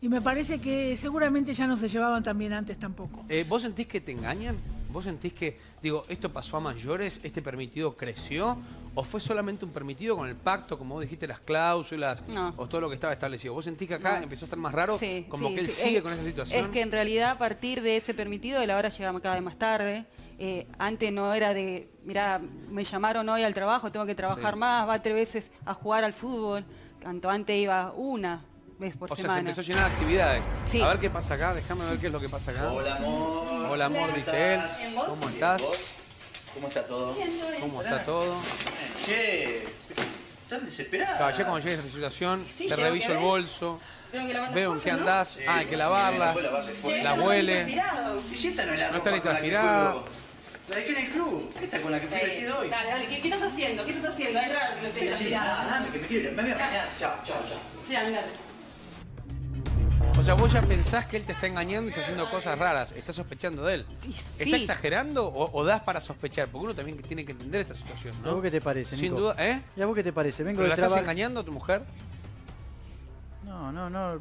Speaker 6: Y me parece que seguramente ya no se llevaban tan bien antes tampoco.
Speaker 1: Eh, ¿Vos sentís que te engañan? ¿Vos sentís que, digo, esto pasó a mayores, este permitido creció? ¿O fue solamente un permitido con el pacto, como vos dijiste, las cláusulas
Speaker 2: No.
Speaker 1: o todo lo que estaba establecido? ¿Vos sentís que acá
Speaker 2: No.
Speaker 1: empezó a estar más raro?
Speaker 2: Sí,
Speaker 1: como
Speaker 2: sí,
Speaker 1: que él
Speaker 2: sí.
Speaker 1: sigue
Speaker 2: Es-
Speaker 1: con esa situación.
Speaker 2: Es que en realidad a partir de ese permitido la hora llegaba cada vez más tarde. Eh, antes no era de, mirá, me llamaron hoy al trabajo, tengo que trabajar
Speaker 1: Sí.
Speaker 2: más, va tres veces a jugar al fútbol. Tanto antes iba una vez por
Speaker 1: O sea, se
Speaker 2: semana.
Speaker 1: empezó a llenar de actividades.
Speaker 2: Sí.
Speaker 1: A ver qué pasa acá, déjame ver qué es lo que pasa acá.
Speaker 7: Hola, amor.
Speaker 1: Hola, amor,
Speaker 7: ¿Cómo
Speaker 1: dice él.
Speaker 7: estás?
Speaker 1: ¿Cómo
Speaker 7: Bien,
Speaker 1: estás?
Speaker 7: ¿vos? ¿Cómo está todo?
Speaker 1: ¿Cómo está todo?
Speaker 7: Che, ¿están desesperados?
Speaker 1: Claro, ya cuando llegues a esta situación,
Speaker 2: Sí,
Speaker 1: te
Speaker 2: tengo
Speaker 1: reviso
Speaker 2: que
Speaker 1: el
Speaker 2: ver.
Speaker 1: bolso,
Speaker 2: Tengo que lavar las
Speaker 1: veo en
Speaker 2: cosas,
Speaker 1: qué
Speaker 2: ¿no?
Speaker 1: andás. Ah, hay que lavarla,
Speaker 7: Vos lavás después.
Speaker 1: la huele.
Speaker 7: Y si esta no es la
Speaker 1: No
Speaker 7: ropa
Speaker 1: está ni
Speaker 7: con la que
Speaker 1: transpirada.
Speaker 7: juego. La dejé en el club. Esta con la que fui vestido hoy.
Speaker 2: Dale, dale, ¿qué, qué estás haciendo? ¿Qué estás haciendo? Es raro que no estés
Speaker 7: Sí,
Speaker 2: transpirado.
Speaker 7: dame que me quiero ir. Me voy a bañar. Chao, chao, chao.
Speaker 2: Sí, andate.
Speaker 1: O sea, vos ya pensás que él te está engañando y está haciendo cosas raras. Estás sospechando de él.
Speaker 2: Y sí.
Speaker 1: ¿Está exagerando o, o das para sospechar? Porque uno también tiene que entender esta situación,
Speaker 3: ¿Y a
Speaker 1: ¿no?
Speaker 3: vos qué te parece,
Speaker 1: Sin
Speaker 3: Nico?
Speaker 1: duda, ¿eh?
Speaker 3: ¿Y a vos qué te parece? Vengo
Speaker 1: ¿Pero
Speaker 3: de
Speaker 1: la estás
Speaker 3: trabajo.
Speaker 1: engañando a tu mujer?
Speaker 3: No, no, no.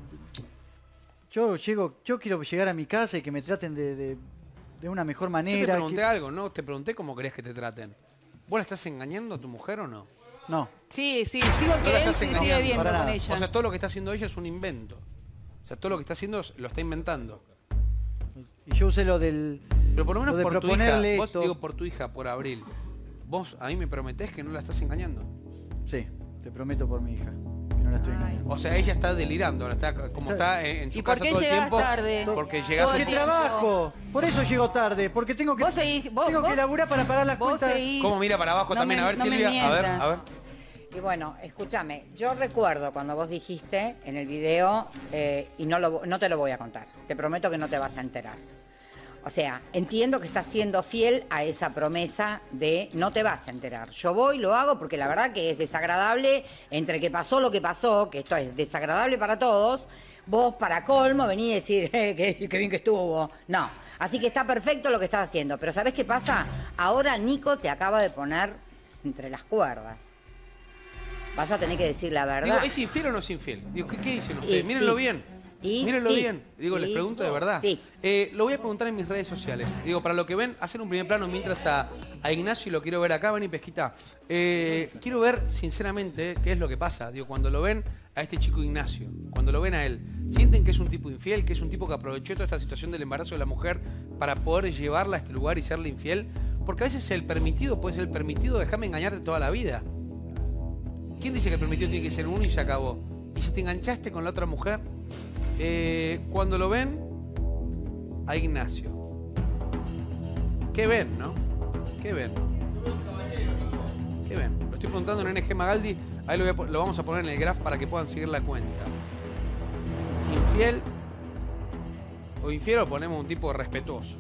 Speaker 3: Yo llego, yo quiero llegar a mi casa y que me traten de, de, de una mejor
Speaker 1: Yo
Speaker 3: manera.
Speaker 1: te pregunté
Speaker 3: que-
Speaker 1: algo, ¿no? Te pregunté cómo querés que te traten. ¿Vos la estás engañando a tu mujer o no?
Speaker 3: No,
Speaker 2: Sí, sí, sigo
Speaker 1: No
Speaker 2: que
Speaker 1: la
Speaker 2: él
Speaker 1: estás
Speaker 2: se sigue
Speaker 1: engañando.
Speaker 2: viendo
Speaker 3: Para
Speaker 2: con
Speaker 3: nada.
Speaker 2: ella.
Speaker 1: O sea, todo lo que está haciendo ella es un invento. O sea, todo lo que está haciendo es- lo está inventando.
Speaker 3: y yo usé lo del.
Speaker 1: Pero por lo menos
Speaker 3: Lo de
Speaker 1: por tu hija,
Speaker 3: proponerle
Speaker 1: vos
Speaker 3: esto.
Speaker 1: digo por tu hija, por Abril. Vos a mí me prometés que no la estás engañando.
Speaker 3: Sí, te prometo por mi hija. Que no la estoy
Speaker 2: Ay.
Speaker 3: engañando.
Speaker 1: O sea, ella está delirando, ahora está como está en, en su
Speaker 2: ¿Y por
Speaker 1: casa
Speaker 2: qué
Speaker 1: todo el
Speaker 2: llegás
Speaker 1: tiempo.
Speaker 2: tarde?
Speaker 1: Porque
Speaker 2: Todo
Speaker 1: llegás
Speaker 2: el
Speaker 1: un
Speaker 3: ¡Qué
Speaker 1: po-
Speaker 2: tiempo.
Speaker 3: trabajo! Por eso llego tarde, porque tengo que,
Speaker 2: Vos seguís- vos-
Speaker 3: tengo que
Speaker 2: vos-
Speaker 3: laburar para pagar las
Speaker 2: Vos
Speaker 3: cuentas.
Speaker 2: seguís-
Speaker 1: ¿Cómo mira para abajo
Speaker 2: no
Speaker 1: también?
Speaker 2: me-
Speaker 1: a ver,
Speaker 2: no me
Speaker 1: Silvia. A ver,
Speaker 2: mientas.
Speaker 1: a ver.
Speaker 4: Y bueno, escúchame, yo recuerdo cuando vos dijiste en el video, eh, y no, lo, no te lo voy a contar, te prometo que no te vas a enterar. O sea, entiendo que estás siendo fiel a esa promesa de no te vas a enterar. Yo voy, lo hago porque la verdad que es desagradable, entre que pasó lo que pasó, que esto es desagradable para todos, vos para colmo venís a decir, eh, qué, qué bien que estuvo. No, así que está perfecto lo que estás haciendo, pero ¿sabés qué pasa? Ahora Nico te acaba de poner entre las cuerdas. Vas a tener que decir la verdad.
Speaker 1: Digo, ¿es infiel o no es infiel? Digo, ¿qué, qué dicen ustedes?
Speaker 4: Y
Speaker 1: Mírenlo
Speaker 4: sí.
Speaker 1: bien.
Speaker 4: Y
Speaker 1: Mírenlo
Speaker 4: sí.
Speaker 1: bien. Digo, les
Speaker 4: Y
Speaker 1: pregunto de verdad.
Speaker 4: sí.
Speaker 1: Eh, lo voy a preguntar en mis redes sociales. Digo, para lo que ven, hacer un primer plano mientras a, a Ignacio lo quiero ver acá. Ven y Pesquita. Eh, quiero ver, sinceramente, qué es lo que pasa. Digo, cuando lo ven a este chico Ignacio, cuando lo ven a él, ¿sienten que es un tipo infiel? ¿Que es un tipo que aprovechó toda esta situación del embarazo de la mujer para poder llevarla a este lugar y serle infiel? Porque a veces el permitido puede ser el permitido, déjame engañarte toda la vida. ¿Quién dice que el permitido tiene que ser uno y se acabó? ¿Y si te enganchaste con la otra mujer? Eh, cuando lo ven a Ignacio, ¿qué ven, no? ¿Qué ven? ¿Qué ven? Lo estoy preguntando en N G Magaldi, ahí lo, voy a po- lo vamos a poner en el graph para que puedan seguir la cuenta. ¿Infiel? ¿O infiel o ponemos un tipo respetuoso?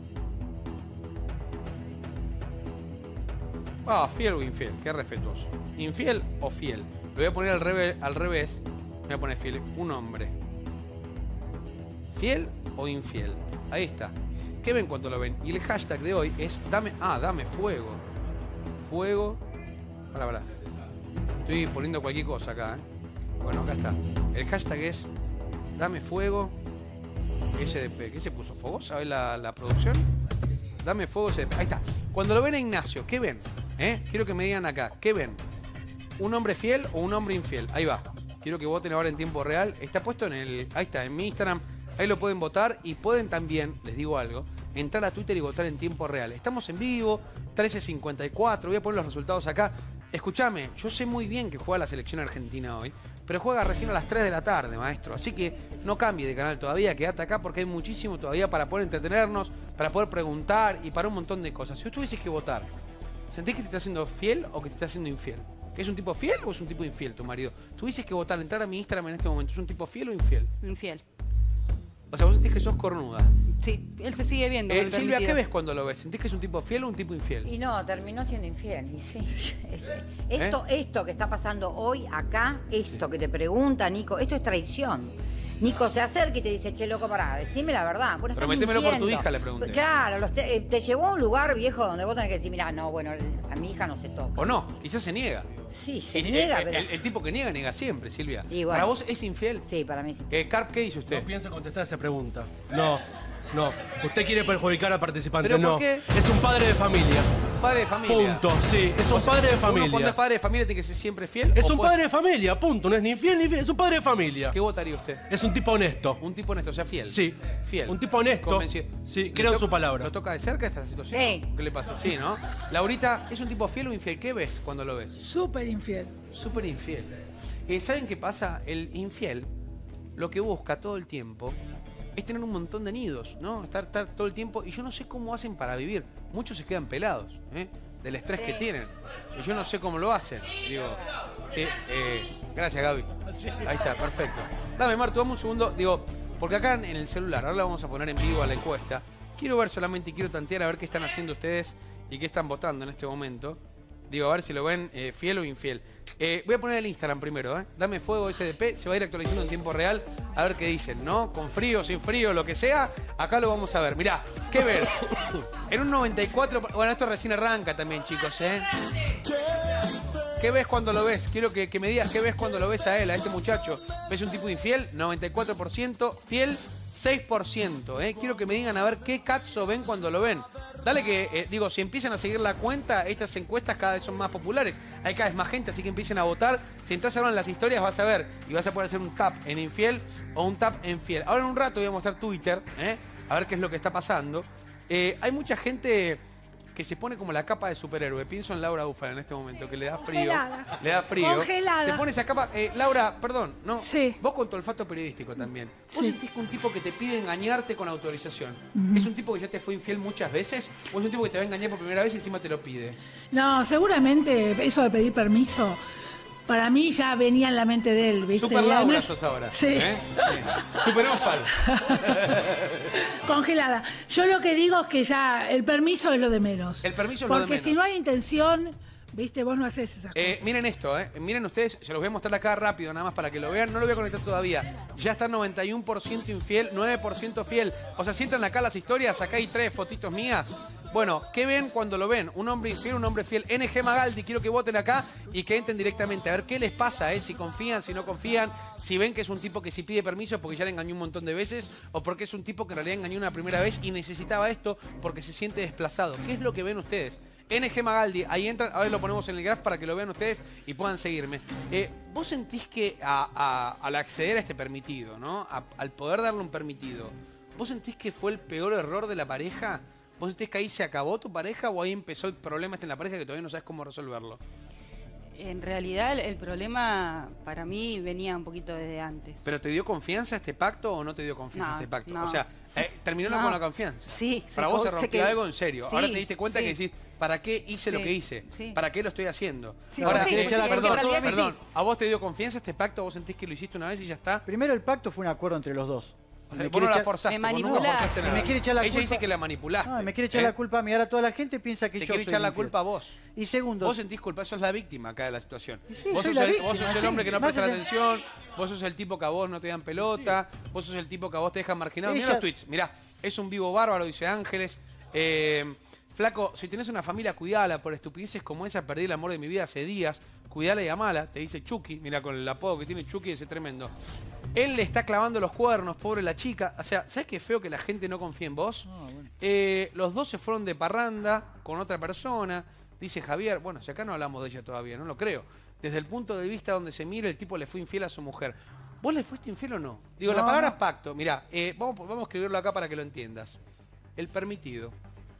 Speaker 1: Ah, fiel o infiel, qué respetuoso. ¿Infiel o fiel? Lo voy a poner al revés, al revés. Voy a poner fiel, un hombre. ¿Fiel o infiel? Ahí está. ¿Qué ven cuando lo ven? Y el hashtag de hoy es dame, ah, dame fuego. Fuego. Pará, pará. Estoy poniendo cualquier cosa acá, ¿eh? Bueno, acá está. El hashtag es dame fuego. S D P. ¿Qué se puso? ¿Fogosa? ¿Ves la, la producción? Dame fuego S D P. Ahí está. Cuando lo ven a Ignacio, ¿qué ven? ¿Eh? Quiero que me digan acá. ¿Qué ven? ¿Un hombre fiel o un hombre infiel? Ahí va. Quiero que voten ahora en tiempo real. Está puesto en el... Ahí está, en mi Instagram. Ahí lo pueden votar y pueden también, les digo algo, entrar a Twitter y votar en tiempo real. Estamos en vivo, trece cincuenta y cuatro. Voy a poner los resultados acá. Escúchame, yo sé muy bien que juega la selección argentina hoy, pero juega recién a las tres de la tarde, maestro. Así que no cambie de canal todavía, quédate acá porque hay muchísimo todavía para poder entretenernos, para poder preguntar y para un montón de cosas. Si tú tuvieses que votar, ¿sentís que te está haciendo fiel o que te está haciendo infiel? ¿Que es un tipo fiel o es un tipo infiel tu marido? Tuvieses que votar, entrar a mi Instagram en este momento. ¿Es un tipo fiel o infiel?
Speaker 2: Infiel.
Speaker 1: O sea, vos sentís que sos cornuda.
Speaker 2: Sí, él se sigue viendo.
Speaker 1: Eh,
Speaker 2: con el
Speaker 1: Silvia, ¿qué
Speaker 2: permitido.
Speaker 1: ves cuando lo ves? ¿Sentís que es un tipo fiel o un tipo infiel?
Speaker 4: Y no, terminó siendo infiel. Y sí, es- esto, esto que está pasando hoy acá, esto que te pregunta Nico, esto es traición. Nico se acerca y te dice, che, loco, pará, decime la verdad. Bueno,
Speaker 1: Pero
Speaker 4: estás
Speaker 1: métemelo por tu
Speaker 4: mintiendo.
Speaker 1: hija, le pregunté.
Speaker 4: Claro, los te, eh, te llevó a un lugar viejo donde vos tenés que decir, mirá, no, bueno, a mi hija no se toca.
Speaker 1: O no, quizás se niega.
Speaker 4: Sí, se
Speaker 1: Y-
Speaker 4: niega,
Speaker 1: el,
Speaker 4: pero...
Speaker 1: el- el tipo que niega, niega siempre, Silvia.
Speaker 4: Y bueno.
Speaker 1: ¿Para vos es infiel?
Speaker 4: Sí, para mí sí.
Speaker 1: Eh, Carp, ¿qué dice usted?
Speaker 5: No pienso contestar esa pregunta. No, no. Usted quiere perjudicar al participante.
Speaker 1: ¿Pero por
Speaker 5: no.
Speaker 1: qué?
Speaker 5: Es un padre de familia.
Speaker 1: Padre de familia.
Speaker 5: Punto. Sí, es un
Speaker 1: O sea,
Speaker 5: padre de
Speaker 1: uno cuando es
Speaker 5: familia.
Speaker 1: padre de familia tiene que ser siempre fiel.
Speaker 5: Es
Speaker 1: ¿o
Speaker 5: un
Speaker 1: puede
Speaker 5: padre de familia, punto. No es ni infiel ni fiel, es un padre de familia.
Speaker 1: ser- ¿Qué votaría usted?
Speaker 5: Es un tipo honesto.
Speaker 1: Un tipo honesto, o sea, fiel.
Speaker 5: Sí.
Speaker 1: Fiel.
Speaker 5: Un tipo honesto.
Speaker 1: Convencido.
Speaker 5: Sí,
Speaker 1: ¿Le
Speaker 5: creo en
Speaker 1: to-
Speaker 5: su palabra.
Speaker 1: ¿Lo toca de cerca esta situación?
Speaker 4: Sí.
Speaker 1: ¿Qué le pasa? Sí, ¿no? Laurita, ¿es un tipo fiel o infiel? ¿Qué ves cuando lo ves?
Speaker 6: Súper infiel.
Speaker 1: Súper infiel. Eh, ¿Saben qué pasa? El infiel lo que busca todo el tiempo es tener un montón de nidos, ¿no? Estar, estar todo el tiempo. Y yo no sé cómo hacen para vivir. Muchos se quedan pelados, ¿eh? Del estrés que tienen. Y yo no sé cómo lo hacen. Digo, sí, eh, gracias, Gaby. Ahí está, perfecto. Dame, Martu, dame un segundo. Digo, porque acá en el celular, ahora la vamos a poner en vivo a la encuesta. Quiero ver solamente y quiero tantear a ver qué están haciendo ustedes y qué están votando en este momento. Digo, a ver si lo ven eh, fiel o infiel. Eh, voy a poner el Instagram primero, ¿eh? Dame fuego S D P, se va a ir actualizando en tiempo real. A ver qué dicen, ¿no? Con frío, sin frío, lo que sea. Acá lo vamos a ver. Mirá, ¿qué ver? En un noventa y cuatro... Bueno, esto recién arranca también, chicos, ¿eh? ¿Qué ves cuando lo ves? Quiero que, que me digas qué ves cuando lo ves a él, a este muchacho. ¿Ves un tipo infiel? noventa y cuatro por ciento. Fiel, seis por ciento. ¿eh? Quiero que me digan a ver qué cazzo ven cuando lo ven. Dale que, eh, digo, si empiezan a seguir la cuenta, estas encuestas cada vez son más populares. Hay cada vez más gente, así que empiecen a votar. Si entras ahora en las historias vas a ver y vas a poder hacer un tap en infiel o un tap en fiel. Ahora en un rato voy a mostrar Twitter, ¿eh? A ver qué es lo que está pasando. Eh, hay mucha gente que se pone como la capa de superhéroe. Pienso en Laura Ufala en este momento, que le da frío.
Speaker 6: Congelada.
Speaker 1: Le da frío.
Speaker 6: Congelada.
Speaker 1: Se pone esa capa. Eh, Laura, perdón, no.
Speaker 6: Sí.
Speaker 1: Vos con tu olfato periodístico también. ¿Vos
Speaker 6: Sí.
Speaker 1: sentís que un tipo que te pide engañarte con autorización es un tipo que ya te fue infiel muchas veces? ¿O es un tipo que te va a engañar por primera vez y encima te lo pide?
Speaker 6: No, seguramente eso de pedir permiso, para mí ya venía en la mente de él, ¿viste?
Speaker 1: Super
Speaker 6: Y
Speaker 1: Laura
Speaker 6: además-
Speaker 1: sos ahora.
Speaker 6: Sí.
Speaker 1: ¿eh? Sí. Super Ufal.
Speaker 6: Congelada. Yo lo que digo es que ya el permiso es lo de menos.
Speaker 1: El permiso es lo de
Speaker 6: Porque
Speaker 1: menos.
Speaker 6: si no hay intención, viste, vos no haces esas
Speaker 1: Eh,
Speaker 6: cosas.
Speaker 1: miren esto, eh. miren ustedes, se los voy a mostrar acá rápido, nada más para que lo vean. No lo voy a conectar todavía. Ya está noventa y uno por ciento infiel, nueve por ciento fiel. O sea, si entran acá las historias, acá hay tres fotitos mías. Bueno, ¿qué ven cuando lo ven? Un hombre infiel, un hombre fiel. N G Magaldi, quiero que voten acá y que entren directamente. A ver qué les pasa, ¿eh? Si confían, si no confían. Si ven que es un tipo que si pide permiso porque ya le engañó un montón de veces. O porque es un tipo que en realidad engañó una primera vez y necesitaba esto porque se siente desplazado. ¿Qué es lo que ven ustedes? N G Magaldi, ahí entran, ahora lo ponemos en el graph para que lo vean ustedes y puedan seguirme. Eh, ¿Vos sentís que a- a- al acceder a este permitido, ¿no? A- al poder darle un permitido, ¿vos sentís que fue el peor error de la pareja? ¿Vos sentís que ahí se acabó tu pareja o ahí empezó el problema este en la pareja que todavía no sabes cómo resolverlo?
Speaker 2: En realidad el, el problema para mí venía un poquito desde antes.
Speaker 1: ¿Pero te dio confianza este pacto o no te dio confianza
Speaker 2: No,
Speaker 1: este pacto?
Speaker 2: no.
Speaker 1: O sea, eh, terminó
Speaker 2: No.
Speaker 1: con la confianza.
Speaker 2: Sí,
Speaker 1: Para
Speaker 2: se
Speaker 1: vos
Speaker 2: co-
Speaker 1: se
Speaker 2: se
Speaker 1: rompió
Speaker 2: que-
Speaker 1: algo en serio. Ahora
Speaker 2: sí,
Speaker 1: te diste cuenta
Speaker 2: sí.
Speaker 1: que decís, ¿para qué hice lo
Speaker 2: Sí,
Speaker 1: que hice?
Speaker 2: sí.
Speaker 1: ¿Para qué lo estoy haciendo?
Speaker 2: Sí,
Speaker 1: Ahora,
Speaker 2: sí,
Speaker 1: eh,
Speaker 2: porque en
Speaker 1: perdón,
Speaker 2: realidad sí.
Speaker 1: perdón, ¿a vos te dio confianza este pacto? ¿Vos sentís que lo hiciste una vez y ya está?
Speaker 3: Primero el pacto fue un acuerdo entre los dos.
Speaker 1: O
Speaker 3: Y
Speaker 1: sea,
Speaker 3: me
Speaker 1: vos
Speaker 3: quiere
Speaker 1: no la
Speaker 3: echar-
Speaker 1: forzaste,
Speaker 2: Me
Speaker 1: vos nunca
Speaker 2: manipulaste.
Speaker 1: forzaste
Speaker 3: Y
Speaker 1: nada.
Speaker 3: me quiere echar la
Speaker 1: Ella
Speaker 3: culpa-
Speaker 1: dice que la manipulaste.
Speaker 3: No, me quiere echar
Speaker 1: ¿eh?
Speaker 3: la culpa a mí. Ahora toda la gente piensa que
Speaker 1: Te
Speaker 3: yo
Speaker 1: quiere
Speaker 3: soy
Speaker 1: echar la
Speaker 3: infiel.
Speaker 1: culpa a vos.
Speaker 3: Y segundo,
Speaker 1: Vos sentís culpa, sos la víctima acá de la situación.
Speaker 3: sí,
Speaker 1: vos,
Speaker 3: soy
Speaker 1: sos
Speaker 3: la
Speaker 1: el,
Speaker 3: víctima,
Speaker 1: vos sos el
Speaker 3: sí.
Speaker 1: hombre que no
Speaker 3: Más
Speaker 1: presta la
Speaker 3: allá-
Speaker 1: atención, vos sos el tipo que a vos no te dan pelota, vos sos el tipo que a vos te dejan marginado. Mirá
Speaker 3: Ella-
Speaker 1: los tweets, mirá, es un vivo bárbaro, dice Ángeles. Eh, flaco, si tenés una familia, cuidala, por estupideces como esa perdí el amor de mi vida hace días, cuidala y amala, te dice Chucky, mira con el apodo que tiene Chucky, ese tremendo. Él le está clavando los cuernos, pobre la chica. O sea, ¿sabes qué feo que la gente no confía en vos? Eh, los dos se fueron de parranda con otra persona, dice Javier. Bueno, si acá no hablamos de ella todavía, no lo creo. Desde el punto de vista donde se mira, el tipo le fue infiel a su mujer. ¿Vos le fuiste infiel o no? Digo, la
Speaker 3: No,
Speaker 1: palabra
Speaker 3: no.
Speaker 1: pacto, mirá, eh, vamos, vamos a escribirlo acá para que lo entiendas. El permitido.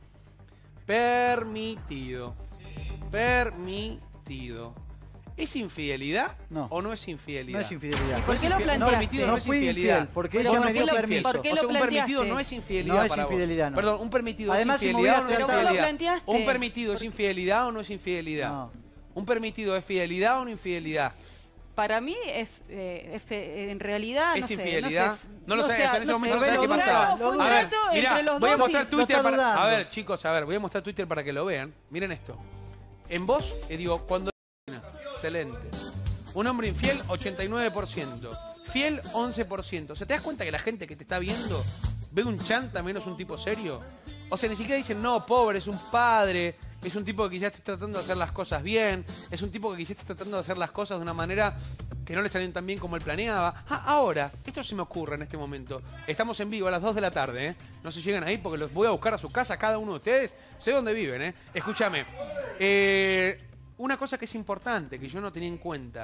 Speaker 1: Permitido. Permitido. ¿Es infidelidad
Speaker 3: No.
Speaker 1: o no es infidelidad?
Speaker 3: no es infidelidad.
Speaker 2: ¿Y por qué lo
Speaker 1: infiel-
Speaker 2: planteaste?
Speaker 1: No, permitido no,
Speaker 3: No
Speaker 1: es
Speaker 3: fui
Speaker 1: infidelidad.
Speaker 3: infiel, porque
Speaker 1: Bueno,
Speaker 3: ella
Speaker 1: ¿por
Speaker 3: me
Speaker 1: qué
Speaker 3: dio
Speaker 1: lo-
Speaker 3: permiso.
Speaker 2: ¿Por qué
Speaker 1: o
Speaker 2: lo
Speaker 1: sea, un permitido
Speaker 2: planteaste?
Speaker 1: no es infidelidad
Speaker 3: No es
Speaker 1: para vos.
Speaker 3: infidelidad, no.
Speaker 1: Perdón, un permitido
Speaker 3: Además,
Speaker 1: es
Speaker 3: si me
Speaker 1: infidelidad o no
Speaker 3: hubieras
Speaker 1: es
Speaker 3: tratado-
Speaker 2: ¿Pero vos lo
Speaker 1: infidelidad.
Speaker 2: planteaste?
Speaker 1: Un permitido es infidelidad o no es infidelidad.
Speaker 3: No.
Speaker 1: Un permitido es fidelidad o no infidelidad.
Speaker 2: Para mí es, eh, es fe- en realidad
Speaker 1: ¿Es
Speaker 2: no sé,
Speaker 1: infidelidad?
Speaker 2: no sé,
Speaker 1: No lo sabes, en ese momento no
Speaker 3: sé.
Speaker 1: sabes qué
Speaker 3: Lo
Speaker 1: pasaba.
Speaker 3: duda, lo duda.
Speaker 1: A ver,
Speaker 2: Fue un
Speaker 1: mirá,
Speaker 2: trato entre los
Speaker 1: voy a
Speaker 2: dos
Speaker 1: mostrar
Speaker 2: y-
Speaker 1: Twitter
Speaker 3: lo está
Speaker 1: para...
Speaker 3: dudando.
Speaker 1: A ver, chicos, a ver, voy a mostrar Twitter para que lo vean. Miren esto. En vos, eh, digo, cuando... Excelente. Un hombre infiel, ochenta y nueve por ciento. Fiel once por ciento. O sea, ¿te das cuenta que la gente que te está viendo ve un chanta menos un tipo serio? O sea, ni siquiera dicen, no, pobre, es un padre, es un tipo que quizás está tratando de hacer las cosas bien, es un tipo que quizás está tratando de hacer las cosas de una manera que no le salieron tan bien como él planeaba. Ah, ahora, esto se me ocurre en este momento. Estamos en vivo a las dos de la tarde, ¿eh? No se lleguen ahí porque los voy a buscar a su casa, cada uno de ustedes. Sé dónde viven, ¿eh? Escúchame. Eh, una cosa que es importante, que yo no tenía en cuenta.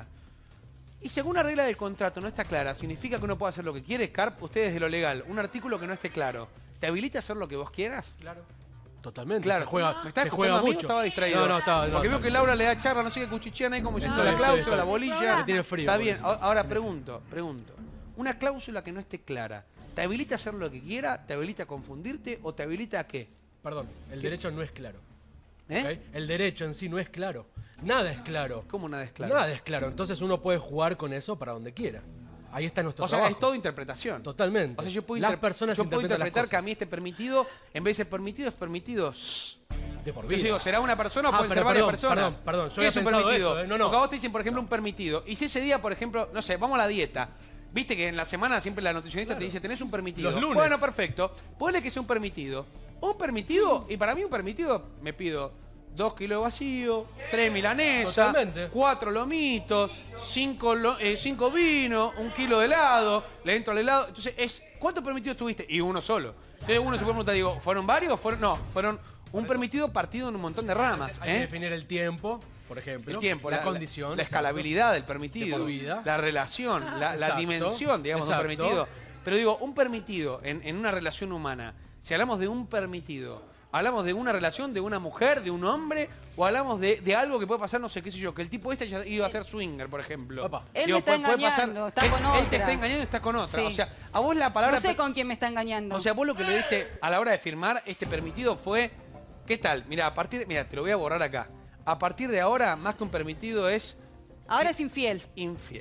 Speaker 1: Y según la regla del contrato no está clara, ¿significa que uno puede hacer lo que quiere? Carp, ustedes de lo legal, un artículo que no esté claro, ¿te habilita a hacer lo que vos quieras?
Speaker 5: Claro. Totalmente.
Speaker 1: Claro,
Speaker 5: se juega,
Speaker 1: ¿me está
Speaker 5: se
Speaker 1: escuchando
Speaker 5: juega
Speaker 1: a mí o
Speaker 5: mucho.
Speaker 1: estaba distraído?
Speaker 5: No, no, estaba. No,
Speaker 1: Porque veo
Speaker 5: no,
Speaker 1: que Laura le da charla, no sé qué cuchichean ahí como diciendo
Speaker 6: No,
Speaker 1: la
Speaker 5: estoy,
Speaker 1: cláusula,
Speaker 5: estoy.
Speaker 1: la bolilla.
Speaker 5: Me tiene frío,
Speaker 1: Está
Speaker 5: por
Speaker 1: bien,
Speaker 5: eso.
Speaker 1: a- ahora pregunto, pregunto. Una cláusula que no esté clara, ¿te habilita a hacer lo que quiera? ¿Te habilita a confundirte o te habilita a qué?
Speaker 5: Perdón, el derecho no es claro.
Speaker 1: ¿Eh?
Speaker 5: ¿Ok? El derecho en sí no es claro. Nada es claro.
Speaker 1: ¿Cómo nada es claro?
Speaker 5: Nada es claro. Entonces uno puede jugar con eso para donde quiera. Ahí está nuestro
Speaker 1: O sea,
Speaker 5: trabajo.
Speaker 1: es todo interpretación.
Speaker 5: Totalmente.
Speaker 1: O sea, yo puedo,
Speaker 5: Las
Speaker 1: interpre-
Speaker 5: personas
Speaker 1: yo puedo
Speaker 5: interpretan las
Speaker 1: interpretar que a
Speaker 5: cosas.
Speaker 1: mí este permitido, en vez de ser permitido, es permitido. Shh.
Speaker 5: De por
Speaker 1: Yo
Speaker 5: vida.
Speaker 1: digo, ¿será una persona o
Speaker 5: Ah,
Speaker 1: pueden
Speaker 5: pero
Speaker 1: ser varias
Speaker 5: perdón,
Speaker 1: personas?
Speaker 5: perdón, perdón, yo
Speaker 1: ¿Qué
Speaker 5: había
Speaker 1: es un
Speaker 5: pensado
Speaker 1: permitido?
Speaker 5: eso, eh, no, no.
Speaker 1: Porque a vos te dicen, por ejemplo, un permitido. Y si ese día, por ejemplo, no sé, vamos a la dieta. Viste que en la semana siempre la nutricionista
Speaker 5: Claro.
Speaker 1: te dice, tenés un permitido.
Speaker 5: Los lunes.
Speaker 1: Bueno, perfecto. Ponle que sea un permitido. Un permitido, y para mí un permitido, me pido dos kilos vacíos, tres milanesas,
Speaker 5: Totalmente.
Speaker 1: cuatro lomitos, cinco, lo- eh, cinco vinos, un kilo de helado, le entro al helado. Entonces, es ¿cuántos permitidos tuviste? Y uno solo. Entonces uno se puede preguntar, digo, ¿fueron varios o fueron? No, fueron un permitido partido en un montón de ramas.
Speaker 5: Hay que
Speaker 1: ¿eh?
Speaker 5: definir el tiempo, por ejemplo.
Speaker 1: El tiempo,
Speaker 5: la,
Speaker 1: la,
Speaker 5: condición.
Speaker 1: la, la escalabilidad del permitido,
Speaker 5: De por vida.
Speaker 1: la relación, la, la
Speaker 5: Exacto,
Speaker 1: dimensión, digamos, de un
Speaker 5: exacto.
Speaker 1: permitido. Pero digo, un permitido en, en una relación humana, si hablamos de un permitido, ¿hablamos de una relación, de una mujer, de un hombre? ¿O hablamos de, de algo que puede pasar, no sé, qué sé yo, que el tipo este ya iba a ser swinger, por ejemplo?
Speaker 5: Opa.
Speaker 2: Él me está engañando, está
Speaker 1: él,
Speaker 2: con
Speaker 1: él te
Speaker 2: otra.
Speaker 1: está engañando y está con otra.
Speaker 2: Sí.
Speaker 1: O sea, a vos la palabra...
Speaker 2: No sé
Speaker 1: per-
Speaker 2: con quién me está engañando.
Speaker 1: O sea, vos lo que le diste a la hora de firmar este permitido fue... ¿Qué tal? Mira, a partir de, mira, te lo voy a borrar acá. A partir de ahora, más que un permitido, es
Speaker 2: Ahora es infiel.
Speaker 1: infiel.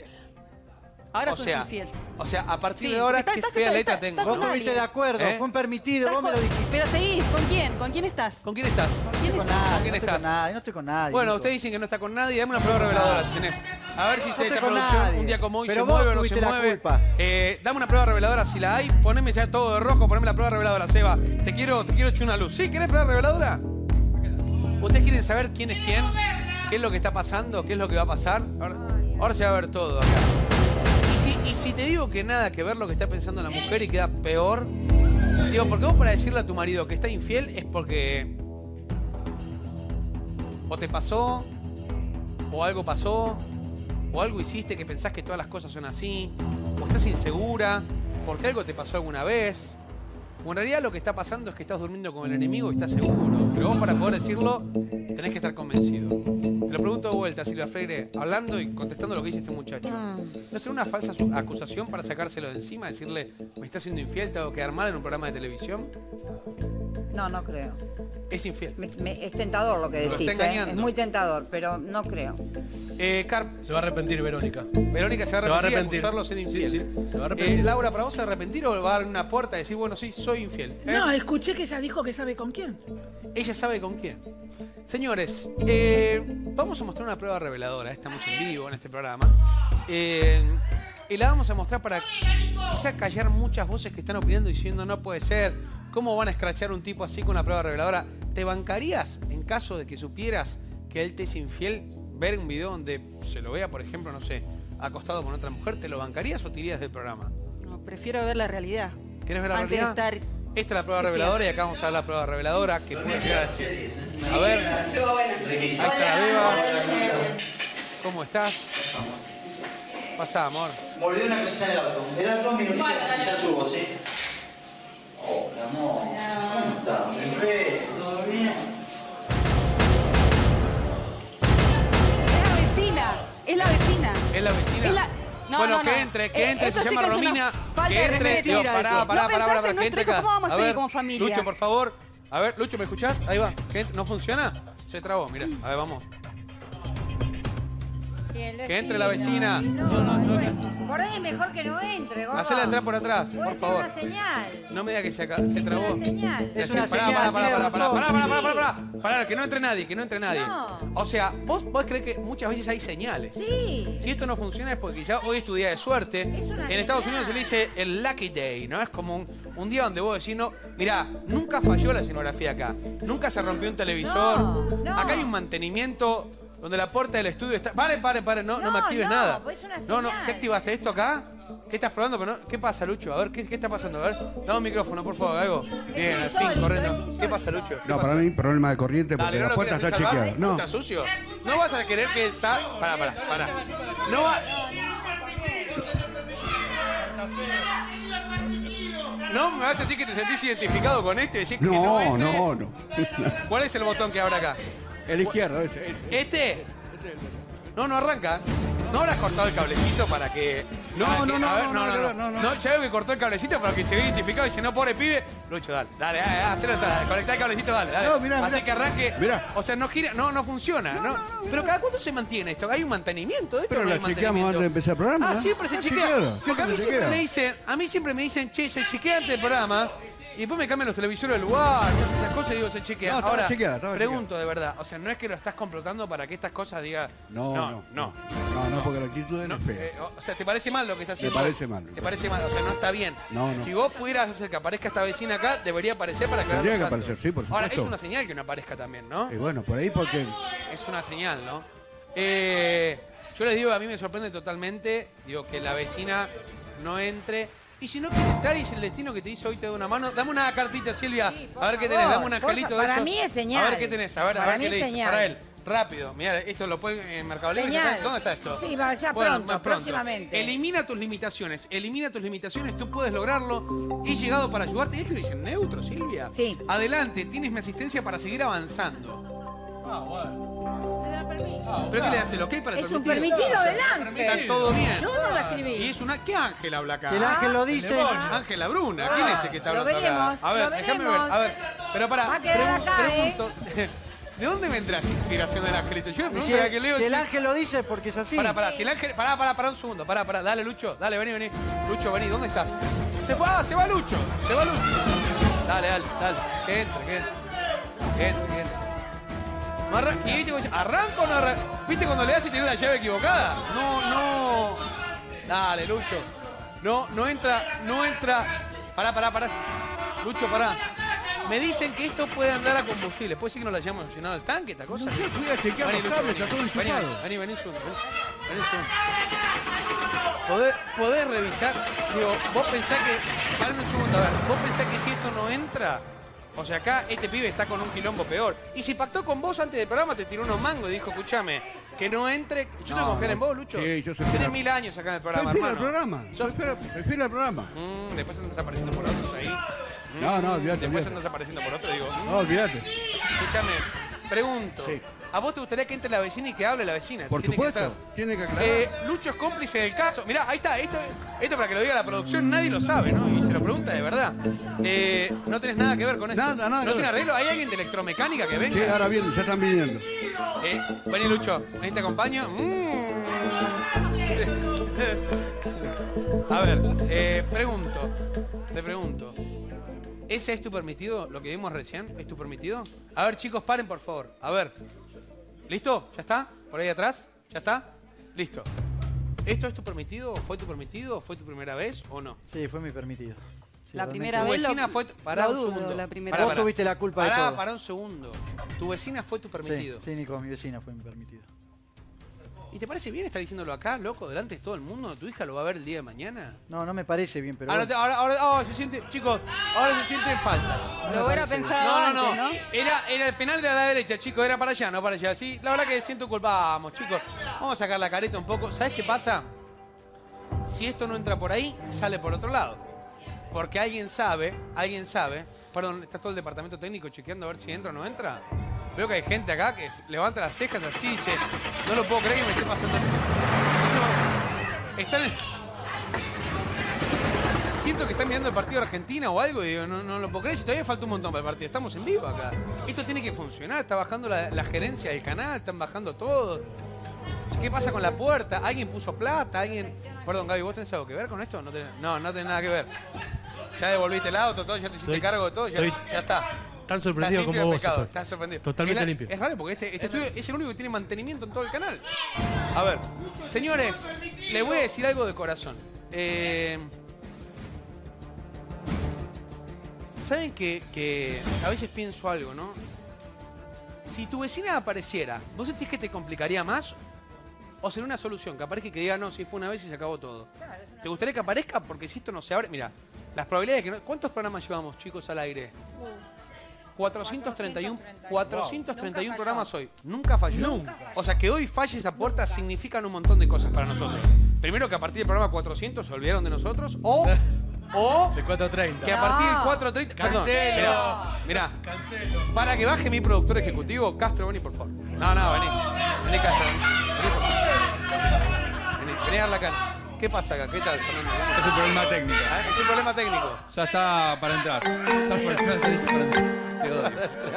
Speaker 2: Ahora
Speaker 1: o
Speaker 2: sos
Speaker 1: sea,
Speaker 2: infiel.
Speaker 1: O sea, a partir
Speaker 2: Sí,
Speaker 1: de ahora,
Speaker 2: está-
Speaker 1: qué
Speaker 2: está-
Speaker 1: fea
Speaker 2: está-
Speaker 1: letra
Speaker 2: está-
Speaker 1: tengo,
Speaker 2: está
Speaker 3: Vos
Speaker 1: ¿no?
Speaker 2: con
Speaker 3: estuviste de acuerdo,
Speaker 1: ¿Eh?
Speaker 3: fue un permitido,
Speaker 2: Estás
Speaker 3: vos me lo
Speaker 2: con-
Speaker 3: dijiste.
Speaker 2: Pero seguís, ¿con quién? ¿Con quién estás?
Speaker 1: ¿Con quién estás?
Speaker 2: ¿Con quién
Speaker 3: Con
Speaker 2: estás?
Speaker 3: nadie,
Speaker 1: ¿Con quién
Speaker 3: no estoy
Speaker 1: estás?
Speaker 3: con nadie, no estoy con nadie.
Speaker 1: Bueno,
Speaker 3: Nico.
Speaker 1: ustedes dicen que no está con nadie. Dame una prueba reveladora si tenés. A ver si
Speaker 3: No
Speaker 1: esta
Speaker 3: estoy con
Speaker 1: producción
Speaker 3: nadie.
Speaker 1: un día como hoy
Speaker 3: Pero
Speaker 1: se
Speaker 3: vos
Speaker 1: mueve o no se
Speaker 3: tuviste la
Speaker 1: mueve.
Speaker 3: culpa.
Speaker 1: Eh, dame una prueba reveladora si la hay. Poneme ya todo de rojo, poneme la prueba reveladora, Seba. Te quiero, te quiero echar una luz. ¿Sí? ¿Querés prueba reveladora? ¿Ustedes quieren saber quién es quién? ¿Qué es lo que está pasando? ¿Qué es lo que va a pasar? Ahora, ahora se va a ver todo acá. Y si, y si te digo que nada que ver lo que está pensando la mujer y queda peor, digo, porque vos para decirle a tu marido que está infiel es porque o te pasó, o algo pasó, o algo hiciste que pensás que todas las cosas son así, o estás insegura, porque algo te pasó alguna vez. O en realidad lo que está pasando es que estás durmiendo con el enemigo y estás seguro. Pero vos para poder decirlo tenés que estar convencido. Te lo pregunto de vuelta, Silvia Freire, hablando y contestando lo que dice este muchacho. ¿No será una falsa su- acusación para sacárselo de encima? Decirle, me estás siendo infiel, te hago quedar mal en un programa de televisión.
Speaker 4: No, no creo.
Speaker 1: Es infiel.
Speaker 4: Me- me- es tentador lo que
Speaker 1: Lo
Speaker 4: decís,
Speaker 1: está
Speaker 4: ¿eh?
Speaker 1: engañando.
Speaker 4: Es muy tentador, pero no creo.
Speaker 1: Eh, Carp,
Speaker 5: Se va a arrepentir, Verónica.
Speaker 1: Verónica se va a
Speaker 5: Se va a
Speaker 1: arrepentir de
Speaker 5: arrepentir.
Speaker 1: acusarlo de ser
Speaker 5: Sí,
Speaker 1: infiel.
Speaker 5: sí, se va a arrepentir.
Speaker 1: Eh, Laura, ¿para vos se va a arrepentir o va a dar una puerta y decir, bueno, sí, soy infiel? ¿Eh?
Speaker 6: No, escuché que ella dijo que sabe con quién.
Speaker 1: Ella sabe con quién. Señores, eh, vamos a mostrar una prueba reveladora. Estamos en vivo en este programa. Eh, y la vamos a mostrar para quizás callar muchas voces que están opinando diciendo no puede ser. ¿Cómo van a escrachar un tipo así con una prueba reveladora? ¿Te bancarías en caso de que supieras que él te es infiel? Ver un video donde se lo vea, por ejemplo, no sé, acostado con otra mujer, ¿te lo bancarías o te irías del programa?
Speaker 2: No, prefiero ver la realidad.
Speaker 1: ¿Querés ver la
Speaker 2: Antes de
Speaker 1: realidad?
Speaker 2: estar
Speaker 1: Esta es la prueba
Speaker 2: infiel.
Speaker 1: reveladora y acá vamos a ver la prueba reveladora que puede llegar a decir. A ver, ahí está la Beba. ¿Cómo estás? Pasá, amor.
Speaker 7: Me olvidé una cosita en el auto. Me das dos minutitos y ya subo, ¿sí? Hola, amor. ¿Cómo estás? Bebé, ¿todo bien?
Speaker 2: Es la vecina. Es la vecina.
Speaker 1: ¿Es la vecina?
Speaker 2: Es la- No,
Speaker 1: bueno,
Speaker 2: no,
Speaker 1: que
Speaker 2: no.
Speaker 1: entre, que
Speaker 2: Eh,
Speaker 1: entre,
Speaker 2: eso
Speaker 1: se
Speaker 2: sí
Speaker 1: llama
Speaker 2: que es una
Speaker 1: Romina.
Speaker 2: falta
Speaker 1: Que
Speaker 2: de
Speaker 1: entre,
Speaker 2: respeto.
Speaker 1: Digo, pará, pará,
Speaker 2: No
Speaker 1: pará,
Speaker 2: pensás
Speaker 1: pará,
Speaker 2: en
Speaker 1: que
Speaker 2: nuestro
Speaker 1: entre
Speaker 2: hijo,
Speaker 1: acá.
Speaker 2: ¿cómo vamos a seguir
Speaker 1: ver,
Speaker 2: como familia?
Speaker 1: Lucho, por favor. A ver, Lucho, ¿me escuchás? Ahí va. Que entre- ¿No funciona? Se trabó, mirá. A ver, vamos.
Speaker 9: Bien,
Speaker 4: el
Speaker 1: Que entre la
Speaker 4: destino.
Speaker 1: vecina.
Speaker 4: No, por ahí es mejor que no entre, gordo.
Speaker 1: Hacela entrar por atrás,
Speaker 4: Puede
Speaker 1: por
Speaker 4: ser
Speaker 1: favor.
Speaker 4: una señal.
Speaker 1: No me diga que se, acá, se
Speaker 4: Es
Speaker 1: trabó.
Speaker 4: una señal.
Speaker 3: Es una
Speaker 1: Pará,
Speaker 3: señal,
Speaker 1: pará, pará,
Speaker 3: tiene
Speaker 1: pará, pará,
Speaker 3: razón.
Speaker 1: pará, pará, pará,
Speaker 4: Sí.
Speaker 1: pará, pará, que no entre nadie, que no entre nadie.
Speaker 4: No.
Speaker 1: O sea, vos podés creer que muchas veces hay señales.
Speaker 4: Sí.
Speaker 1: Si esto no funciona es porque quizá hoy es tu día de suerte.
Speaker 4: Es una
Speaker 1: En Estados
Speaker 4: señal.
Speaker 1: Unidos se le dice el lucky day, ¿no? Es como un, un día donde vos decís, no, mirá, nunca falló la escenografía acá. Nunca se rompió un televisor.
Speaker 4: No, no.
Speaker 1: Acá hay un mantenimiento donde la puerta del estudio está... Pare, pare, pare, no, no,
Speaker 4: No,
Speaker 1: me actives
Speaker 4: no,
Speaker 1: nada.
Speaker 4: pues es una
Speaker 1: No, no,
Speaker 4: señal.
Speaker 1: ¿qué activaste esto acá? ¿Qué estás probando? Pero no- ¿Qué pasa, Lucho? A ver, ¿qué, qué está pasando? A ver, dame un micrófono, por favor, algo. Bien, al fin,
Speaker 4: insólito, es
Speaker 1: corriendo.
Speaker 4: insólito.
Speaker 1: ¿Qué pasa, Lucho? ¿Qué
Speaker 9: No,
Speaker 1: pasa?
Speaker 9: para mí problema de corriente porque
Speaker 1: Dale, no
Speaker 9: la
Speaker 1: lo
Speaker 9: puerta
Speaker 1: querés
Speaker 9: está
Speaker 1: salvar.
Speaker 9: chequeada. No,
Speaker 1: ¿Está sucio? No vas a querer que esa... Pará, pará, pará. No va... No me vas a decir que te sentís identificado con este y decís que no
Speaker 9: no,
Speaker 1: entre.
Speaker 9: no, no.
Speaker 1: ¿Cuál es el botón que abre acá?
Speaker 9: El izquierdo, ese, ese.
Speaker 1: ¿Este? No, no arranca. ¿No habrás cortado el cablecito para que...
Speaker 9: No,
Speaker 1: para que-
Speaker 9: no, no,
Speaker 1: a ver,
Speaker 9: no,
Speaker 1: no,
Speaker 9: no,
Speaker 1: no,
Speaker 9: no, no.
Speaker 1: No, ya veo que cortó el cablecito para que se vea identificado y si no, pobre pibe... Lucho, dale, dale, dale, dale, hacelo, dale, conectá el cablecito, dale, dale.
Speaker 9: No, mirá,
Speaker 1: Así
Speaker 9: mirá.
Speaker 1: que arranque...
Speaker 9: Mirá.
Speaker 1: O sea, no gira, no, no funciona, ¿no? Pero ¿cada cuánto se mantiene esto? ¿Hay un mantenimiento de esto?
Speaker 9: Pero
Speaker 1: o no
Speaker 9: la
Speaker 1: hay
Speaker 9: chequeamos
Speaker 1: mantenimiento?
Speaker 9: antes de empezar el programa.
Speaker 1: Ah,
Speaker 9: ¿no?
Speaker 1: siempre se
Speaker 9: Ah,
Speaker 1: chequea.
Speaker 9: chequeado,
Speaker 1: Porque a mí
Speaker 9: se
Speaker 1: siempre
Speaker 9: chequea.
Speaker 1: me dicen, a mí siempre me dicen, che, se chequea antes del programa. Y después me cambian los televisores del lugar, y hacen esas cosas y digo, se chequea.
Speaker 9: No, estaba
Speaker 1: Ahora,
Speaker 9: chequeada, estaba
Speaker 1: pregunto de verdad, o sea, no es que lo estás complotando para que estas cosas digan...
Speaker 9: No,
Speaker 1: no,
Speaker 9: no.
Speaker 1: no.
Speaker 9: No, no, porque la actitud es
Speaker 1: No,
Speaker 9: fea.
Speaker 1: eh, o sea, ¿te parece mal lo que está haciendo?
Speaker 9: parece mal.
Speaker 1: ¿Te parece mal? O sea, no está bien.
Speaker 9: No, no.
Speaker 1: Si vos pudieras hacer que aparezca esta vecina acá, debería aparecer para aclarar
Speaker 9: Tendría
Speaker 1: los
Speaker 9: que
Speaker 1: datos.
Speaker 9: aparecer, sí, por
Speaker 1: Ahora, es
Speaker 9: supuesto.
Speaker 1: una señal que no aparezca también, ¿no?
Speaker 9: Y bueno, por ahí porque...
Speaker 1: Es una señal, ¿no? Eh, yo les digo, a mí me sorprende totalmente, digo, que la vecina no entre. Y si no quiere entrar y es el destino que te hizo hoy, te doy una mano. Dame una cartita, Silvia.
Speaker 4: por
Speaker 1: A ver qué
Speaker 4: favor,
Speaker 1: tenés. Dame un
Speaker 4: por
Speaker 1: angelito
Speaker 4: fa-
Speaker 1: de
Speaker 4: para
Speaker 1: esos.
Speaker 4: mí es señal.
Speaker 1: A ver qué tenés. A ver, a
Speaker 4: Para
Speaker 1: ver
Speaker 4: mí
Speaker 1: qué le
Speaker 4: es
Speaker 1: dice.
Speaker 4: señal.
Speaker 1: Para él. Rápido. Mira, esto lo pueden en Mercado Libre.
Speaker 4: Señal.
Speaker 1: ¿Está- ¿Dónde está esto?
Speaker 4: Sí, va, ya
Speaker 1: Bueno,
Speaker 4: pronto,
Speaker 1: más
Speaker 4: próximamente.
Speaker 1: Elimina tus limitaciones. Elimina tus limitaciones. Tú puedes lograrlo. He llegado para ayudarte. Es que lo dicen neutro, Silvia.
Speaker 4: Sí.
Speaker 1: Adelante. Tienes mi asistencia para seguir avanzando.
Speaker 5: Ah, bueno.
Speaker 6: Le da permiso.
Speaker 1: ¿Pero qué le hace? ¿El ok para el
Speaker 4: Es un
Speaker 1: permitido?
Speaker 4: permitido del
Speaker 1: Está
Speaker 4: ángel.
Speaker 1: todo bien.
Speaker 4: Yo no la
Speaker 1: Y
Speaker 4: escribí.
Speaker 1: es una... ¿Qué ángel habla acá?
Speaker 3: Si el ángel lo dice,
Speaker 1: Ángela Bruna, ¿quién es el que está
Speaker 4: Lo
Speaker 1: hablando
Speaker 4: veremos,
Speaker 1: acá? A ver,
Speaker 4: lo
Speaker 1: déjame ver.
Speaker 4: veremos.
Speaker 1: A ver, pero pará,
Speaker 4: Va a quedar
Speaker 1: pregun-
Speaker 4: acá, ¿eh?
Speaker 1: pregunto, ¿de dónde vendrá esa inspiración del angelito? Yo me
Speaker 3: si
Speaker 1: pregunto la
Speaker 3: el,
Speaker 1: que leo
Speaker 3: si el
Speaker 1: si-
Speaker 3: ángel lo dice es porque es así.
Speaker 1: Pará, pará, si el ángel... Pará, pará, pará un segundo, pará, pará, dale Lucho, dale, vení, vení. Lucho, vení, ¿dónde estás? Se fue, ah, se va Lucho, se va Lucho. Dale, dale, dale, que entre, que entre. Que entre, que entre. No arran- y viste, dice, ¿arranca o no arranca? ¿Viste cuando le das y tenés la llave equivocada? No, no. Dale, Lucho. No, no entra, no entra. Pará, pará, pará. Lucho, pará. Me dicen que esto puede andar a combustible. ¿Puede ser que no la hayamos llenado el tanque, esta cosa?
Speaker 9: No sé, fui a chequear
Speaker 1: Vení,
Speaker 9: los
Speaker 1: Lucho,
Speaker 9: cables,
Speaker 1: vení.
Speaker 9: está todo
Speaker 1: Vení,
Speaker 9: enchufado.
Speaker 1: vení, vení, vení, vení, vení, vení. ¿Podés, podés revisar? Digo, vos pensás que... Dame un segundo, a ver. ¿Vos pensás que si esto no entra... O sea, acá este pibe está con un quilombo peor. Y si pactó con vos antes del programa, te tiró unos mangos y dijo, escúchame, que no entre... Yo tengo que
Speaker 9: No,
Speaker 1: confiar en
Speaker 9: no.
Speaker 1: vos, Lucho.
Speaker 9: Sí, yo soy
Speaker 1: Tenés
Speaker 9: fiel.
Speaker 1: mil años acá en el
Speaker 9: Soy
Speaker 1: programa,
Speaker 9: fiel al
Speaker 1: hermano.
Speaker 9: programa. Soy fiel, soy fiel al programa.
Speaker 1: Mm, después andas apareciendo por otros ahí. Mm,
Speaker 9: No, no, olvídate,
Speaker 1: Después
Speaker 9: olvídate.
Speaker 1: andas apareciendo por otro, digo. mm,
Speaker 9: No, olvídate.
Speaker 1: Escúchame, pregunto.
Speaker 9: Sí.
Speaker 1: ¿A vos te gustaría que entre la vecina y que hable la vecina?
Speaker 9: Por
Speaker 1: Tiene que
Speaker 9: supuesto,
Speaker 1: entrar.
Speaker 9: tiene que aclarar.
Speaker 1: Eh, Lucho es cómplice del caso. Mirá, ahí está. Esto, esto para que lo diga la producción, nadie lo sabe, ¿no? Y se lo pregunta de verdad. Eh, no tenés nada que ver con esto.
Speaker 9: Nada, nada
Speaker 1: ¿No
Speaker 9: que
Speaker 1: tiene
Speaker 9: ver.
Speaker 1: arreglo? ¿Hay alguien de electromecánica que venga?
Speaker 9: Sí, ahora vienen, ya están viniendo.
Speaker 1: Eh, vení, Lucho. ¿Vení, te acompaño? Mm. A ver, eh, pregunto. Te pregunto. ¿Ese es tu permitido? ¿Lo que vimos recién? ¿Es tu permitido? A ver, chicos, paren, por favor. A ver. ¿Listo? ¿Ya está? ¿Por ahí atrás? ¿Ya está? Listo. ¿Esto es tu permitido? ¿O fue tu permitido? ¿O fue tu primera vez o no?
Speaker 3: Sí, fue mi permitido. Sí,
Speaker 2: La
Speaker 3: realmente.
Speaker 2: primera
Speaker 1: Tu
Speaker 2: vez lo-
Speaker 1: vecina fue... tu- Pará
Speaker 2: lo
Speaker 1: un
Speaker 2: dudo,
Speaker 1: segundo.
Speaker 2: la primera
Speaker 1: Pará,
Speaker 3: Vos
Speaker 1: pará.
Speaker 3: tuviste la culpa de
Speaker 1: Pará,
Speaker 3: todo.
Speaker 1: pará un segundo. Tu vecina fue tu permitido.
Speaker 3: Sí, sí, Nico, mi vecina fue mi permitido.
Speaker 1: ¿Y te parece bien estar diciéndolo acá, loco, delante de todo el mundo? ¿Tu hija lo va a ver el día de mañana?
Speaker 3: No, no me parece bien, pero.
Speaker 1: Ahora,
Speaker 3: bueno.
Speaker 1: te- ahora, ahora, oh, se siente, chicos, ahora se siente en falta.
Speaker 2: Lo hubiera pensado
Speaker 1: No, no,
Speaker 2: antes,
Speaker 1: no.
Speaker 2: ¿no?
Speaker 1: Era, era el penal de la derecha, chicos, era para allá, no para allá. Sí, la verdad que siento culpa. Vamos, chicos, vamos a sacar la careta un poco. ¿Sabes qué pasa? Si esto no entra por ahí, sale por otro lado. Porque alguien sabe, alguien sabe. Perdón, está todo el departamento técnico chequeando a ver si entra o no entra. Veo que hay gente acá que se levanta las cejas así y dice, no lo puedo creer que me esté pasando. No, están en... Siento que están mirando el partido de Argentina o algo y digo, no, no lo puedo creer. Si todavía falta un montón para el partido. Estamos en vivo acá. Esto tiene que funcionar. Está bajando la, la gerencia del canal, están bajando todos. Así que ¿Qué pasa con la puerta? ¿Alguien puso plata? ¿Alguien...? Perdón, Gaby, ¿vos tenés algo que ver con esto? No, tenés... no, no tenés nada que ver. Ya devolviste el auto, todo, ya te hiciste
Speaker 5: Estoy-
Speaker 1: cargo de todo, ya,
Speaker 5: estoy
Speaker 1: ya está.
Speaker 5: Tan sorprendido
Speaker 1: Estás limpio
Speaker 5: como
Speaker 1: de
Speaker 5: vos
Speaker 1: pecado,
Speaker 5: estoy.
Speaker 1: estás sorprendido.
Speaker 5: Totalmente
Speaker 1: es la-
Speaker 5: limpio.
Speaker 1: Es raro porque este, este estudio es el único que tiene mantenimiento en todo el canal. A ver, señores, les voy a decir algo de corazón. Eh, ¿Saben que, que a veces pienso algo, no? Si tu vecina apareciera, ¿vos sentís que te complicaría más? ¿O sería una solución? Que aparezca y que diga, no, si fue una vez y se acabó todo. ¿Te gustaría que aparezca? Porque si esto no se abre... Mira, las probabilidades de que no... ¿Cuántos programas llevamos, chicos, al aire? cuatrocientos treinta y uno, cuatrocientos treinta y uno
Speaker 4: Nunca
Speaker 1: programas hoy. Nunca falló.
Speaker 5: Nunca.
Speaker 1: O sea, que hoy falle esa puerta significan un montón de cosas para nosotros. Primero, que a partir del programa cuatrocientos se olvidaron de nosotros. O... o
Speaker 5: De cuatro treinta.
Speaker 1: que a partir del
Speaker 4: No.
Speaker 1: cuatrocientos treinta... Perdón,
Speaker 5: Cancelo.
Speaker 1: mirá, mirá.
Speaker 5: Cancelo.
Speaker 1: Para que baje mi productor ejecutivo, Castro, vení, por favor. No, no, vení. Vení, Castro. Vení, vení, por favor. Vení, vení a dar la cara. ¿Qué pasa acá? ¿Qué tal, Fernando?
Speaker 10: Es un problema técnico.
Speaker 1: Ah, Es un problema técnico.
Speaker 10: Ya está para entrar. Ya fue, ya está listo para entrar. Te odio.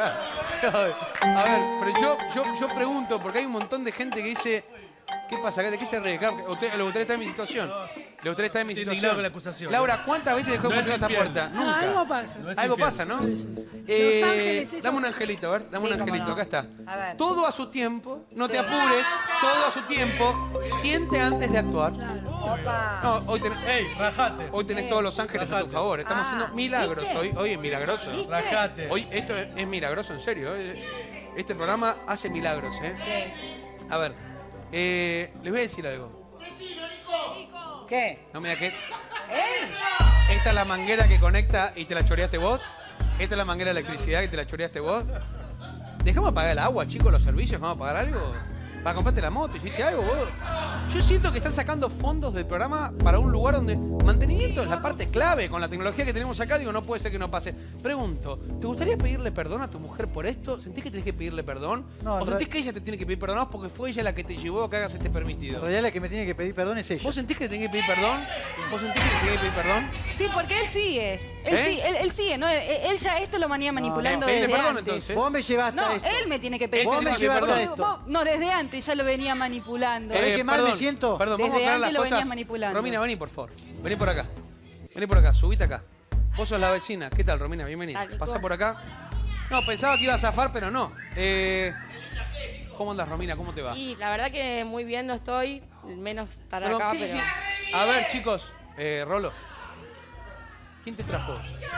Speaker 1: A ver, pero yo, yo, yo pregunto, porque hay un montón de gente que dice, ¿qué pasa acá? ¿De qué se ríe? Claro, ¿Usted, ¿Le gustaría estar en mi situación? ¿Le gustaría estar en mi
Speaker 5: Estoy
Speaker 1: situación?
Speaker 5: indignado con la acusación.
Speaker 1: Laura, ¿cuántas veces dejó de
Speaker 5: No es
Speaker 1: funcionar esta
Speaker 5: infiel.
Speaker 1: puerta?
Speaker 6: No,
Speaker 1: Nunca.
Speaker 6: algo pasa.
Speaker 5: No es
Speaker 1: Algo
Speaker 5: infiel.
Speaker 1: pasa, ¿no?
Speaker 6: Sí, sí.
Speaker 1: Eh,
Speaker 6: Los Ángeles, eso.
Speaker 1: dame un angelito, a ver, dame
Speaker 4: Sí,
Speaker 1: un
Speaker 4: cómo
Speaker 1: angelito,
Speaker 4: no.
Speaker 1: acá está.
Speaker 4: A ver.
Speaker 1: Todo a su tiempo, no te apures, todo a su tiempo, siente antes de actuar.
Speaker 4: Opa.
Speaker 1: No, hoy tenés,
Speaker 5: ey, rajate.
Speaker 1: hoy tenés todos los ángeles a tu
Speaker 5: Rajate.
Speaker 1: favor, estamos
Speaker 4: Ah,
Speaker 1: haciendo milagros
Speaker 4: ¿viste?
Speaker 1: hoy, hoy es milagroso.
Speaker 4: ¿Viste?
Speaker 5: Rajate.
Speaker 1: Hoy esto es, es milagroso, en serio. eh. Este programa hace milagros, ¿eh?
Speaker 4: Sí.
Speaker 1: A ver, eh, les voy a decir algo.
Speaker 4: ¿Qué?
Speaker 1: No me da que...
Speaker 4: ¿Él?
Speaker 1: Esta es la manguera que conecta y te la choreaste vos. Esta es la manguera de electricidad que te la choreaste vos. Dejamos pagar el agua, chicos, los servicios. ¿Vamos a pagar algo? ¿Para comprarte la moto? ¿Hiciste algo vos? Yo siento que están sacando fondos del programa para un lugar donde mantenimiento es la parte clave. Con la tecnología que tenemos acá, digo, no puede ser que no pase. Pregunto, ¿te gustaría pedirle perdón a tu mujer por esto? ¿Sentís que tenés que pedirle perdón?
Speaker 3: No, en
Speaker 1: ¿O sentís
Speaker 3: re-
Speaker 1: que ella te tiene que pedir perdón porque fue ella la que te llevó a que hagas este
Speaker 3: En
Speaker 1: permitido?
Speaker 3: realidad la que me tiene que pedir perdón es ella.
Speaker 1: ¿Vos sentís que te tenés que pedir perdón? ¿Vos sentís que te tenés que pedir perdón?
Speaker 2: Sí, porque él sigue. Él,
Speaker 1: ¿Eh?
Speaker 2: sí, él, él sigue, ¿no? Él, él ya esto lo venía manipulando
Speaker 1: Eh, pedile
Speaker 2: desde
Speaker 1: perdón,
Speaker 2: antes.
Speaker 1: entonces.
Speaker 3: Vos me llevaste
Speaker 2: No,
Speaker 3: a esto.
Speaker 2: él me tiene que pedir
Speaker 1: Él te
Speaker 3: Vos me
Speaker 1: tiene que pedir
Speaker 3: llevaste a
Speaker 1: perdón.
Speaker 3: esto.
Speaker 2: Vos- no, desde antes ya lo venía manipulando.
Speaker 3: ¿Sabés qué mal me siento?
Speaker 1: Perdón,
Speaker 2: Desde
Speaker 1: vamos a aclarar
Speaker 2: antes
Speaker 1: las
Speaker 2: lo
Speaker 1: cosas.
Speaker 2: venías manipulando.
Speaker 1: Romina, vení, por favor. Vení por acá. Vení por acá, subite acá. Vos sos la vecina. ¿Qué tal, Romina? Bienvenida.
Speaker 4: Dale,
Speaker 1: Pasá
Speaker 4: ¿cómo?
Speaker 1: por acá. No, pensaba que iba a zafar, pero no. Eh, ¿Cómo andas, Romina? ¿Cómo te va?
Speaker 11: Y la verdad que muy bien no estoy, menos estar
Speaker 1: Perdón,
Speaker 11: acá,
Speaker 1: ¿qué se
Speaker 11: pero...
Speaker 1: siente? A ver, chicos. Eh, Rolo. ¿Quién te trajo?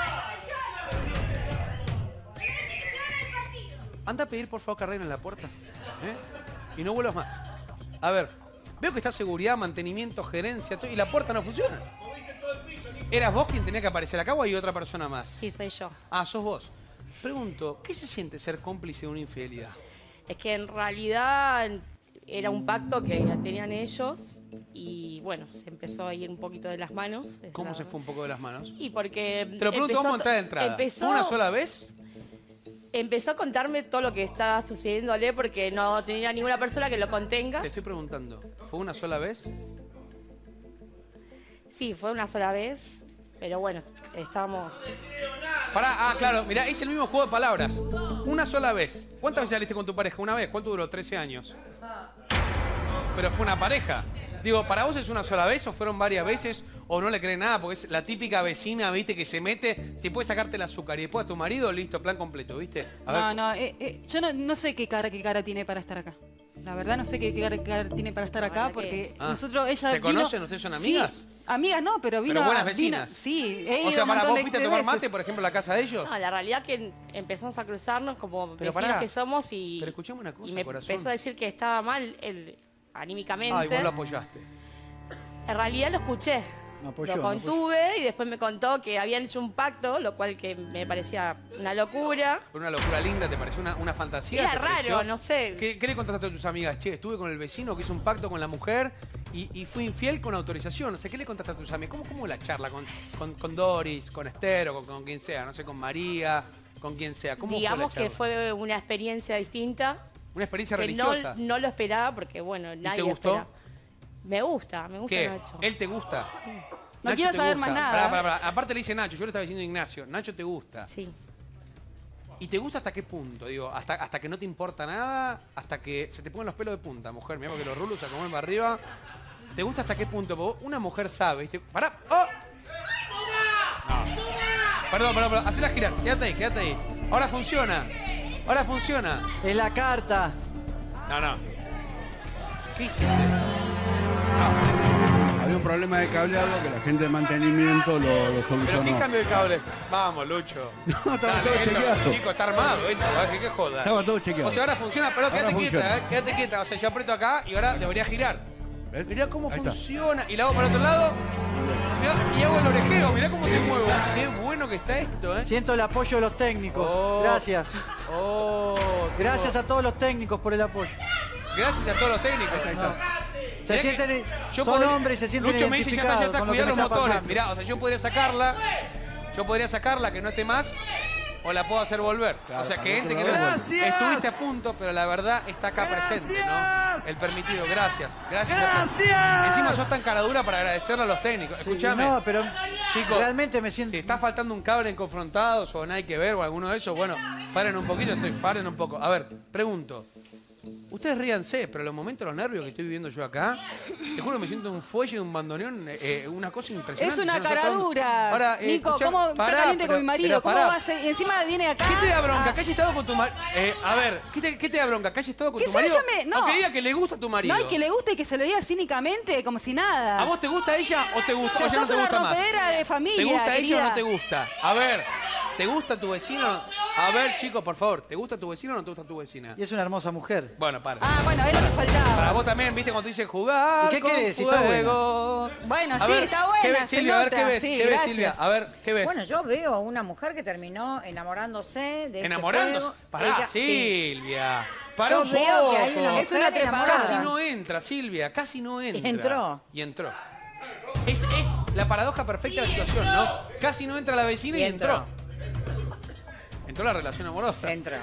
Speaker 1: Anda a pedir, por favor, que arreglen la puerta. ¿eh? Y no vuelvas más. A ver, veo que está seguridad, mantenimiento, gerencia, todo, y la puerta no funciona. ¿Eras vos quien tenía que aparecer acá o hay otra persona más?
Speaker 11: Sí, soy yo.
Speaker 1: Ah, sos vos. Pregunto, ¿qué se siente ser cómplice de una infidelidad?
Speaker 11: Es que en realidad era un pacto que tenían ellos y bueno, se empezó a ir un poquito de las manos. es
Speaker 1: ¿Cómo
Speaker 11: la-
Speaker 1: se fue un poco de las manos?
Speaker 11: Y porque...
Speaker 1: Te lo pregunto,
Speaker 11: empezó
Speaker 1: vamos a entrar de
Speaker 11: to-
Speaker 1: entrada.
Speaker 11: Empezó,
Speaker 1: ¿Fue una sola vez?
Speaker 11: empezó a contarme todo lo que estaba sucediéndole porque no tenía ninguna persona que lo contenga.
Speaker 1: Te estoy preguntando, ¿fue una sola vez?
Speaker 11: Sí, fue una sola vez, pero bueno, estábamos...
Speaker 1: Pará, ah, claro, mirá, es el mismo juego de palabras. Una sola vez. ¿Cuántas veces saliste con tu pareja? ¿Una vez? ¿Cuánto duró? trece años. Pero fue una pareja. Digo, ¿para vos es una sola vez o fueron varias veces o no le creen nada? Porque es la típica vecina, ¿viste? Que se mete, si puede sacarte el azúcar y después a tu marido, listo, plan completo, ¿viste? A
Speaker 2: No,
Speaker 1: ver,
Speaker 2: no, eh, eh, yo no, no sé qué cara, qué cara tiene para estar acá. La verdad no sé qué, qué cara, qué cara tiene para estar acá
Speaker 11: verdad
Speaker 2: porque
Speaker 1: Ah.
Speaker 2: nosotros, ella
Speaker 1: ¿Se
Speaker 2: vino-
Speaker 1: conocen? ¿Ustedes son amigas?
Speaker 2: Sí, amigas no, pero vino...
Speaker 1: Pero buenas
Speaker 2: vino-
Speaker 1: vecinas.
Speaker 2: sí, he
Speaker 1: o
Speaker 2: ido
Speaker 1: sea,
Speaker 2: un
Speaker 1: para
Speaker 2: montón
Speaker 1: vos
Speaker 2: de-
Speaker 1: fuiste a
Speaker 2: de
Speaker 1: tomar
Speaker 2: veces.
Speaker 1: mate, por ejemplo, a la casa de ellos.
Speaker 11: No, la realidad que empezamos a cruzarnos como
Speaker 1: Pero
Speaker 11: vecinos
Speaker 1: pará.
Speaker 11: que somos y,
Speaker 1: Pero escuchame una cosa,
Speaker 11: y me
Speaker 1: corazón.
Speaker 11: empezó a decir que estaba mal él, anímicamente.
Speaker 1: Ay, vos lo apoyaste.
Speaker 11: En realidad lo escuché,
Speaker 3: No apoyó,
Speaker 11: lo
Speaker 3: no
Speaker 11: contuve y después me contó que habían hecho un pacto, lo cual que me parecía una locura.
Speaker 1: Fue una locura linda, ¿te pareció una, una fantasía?
Speaker 11: Era
Speaker 1: ¿Te pareció?
Speaker 11: raro, no sé.
Speaker 1: ¿Qué, qué le contaste a tus amigas? Che, estuve con el vecino que hizo un pacto con la mujer y, y fui infiel con autorización. O sea, ¿qué le contaste a tus amigas? ¿Cómo, cómo la charla con, con, con Doris, con Esther o con, con quien sea? No sé, con María, con quien sea. ¿Cómo
Speaker 11: Digamos
Speaker 1: fue la
Speaker 11: que
Speaker 1: charla?
Speaker 11: fue una experiencia distinta.
Speaker 1: Una experiencia
Speaker 11: que no,
Speaker 1: religiosa.
Speaker 11: no lo esperaba porque, bueno, nadie
Speaker 1: te gustó?
Speaker 11: espera. Me gusta, me gusta
Speaker 1: ¿Qué?
Speaker 11: Nacho.
Speaker 1: ¿Él te gusta?
Speaker 2: No
Speaker 1: Nacho
Speaker 2: quiero
Speaker 1: te
Speaker 2: saber
Speaker 1: gusta.
Speaker 2: más nada.
Speaker 1: Pará, pará, pará. Aparte le dice Nacho, yo le estaba diciendo Ignacio. Nacho te gusta.
Speaker 11: Sí.
Speaker 1: ¿Y te gusta hasta qué punto? Digo, hasta, hasta que no te importa nada, hasta que se te pongan los pelos de punta, mujer. Mirá, porque los rulos se acomodan para arriba. ¿Te gusta hasta qué punto? Porque una mujer sabe, ¿viste? ¡Pará! ¡Oh! No. Perdón, perdón, perdón. Hacela girar. Quédate ahí, quédate ahí. Ahora funciona. Ahora funciona.
Speaker 3: Es la carta.
Speaker 1: No, no. ¿Qué hiciste?
Speaker 9: Había un problema de cableado que la gente de mantenimiento lo, lo
Speaker 1: ¿Pero
Speaker 9: solucionó.
Speaker 1: qué cambio de cable? Vamos, Lucho.
Speaker 9: No, estaba
Speaker 1: Dale,
Speaker 9: todo
Speaker 1: esto,
Speaker 9: chequeado.
Speaker 1: chico, está armado, ¿viste? ¿Qué, qué joda?
Speaker 9: Estaba todo chequeado.
Speaker 1: O sea, ahora funciona, pero
Speaker 9: Ahora
Speaker 1: quédate
Speaker 9: funciona.
Speaker 1: quieta, ¿eh? Quédate quieta. O sea, yo aprieto acá y ahora debería girar.
Speaker 9: ¿Ves?
Speaker 1: Mirá cómo
Speaker 9: Ahí está.
Speaker 1: funciona. Y la hago para el otro lado. Mirá, y hago el orejero. Mirá cómo te muevo. Qué bueno que está esto, ¿eh?
Speaker 3: Siento el apoyo de los técnicos.
Speaker 1: Oh.
Speaker 3: Gracias.
Speaker 1: Oh,
Speaker 3: Gracias a todos los técnicos por el apoyo.
Speaker 1: Gracias a todos los técnicos.
Speaker 9: Ahí está.
Speaker 3: Se
Speaker 1: Mirá
Speaker 3: sienten,
Speaker 1: que yo
Speaker 3: son
Speaker 1: podría-
Speaker 3: hombres y se sienten
Speaker 1: Lucho me dice, ya está, ya
Speaker 3: identificados
Speaker 1: está,
Speaker 3: con lo que
Speaker 1: cuidar
Speaker 3: me
Speaker 1: los
Speaker 3: está
Speaker 1: motores.
Speaker 3: pasando.
Speaker 1: Mirá, o sea, yo podría sacarla. Yo podría sacarla, que no esté más. O la puedo hacer volver.
Speaker 9: Claro,
Speaker 1: o sea, que
Speaker 9: al
Speaker 1: entre,
Speaker 9: otro
Speaker 1: que no.
Speaker 9: lado
Speaker 1: Estuviste a punto, pero la verdad está acá presente, ¿no? El permitido. Gracias. Gracias. a todos. Encima sos tan cara dura para agradecerle a los técnicos. Escuchame.
Speaker 3: No, pero
Speaker 1: Chicos,
Speaker 3: realmente me siento...
Speaker 1: si está faltando un cable en confrontados o nada hay que ver o alguno de esos, bueno, paren un poquito, estoy, paren un poco. A ver, pregunto. Ustedes ríanse, pero los momentos, los nervios que estoy viviendo yo acá, te juro que me siento un fuelle de un bandoneón, eh, una cosa impresionante.
Speaker 2: Es una
Speaker 1: Yo no sé hasta
Speaker 2: cara
Speaker 1: dónde-
Speaker 2: dura.
Speaker 1: Ahora, eh,
Speaker 2: Nico,
Speaker 1: escuchá,
Speaker 2: ¿cómo
Speaker 1: pará,
Speaker 2: está caliente
Speaker 1: pero-
Speaker 2: con mi marido?
Speaker 1: pero
Speaker 2: ¿Cómo
Speaker 1: pará.
Speaker 2: va a ser? Y encima viene acá.
Speaker 1: ¿Qué te da bronca?
Speaker 2: Ah.
Speaker 1: ¿Que haya estado con tu marido? Eh, a ver, ¿qué te, ¿qué te da bronca? ¿Que haya estado con
Speaker 2: Que
Speaker 1: tu
Speaker 2: se
Speaker 1: marido?
Speaker 2: llame- no.
Speaker 1: O que diga que le gusta a tu marido.
Speaker 2: No, y que le guste y que se lo diga cínicamente, como si nada.
Speaker 1: ¿A vos te gusta ella o te gusta?
Speaker 2: O sea,
Speaker 1: o ya no
Speaker 2: sos
Speaker 1: te
Speaker 2: una
Speaker 1: gusta más?
Speaker 2: rompedera de familia,
Speaker 1: ¿Te gusta ella o
Speaker 2: querida.
Speaker 1: no te gusta? A ver, ¿te gusta tu vecino? A ver, chicos, por favor, ¿te gusta tu vecino o no te gusta tu vecina?
Speaker 3: Y es una hermosa mujer.
Speaker 1: Bueno, para.
Speaker 2: Ah, bueno, es lo que faltaba.
Speaker 1: Para vos también, ¿viste? Cuando dice jugar
Speaker 3: ¿Y qué
Speaker 1: con
Speaker 3: querés? Si está
Speaker 1: fuego.
Speaker 2: Bueno,
Speaker 1: A
Speaker 2: sí,
Speaker 1: ver,
Speaker 2: está buena,
Speaker 1: ¿qué ves,
Speaker 2: se
Speaker 1: Silvia? A ver,
Speaker 2: nota,
Speaker 1: ¿qué ves?
Speaker 2: sí,
Speaker 1: ¿Qué ves,
Speaker 2: gracias.
Speaker 1: Silvia? A ver, ¿qué ves?
Speaker 4: Bueno, yo veo una mujer que terminó enamorándose de
Speaker 1: Enamorándose.
Speaker 4: este juego.
Speaker 1: Pará,
Speaker 4: Ella- sí.
Speaker 1: Silvia. Pará
Speaker 4: Yo
Speaker 1: un
Speaker 4: veo
Speaker 1: poco.
Speaker 4: que hay una
Speaker 2: Es una
Speaker 4: mujer
Speaker 2: trepadora.
Speaker 4: enamorada.
Speaker 1: Casi no entra, Silvia, casi no entra.
Speaker 4: entró.
Speaker 1: Y entró. Es, es la paradoja perfecta de la situación, ¿no? Casi no entra la vecina y,
Speaker 4: Y
Speaker 1: entró.
Speaker 4: entró.
Speaker 1: Entró la relación amorosa.
Speaker 4: Entró.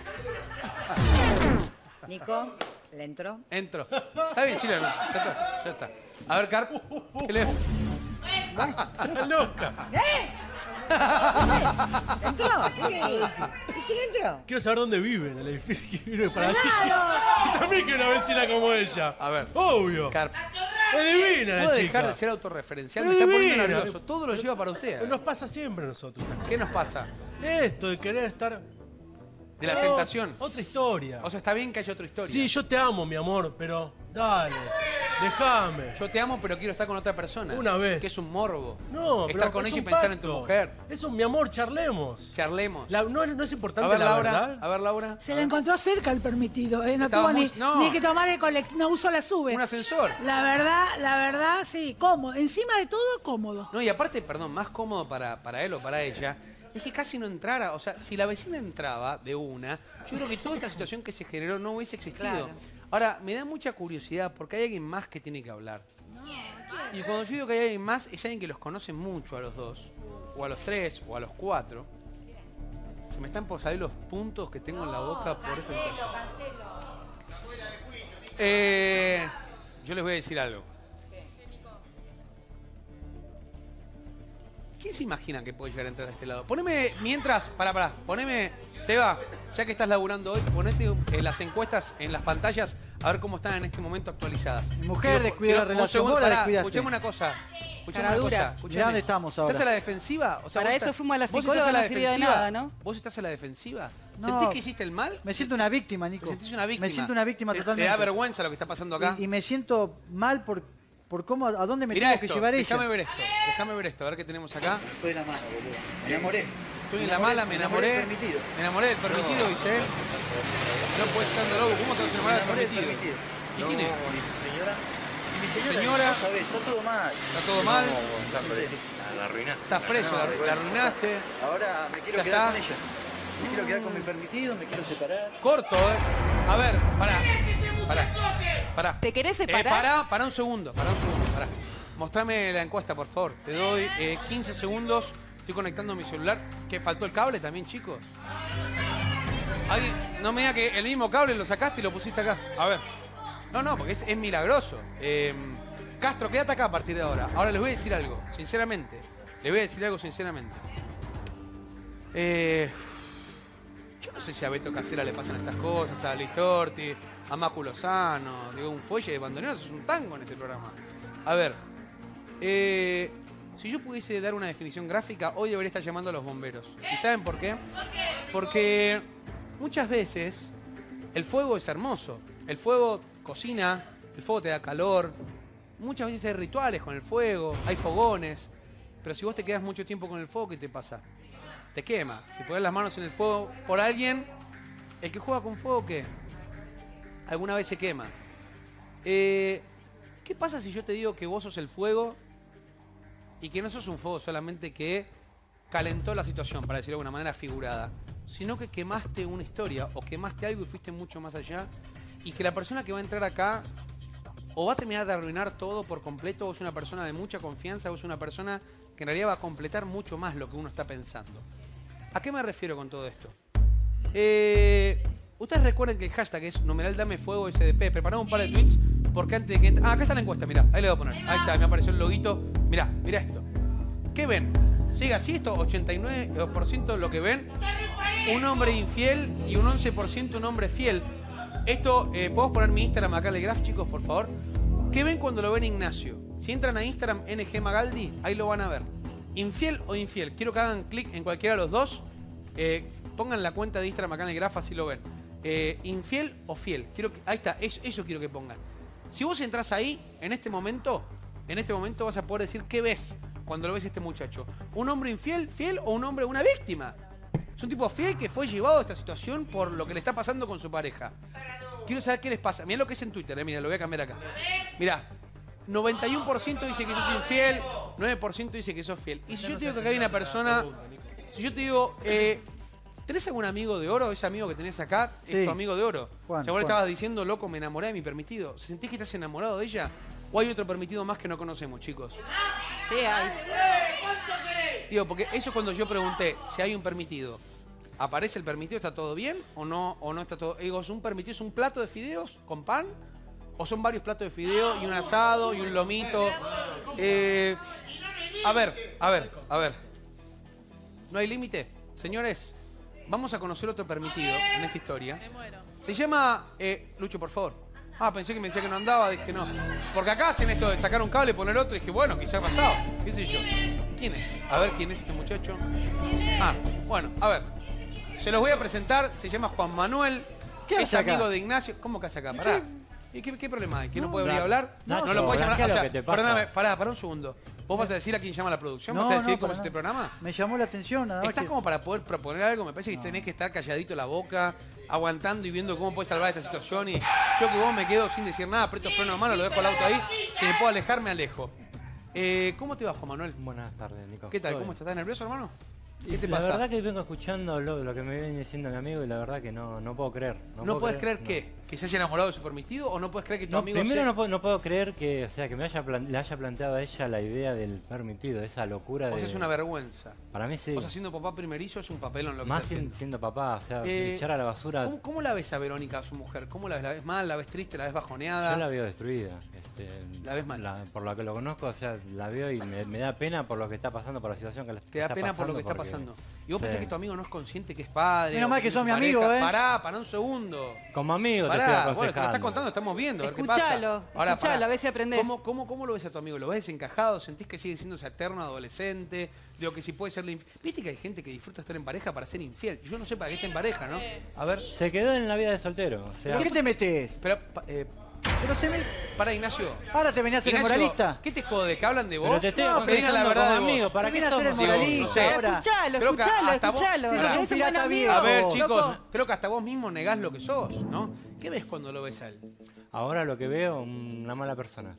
Speaker 4: Nico, ¿le entró?
Speaker 1: Entró. Está bien, Silvia, no. Ya está, ya está. A ver, Carp. ¿Qué le...
Speaker 5: Está loca.
Speaker 4: ¿Eh? ¿Entró? ¿Qué querés? ¿Y si entró?
Speaker 5: Quiero saber dónde vive en el edificio que vive para aquí. Yo también quiero una vecina como ella.
Speaker 1: A ver.
Speaker 5: Obvio.
Speaker 1: Carp.
Speaker 5: Es divina la
Speaker 1: ¿Puede
Speaker 5: chica.
Speaker 1: dejar de ser autorreferencial?
Speaker 5: Pero
Speaker 1: Me está poniendo
Speaker 5: divina.
Speaker 1: nervioso. Todo lo lleva para usted.
Speaker 5: Nos pasa siempre a nosotros.
Speaker 1: ¿Qué nos pasa?
Speaker 5: Esto de querer estar...
Speaker 1: De la
Speaker 5: No,
Speaker 1: tentación.
Speaker 5: Otra historia.
Speaker 1: O sea, está bien que haya otra historia.
Speaker 5: Sí, yo te amo, mi amor, pero dale, déjame.
Speaker 1: Yo te amo, pero quiero estar con otra persona.
Speaker 5: Una vez.
Speaker 1: Que es un morbo.
Speaker 5: No,
Speaker 1: Estar
Speaker 5: pero
Speaker 1: con
Speaker 5: es
Speaker 1: ella y
Speaker 5: un
Speaker 1: pensar en tu
Speaker 5: pacto.
Speaker 1: mujer.
Speaker 5: Eso, mi amor, charlemos.
Speaker 1: Charlemos.
Speaker 5: La- no, es- no es
Speaker 1: A
Speaker 5: importante
Speaker 1: ver,
Speaker 5: la
Speaker 1: Laura.
Speaker 5: verdad.
Speaker 1: A ver, Laura.
Speaker 6: Se le encontró cerca el permitido, ¿eh? No
Speaker 1: Estaba
Speaker 6: tuvo
Speaker 1: muy-
Speaker 6: ni,
Speaker 1: no.
Speaker 6: ni que tomar el colectivo, no usó la sube.
Speaker 1: Un ascensor.
Speaker 6: La verdad, la verdad, sí, cómodo. Encima de todo, cómodo.
Speaker 1: No, y aparte, perdón, más cómodo para, para él o para ella, es que casi no entrara. O sea, si la vecina entraba de una, yo creo que toda esta situación que se generó no hubiese existido.
Speaker 4: Claro.
Speaker 1: Ahora, me da mucha curiosidad porque hay alguien más que tiene que hablar. Y cuando yo digo que hay alguien más, es alguien que los conoce mucho a los dos, o a los tres, o a los cuatro. Se me están por salir los puntos que tengo en la boca por esta situación. Eh, yo les voy a decir algo. ¿Quién se imagina que puede llegar a entrar a este lado? Poneme, mientras, pará, pará, poneme, Seba, ya que estás laburando hoy, ponete un- eh, las encuestas en las pantallas a ver cómo están en este momento actualizadas.
Speaker 3: Mi mujer descuidó la
Speaker 1: un
Speaker 3: relación,
Speaker 1: segundo,
Speaker 3: vos la
Speaker 1: pará,
Speaker 3: descuidaste.
Speaker 1: escuchame una cosa. Escuchame
Speaker 2: Cara
Speaker 1: una
Speaker 2: dura.
Speaker 1: cosa.
Speaker 3: Mirá
Speaker 1: escuchame.
Speaker 3: dónde estamos ahora.
Speaker 1: ¿Estás a la defensiva? O sea,
Speaker 2: Para
Speaker 1: vos
Speaker 2: eso
Speaker 1: estás-
Speaker 2: fuimos a la
Speaker 1: vos
Speaker 2: psicóloga,
Speaker 1: estás a la
Speaker 2: no sirvió de
Speaker 1: defensiva.
Speaker 2: nada, ¿no?
Speaker 1: ¿Vos estás a la defensiva?
Speaker 3: No.
Speaker 1: ¿Sentís que hiciste el mal?
Speaker 3: Me siento una víctima,
Speaker 1: ¿Te
Speaker 3: Nico.
Speaker 1: sentís una víctima?
Speaker 3: Me siento una víctima
Speaker 1: ¿Te,
Speaker 3: totalmente.
Speaker 1: ¿Te da vergüenza lo que está pasando acá?
Speaker 3: Y, y me siento mal por, por cómo, a dónde me
Speaker 1: Mirá
Speaker 3: tengo que
Speaker 1: esto,
Speaker 3: llevar ella.
Speaker 1: déjame ver esto, déjame ver esto, a ver qué tenemos acá.
Speaker 7: Fue la mano, boludo. Me enamoré.
Speaker 1: Estoy en la mala, me enamoré.
Speaker 7: del permitido.
Speaker 1: Me enamoré del permitido, dice él. No puedes estar loco, ¿cómo te vas a
Speaker 7: Me
Speaker 1: enamorar del
Speaker 7: enamoré del
Speaker 1: permitido?
Speaker 7: permitido.
Speaker 1: ¿Y quién es?
Speaker 7: No, y mi señora. Y mi señora,
Speaker 1: Señora.
Speaker 7: no sabés, está todo mal.
Speaker 1: Está todo mal.
Speaker 12: La arruinaste.
Speaker 1: Estás preso, la, la arruinaste.
Speaker 7: Ahora me quiero
Speaker 1: Ya
Speaker 7: quedar
Speaker 1: está.
Speaker 7: con ella. Me quiero quedar con mi permitido, me quiero separar.
Speaker 1: Corto, ¿eh? A ver, pará. Pará. Pará.
Speaker 2: ¿Te querés
Speaker 1: Eh,
Speaker 2: separar?
Speaker 1: pará, pará un segundo, pará un segundo, pará. Mostrame la encuesta, por favor. Te doy eh, quince segundos. Estoy conectando mi celular. ¿Qué? ¿Faltó el cable también, chicos? ¿Alguien? No me diga que el mismo cable lo sacaste y lo pusiste acá. A ver. No, no, porque es, es milagroso. Eh, Castro, quédate acá a partir de ahora. Ahora les voy a decir algo, sinceramente. Les voy a decir algo sinceramente. Eh, Yo no sé si a Beto Casera le pasan estas cosas, a Listorti, a Macu Lozano, digo, un fuelle de bandoneones es un tango en este programa. A ver, eh, si yo pudiese dar una definición gráfica, hoy debería estar llamando a los bomberos. ¿Y saben por qué? Porque muchas veces el fuego es hermoso. El fuego cocina, el fuego te da calor. Muchas veces hay rituales con el fuego, hay fogones. Pero si vos te quedas mucho tiempo con el fuego, ¿qué te pasa? Te quema. Si pones las manos en el fuego por alguien, el que juega con fuego, ¿qué? Alguna vez se quema. Eh, ¿Qué pasa si yo te digo que vos sos el fuego y que no sos un fuego solamente que calentó la situación, para decirlo de alguna manera figurada, sino que quemaste una historia o quemaste algo y fuiste mucho más allá, y que la persona que va a entrar acá o va a terminar de arruinar todo por completo, o es una persona de mucha confianza, o es una persona que en realidad va a completar mucho más lo que uno está pensando? ¿A qué me refiero con todo esto? Eh, ustedes recuerden que el hashtag es numeral dame fuego S D P. Preparamos un par de tweets porque antes de que entre... Ah, acá está la encuesta, mirá, ahí le voy a poner. Ahí está, me apareció el loguito. Mirá, mirá esto. ¿Qué ven? ¿Sigue así esto? ochenta y nueve por ciento lo que ven. Un hombre infiel y un once por ciento un hombre fiel. Esto, eh, ¿podemos poner mi Instagram acá en el graph, chicos, por favor? ¿Qué ven cuando lo ven Ignacio? Si entran a Instagram N G Magaldi, ahí lo van a ver. ¿Infiel o infiel? Quiero que hagan clic en cualquiera de los dos. Eh, pongan la cuenta de Instagram acá en el graph, así lo ven. Eh, ¿Infiel o fiel? Quiero que, ahí está, eso, eso quiero que pongan. Si vos entras ahí, en este momento, en este momento vas a poder decir qué ves cuando lo ves a este muchacho. ¿Un hombre infiel, fiel o un hombre, una víctima? Es un tipo fiel que fue llevado a esta situación por lo que le está pasando con su pareja. Quiero saber qué les pasa. Mirá lo que es en Twitter, eh. Mirá, lo voy a cambiar acá. Mirá, noventa y uno por ciento dice que sos infiel, nueve por ciento dice que sos fiel. Y si yo te digo que acá hay una persona... Si yo te digo, eh, ¿tenés algún amigo de oro? Ese amigo que tenés acá es
Speaker 3: Sí.
Speaker 1: tu amigo de oro.
Speaker 3: Juan,
Speaker 1: Si vos le
Speaker 3: Juan.
Speaker 1: estabas diciendo, loco, me enamoré de mi permitido. ¿Sentís que estás enamorado de ella? ¿O hay otro permitido más que no conocemos, chicos?
Speaker 11: Sí, hay.
Speaker 1: Digo, porque eso es cuando yo pregunté si hay un permitido. ¿Aparece el permitido? ¿Está todo bien? ¿O no, o no está todo? Digo, ¿es un permitido? ¿Es un plato de fideos con pan? ¿O son varios platos de fideos y un asado y un lomito? Eh, a ver, a ver, a ver. ¿No hay límite? Señores, vamos a conocer otro permitido en esta historia. Se llama... Eh, Lucho, por favor. Ah, pensé que me decía que no andaba, dije no. Porque acá hacen esto de sacar un cable y poner otro, y dije, bueno, quizá ha pasado. ¿Qué sé yo? ¿Quién es? A ver, ¿quién es este muchacho? Ah, bueno, a ver. Se los voy a presentar. Se llama Juan Manuel.
Speaker 3: ¿Qué
Speaker 1: es
Speaker 3: hace acá?
Speaker 1: amigo de Ignacio. ¿Cómo que hace acá? Pará. ¿Y qué, qué problema hay? ¿Que no,
Speaker 3: No,
Speaker 1: puede venir a
Speaker 13: Nacho,
Speaker 1: hablar? No, no lo
Speaker 13: Nacho,
Speaker 1: puede llamar.
Speaker 13: blanquea
Speaker 1: O
Speaker 13: lo
Speaker 1: sea,
Speaker 13: que te pasa.
Speaker 1: perdóname, pará, pará un segundo. ¿Vos vas a decir a quién llama la producción? ¿Vas
Speaker 3: No,
Speaker 1: a decidir
Speaker 3: no,
Speaker 1: cómo
Speaker 3: para
Speaker 1: es este
Speaker 3: nada.
Speaker 1: programa?
Speaker 3: Me llamó la atención nada más
Speaker 1: Estás
Speaker 3: que-
Speaker 1: como para poder proponer algo. Me parece que tenés que estar calladito la boca, aguantando y viendo cómo puedes salvar esta situación. Y yo que vos me quedo sin decir nada, aprieto freno de mano, lo dejo el auto ahí. Si me puedo alejar, me alejo. Eh, ¿Cómo te va, Juan Manuel?
Speaker 13: Buenas tardes, Nico.
Speaker 1: ¿Qué tal?
Speaker 13: ¿Todo
Speaker 1: ¿Cómo
Speaker 13: bien?
Speaker 1: estás? ¿Estás nervioso, hermano?
Speaker 13: Y
Speaker 1: ¿Qué te
Speaker 13: la
Speaker 1: pasa?
Speaker 13: verdad que vengo escuchando lo, lo que me viene diciendo mi amigo y la verdad que no, no puedo creer.
Speaker 1: ¿No,
Speaker 13: puedo
Speaker 1: puedes creer,
Speaker 13: no.
Speaker 1: qué? ¿Que se haya enamorado de su permitido? ¿O no puedes creer que tu
Speaker 13: No,
Speaker 1: amigo
Speaker 13: primero
Speaker 1: se...
Speaker 13: no, puedo, no puedo creer que, o sea, que me haya plan- le haya planteado a ella la idea del permitido, esa locura
Speaker 1: O
Speaker 13: de...
Speaker 1: sea, es una vergüenza.
Speaker 13: Para mí sí.
Speaker 1: O sea, siendo papá primerizo es un papelón lo que
Speaker 13: Más
Speaker 1: está
Speaker 13: sin-
Speaker 1: haciendo.
Speaker 13: siendo papá, o sea,
Speaker 1: Eh,
Speaker 13: echar a la basura...
Speaker 1: ¿Cómo, cómo la ves a Verónica, a su mujer? ¿Cómo la ves? ¿La ves mal? ¿La ves triste? ¿La ves bajoneada?
Speaker 13: Yo la veo destruida. Este,
Speaker 1: ¿La ves mal?
Speaker 13: la- por lo que lo conozco, o sea, la veo y me, me da pena por lo que está pasando, por la situación que la
Speaker 1: Te da
Speaker 13: está
Speaker 1: pena por lo que está
Speaker 13: pasando,
Speaker 1: pasando. Y vos
Speaker 13: sí.
Speaker 1: pensás que tu amigo no es consciente que es padre.
Speaker 3: Menos
Speaker 1: o
Speaker 3: mal que
Speaker 1: tiene
Speaker 3: sos
Speaker 1: su
Speaker 3: mi
Speaker 1: pareja.
Speaker 3: amigo, ¿eh?
Speaker 1: Pará, pará un segundo.
Speaker 13: Como amigo te
Speaker 1: Pará,
Speaker 13: estoy
Speaker 1: bueno, te lo
Speaker 13: aconsejando.
Speaker 1: estás contando, estamos viendo, a ver qué
Speaker 2: Escuchalo,
Speaker 1: pasa. Ahora,
Speaker 2: escuchalo,
Speaker 1: pará.
Speaker 2: a ver si aprendés.
Speaker 1: ¿Cómo, cómo, ¿Cómo lo ves a tu amigo? ¿Lo ves desencajado? ¿Sentís que sigue siendo ese eterno adolescente? Digo, que si puede ser... Viste que hay gente que disfruta estar en pareja para ser infiel. Yo no sé para qué está en pareja, ¿no? A ver...
Speaker 13: Se quedó en la vida de soltero, o sea...
Speaker 3: ¿Por qué te metes?
Speaker 1: Pero, pa- eh,
Speaker 3: Pero se me...
Speaker 1: Pará, Ignacio.
Speaker 3: Ahora te venía a ser el
Speaker 1: Ignacio,
Speaker 3: moralista.
Speaker 1: ¿qué te jode? ¿Que hablan de vos?
Speaker 13: Pero te estoy
Speaker 1: que digan la
Speaker 13: aconsejando
Speaker 1: verdad de
Speaker 13: como
Speaker 1: vos.
Speaker 13: amigo, ¿para
Speaker 3: Se
Speaker 13: qué
Speaker 3: viene a ser el
Speaker 13: somos
Speaker 3: moralista
Speaker 1: no sé.
Speaker 3: ahora.
Speaker 2: Escuchalo,
Speaker 1: Creo que
Speaker 2: escuchalo,
Speaker 1: hasta vos-
Speaker 2: escuchalo.
Speaker 3: Sos un
Speaker 2: Es un
Speaker 3: pirata
Speaker 2: buen
Speaker 3: viejo.
Speaker 2: amigo.
Speaker 1: A ver,
Speaker 3: Loco.
Speaker 1: chicos, creo que hasta vos mismo negás lo que sos, ¿no? ¿Qué ves cuando lo ves a él?
Speaker 13: Ahora lo que veo, una mala persona.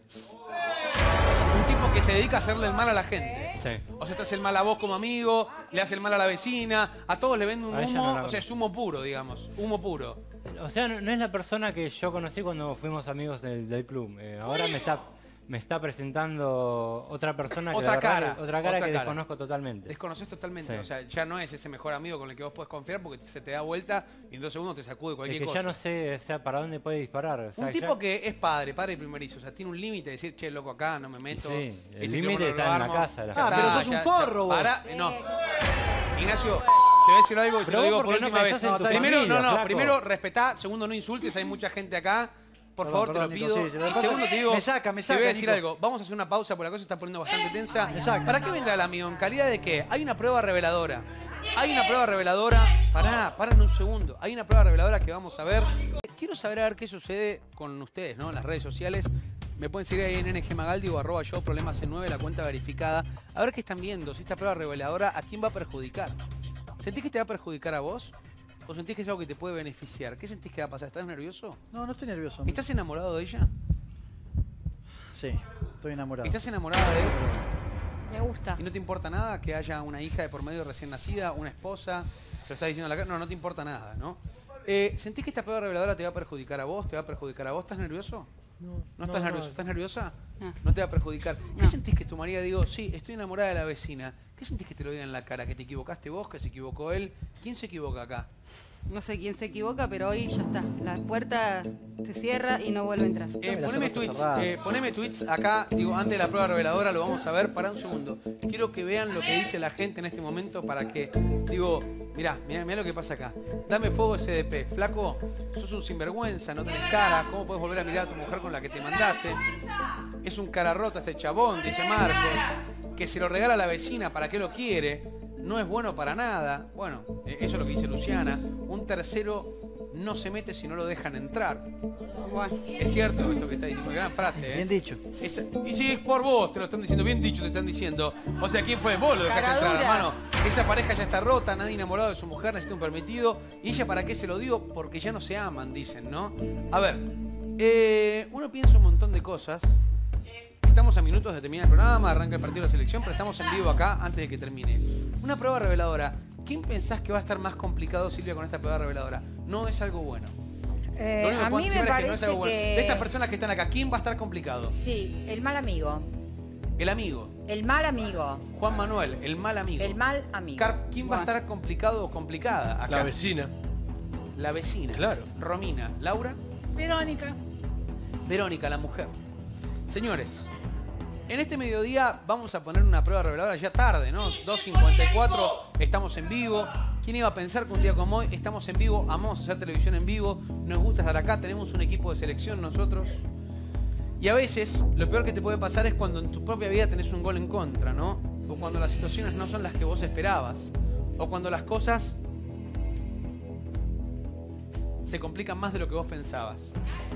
Speaker 1: Un tipo que se dedica a hacerle el mal a la gente.
Speaker 13: Sí.
Speaker 1: O sea, te hace el mal a vos como amigo, le hace el mal a la vecina, a todos le vende un
Speaker 13: A ella
Speaker 1: humo,
Speaker 13: no la
Speaker 1: o sea, es humo puro, digamos, humo puro.
Speaker 13: O sea, no, no es la persona que yo conocí cuando fuimos amigos del, del club. Eh, ahora me está, me está presentando otra persona, que
Speaker 1: Otra
Speaker 13: la verdad
Speaker 1: cara,
Speaker 13: que- otra cara
Speaker 1: otra
Speaker 13: que
Speaker 1: cara.
Speaker 13: desconozco totalmente.
Speaker 1: Desconoces totalmente,
Speaker 13: Sí.
Speaker 1: o sea, ya no es ese mejor amigo con el que vos podés confiar porque se te da vuelta y en dos segundos te sacude
Speaker 13: Es
Speaker 1: cualquier
Speaker 13: que
Speaker 1: cosa.
Speaker 13: ya no sé, o sea, para dónde puede disparar. O sea,
Speaker 1: Un
Speaker 13: ya-
Speaker 1: tipo que es padre, padre primerizo, o sea, tiene un límite de decir, che, loco, acá no me meto.
Speaker 13: Sí, el
Speaker 1: este
Speaker 13: límite
Speaker 1: quilombo no
Speaker 13: está
Speaker 1: lo
Speaker 13: en la
Speaker 1: armo".
Speaker 13: casa de la
Speaker 1: Ya
Speaker 3: Ah,
Speaker 1: está,
Speaker 3: pero sos un
Speaker 1: ya-
Speaker 3: forro
Speaker 1: ya-
Speaker 3: vos.
Speaker 1: pará, no. Ignacio, voy a decir algo y te
Speaker 13: Pero
Speaker 1: lo
Speaker 13: vos
Speaker 1: digo
Speaker 13: porque
Speaker 1: por
Speaker 13: no
Speaker 1: última vez.
Speaker 13: pensás en tu
Speaker 1: Primero,
Speaker 13: familia,
Speaker 1: no, no,
Speaker 13: flaco.
Speaker 1: primero respetá, segundo no insultes, hay mucha gente acá. Por
Speaker 3: Perdón,
Speaker 1: favor,
Speaker 3: perdón,
Speaker 1: te
Speaker 3: Nico,
Speaker 1: lo pido.
Speaker 3: sí, se lo
Speaker 1: y
Speaker 3: pasa.
Speaker 1: segundo te digo,
Speaker 3: Me saca, me
Speaker 1: te
Speaker 3: saca,
Speaker 1: voy a decir
Speaker 3: Nico.
Speaker 1: algo. Vamos a hacer una pausa porque la cosa se está poniendo bastante tensa.
Speaker 3: Me saca.
Speaker 1: ¿Para qué vendrá el amigo? ¿En calidad de qué? Hay una prueba reveladora. Hay una prueba reveladora. Pará, paren un segundo. Hay una prueba reveladora que vamos a ver. Quiero saber a ver qué sucede con ustedes, ¿no? En las redes sociales. Me pueden seguir ahí en N G Magaldi o arroba yo, problemas C nueve, la cuenta verificada. A ver qué están viendo, si esta prueba reveladora, ¿a quién va a perjudicar? ¿Sentís que te va a perjudicar a vos? ¿O sentís que es algo que te puede beneficiar? ¿Qué sentís que va a pasar? ¿Estás nervioso?
Speaker 3: No, no estoy nervioso.
Speaker 1: ¿Estás enamorado de ella?
Speaker 3: Sí, estoy enamorado.
Speaker 1: ¿Estás enamorada de él?
Speaker 11: Me gusta.
Speaker 1: ¿Y no te importa nada que haya una hija de por medio recién nacida, una esposa? ¿Te lo estás diciendo a la cara? No, no te importa nada, ¿no? Eh, ¿Sentís que esta prueba reveladora te va a perjudicar a vos? ¿Te va a perjudicar a vos? ¿Estás nervioso?
Speaker 5: No,
Speaker 1: ¿No estás
Speaker 5: no,
Speaker 1: nervioso?
Speaker 5: no.
Speaker 1: ¿Estás nerviosa?
Speaker 2: No.
Speaker 1: No te va a perjudicar. ¿Qué sentís que tu marido digo, sí, estoy enamorada de la vecina? ¿Qué sentís que te lo diga en la cara? ¿Que te equivocaste vos? ¿Que se equivocó él? ¿Quién se equivoca acá?
Speaker 2: No sé quién se equivoca, pero hoy ya está. La puerta se cierra y no vuelve a entrar.
Speaker 1: Eh,
Speaker 3: la
Speaker 1: poneme,
Speaker 3: cerraste
Speaker 1: tweets,
Speaker 3: cerrada.
Speaker 1: eh, poneme tweets acá, digo, antes de la prueba reveladora lo vamos a ver. Pará un segundo. Quiero que vean lo que dice la gente en este momento para que, digo, mirá, mirá, mirá lo que pasa acá. Dame fuego S D P. Flaco, sos un sinvergüenza, no tenés cara. ¿Cómo podés volver a mirar a tu mujer con la que te mandaste? Es un cara rota este chabón, dice Marcos. Que se lo regala a la vecina, ¿para qué lo quiere? No es bueno para nada. Bueno, eh, eso es lo que dice Luciana. Un tercero no se mete si no lo dejan entrar.
Speaker 2: Bueno,
Speaker 1: Es cierto esto que está diciendo, gran frase, ¿eh?
Speaker 3: Bien dicho.
Speaker 1: Es- y sí, es por vos, te lo están diciendo, bien dicho te están diciendo. O sea, ¿quién fue? Vos lo dejaste entrar,
Speaker 2: Caradura.
Speaker 1: hermano. Esa pareja ya está rota, nadie enamorado de su mujer, necesita un permitido. ¿Y ella para qué se lo digo? Porque ya no se aman, dicen, ¿no? A ver, eh, uno piensa un montón de cosas. Estamos a minutos de terminar el programa, arranca el partido de la selección, pero estamos en vivo acá antes de que termine. Una prueba reveladora. ¿Quién pensás que va a estar más complicado, Silvia, con esta prueba reveladora? No es algo bueno.
Speaker 4: Eh,
Speaker 1: Lo único que
Speaker 4: a
Speaker 1: puedo
Speaker 4: mí
Speaker 1: anticipar
Speaker 4: me
Speaker 1: es que no
Speaker 4: parece
Speaker 1: es algo bueno.
Speaker 4: que...
Speaker 1: De estas personas que están acá, ¿quién va a estar complicado?
Speaker 4: Sí, el mal amigo.
Speaker 1: El amigo.
Speaker 4: El mal amigo.
Speaker 1: Juan Manuel, el mal amigo.
Speaker 4: El mal amigo.
Speaker 1: Carp, ¿quién va a
Speaker 2: Bueno.
Speaker 1: estar complicado o complicada acá?
Speaker 5: La vecina.
Speaker 1: La vecina.
Speaker 5: Claro.
Speaker 1: Romina. Laura.
Speaker 6: Verónica.
Speaker 1: Verónica, la mujer. Señores, en este mediodía vamos a poner una prueba reveladora ya tarde, ¿no? dos cincuenta y cuatro, estamos en vivo. ¿Quién iba a pensar que un día como hoy estamos en vivo? Amamos hacer televisión en vivo, nos gusta estar acá, tenemos un equipo de selección nosotros. Y a veces lo peor que te puede pasar es cuando en tu propia vida tenés un gol en contra, ¿no? O cuando las situaciones no son las que vos esperabas. O cuando las cosas se complican más de lo que vos pensabas.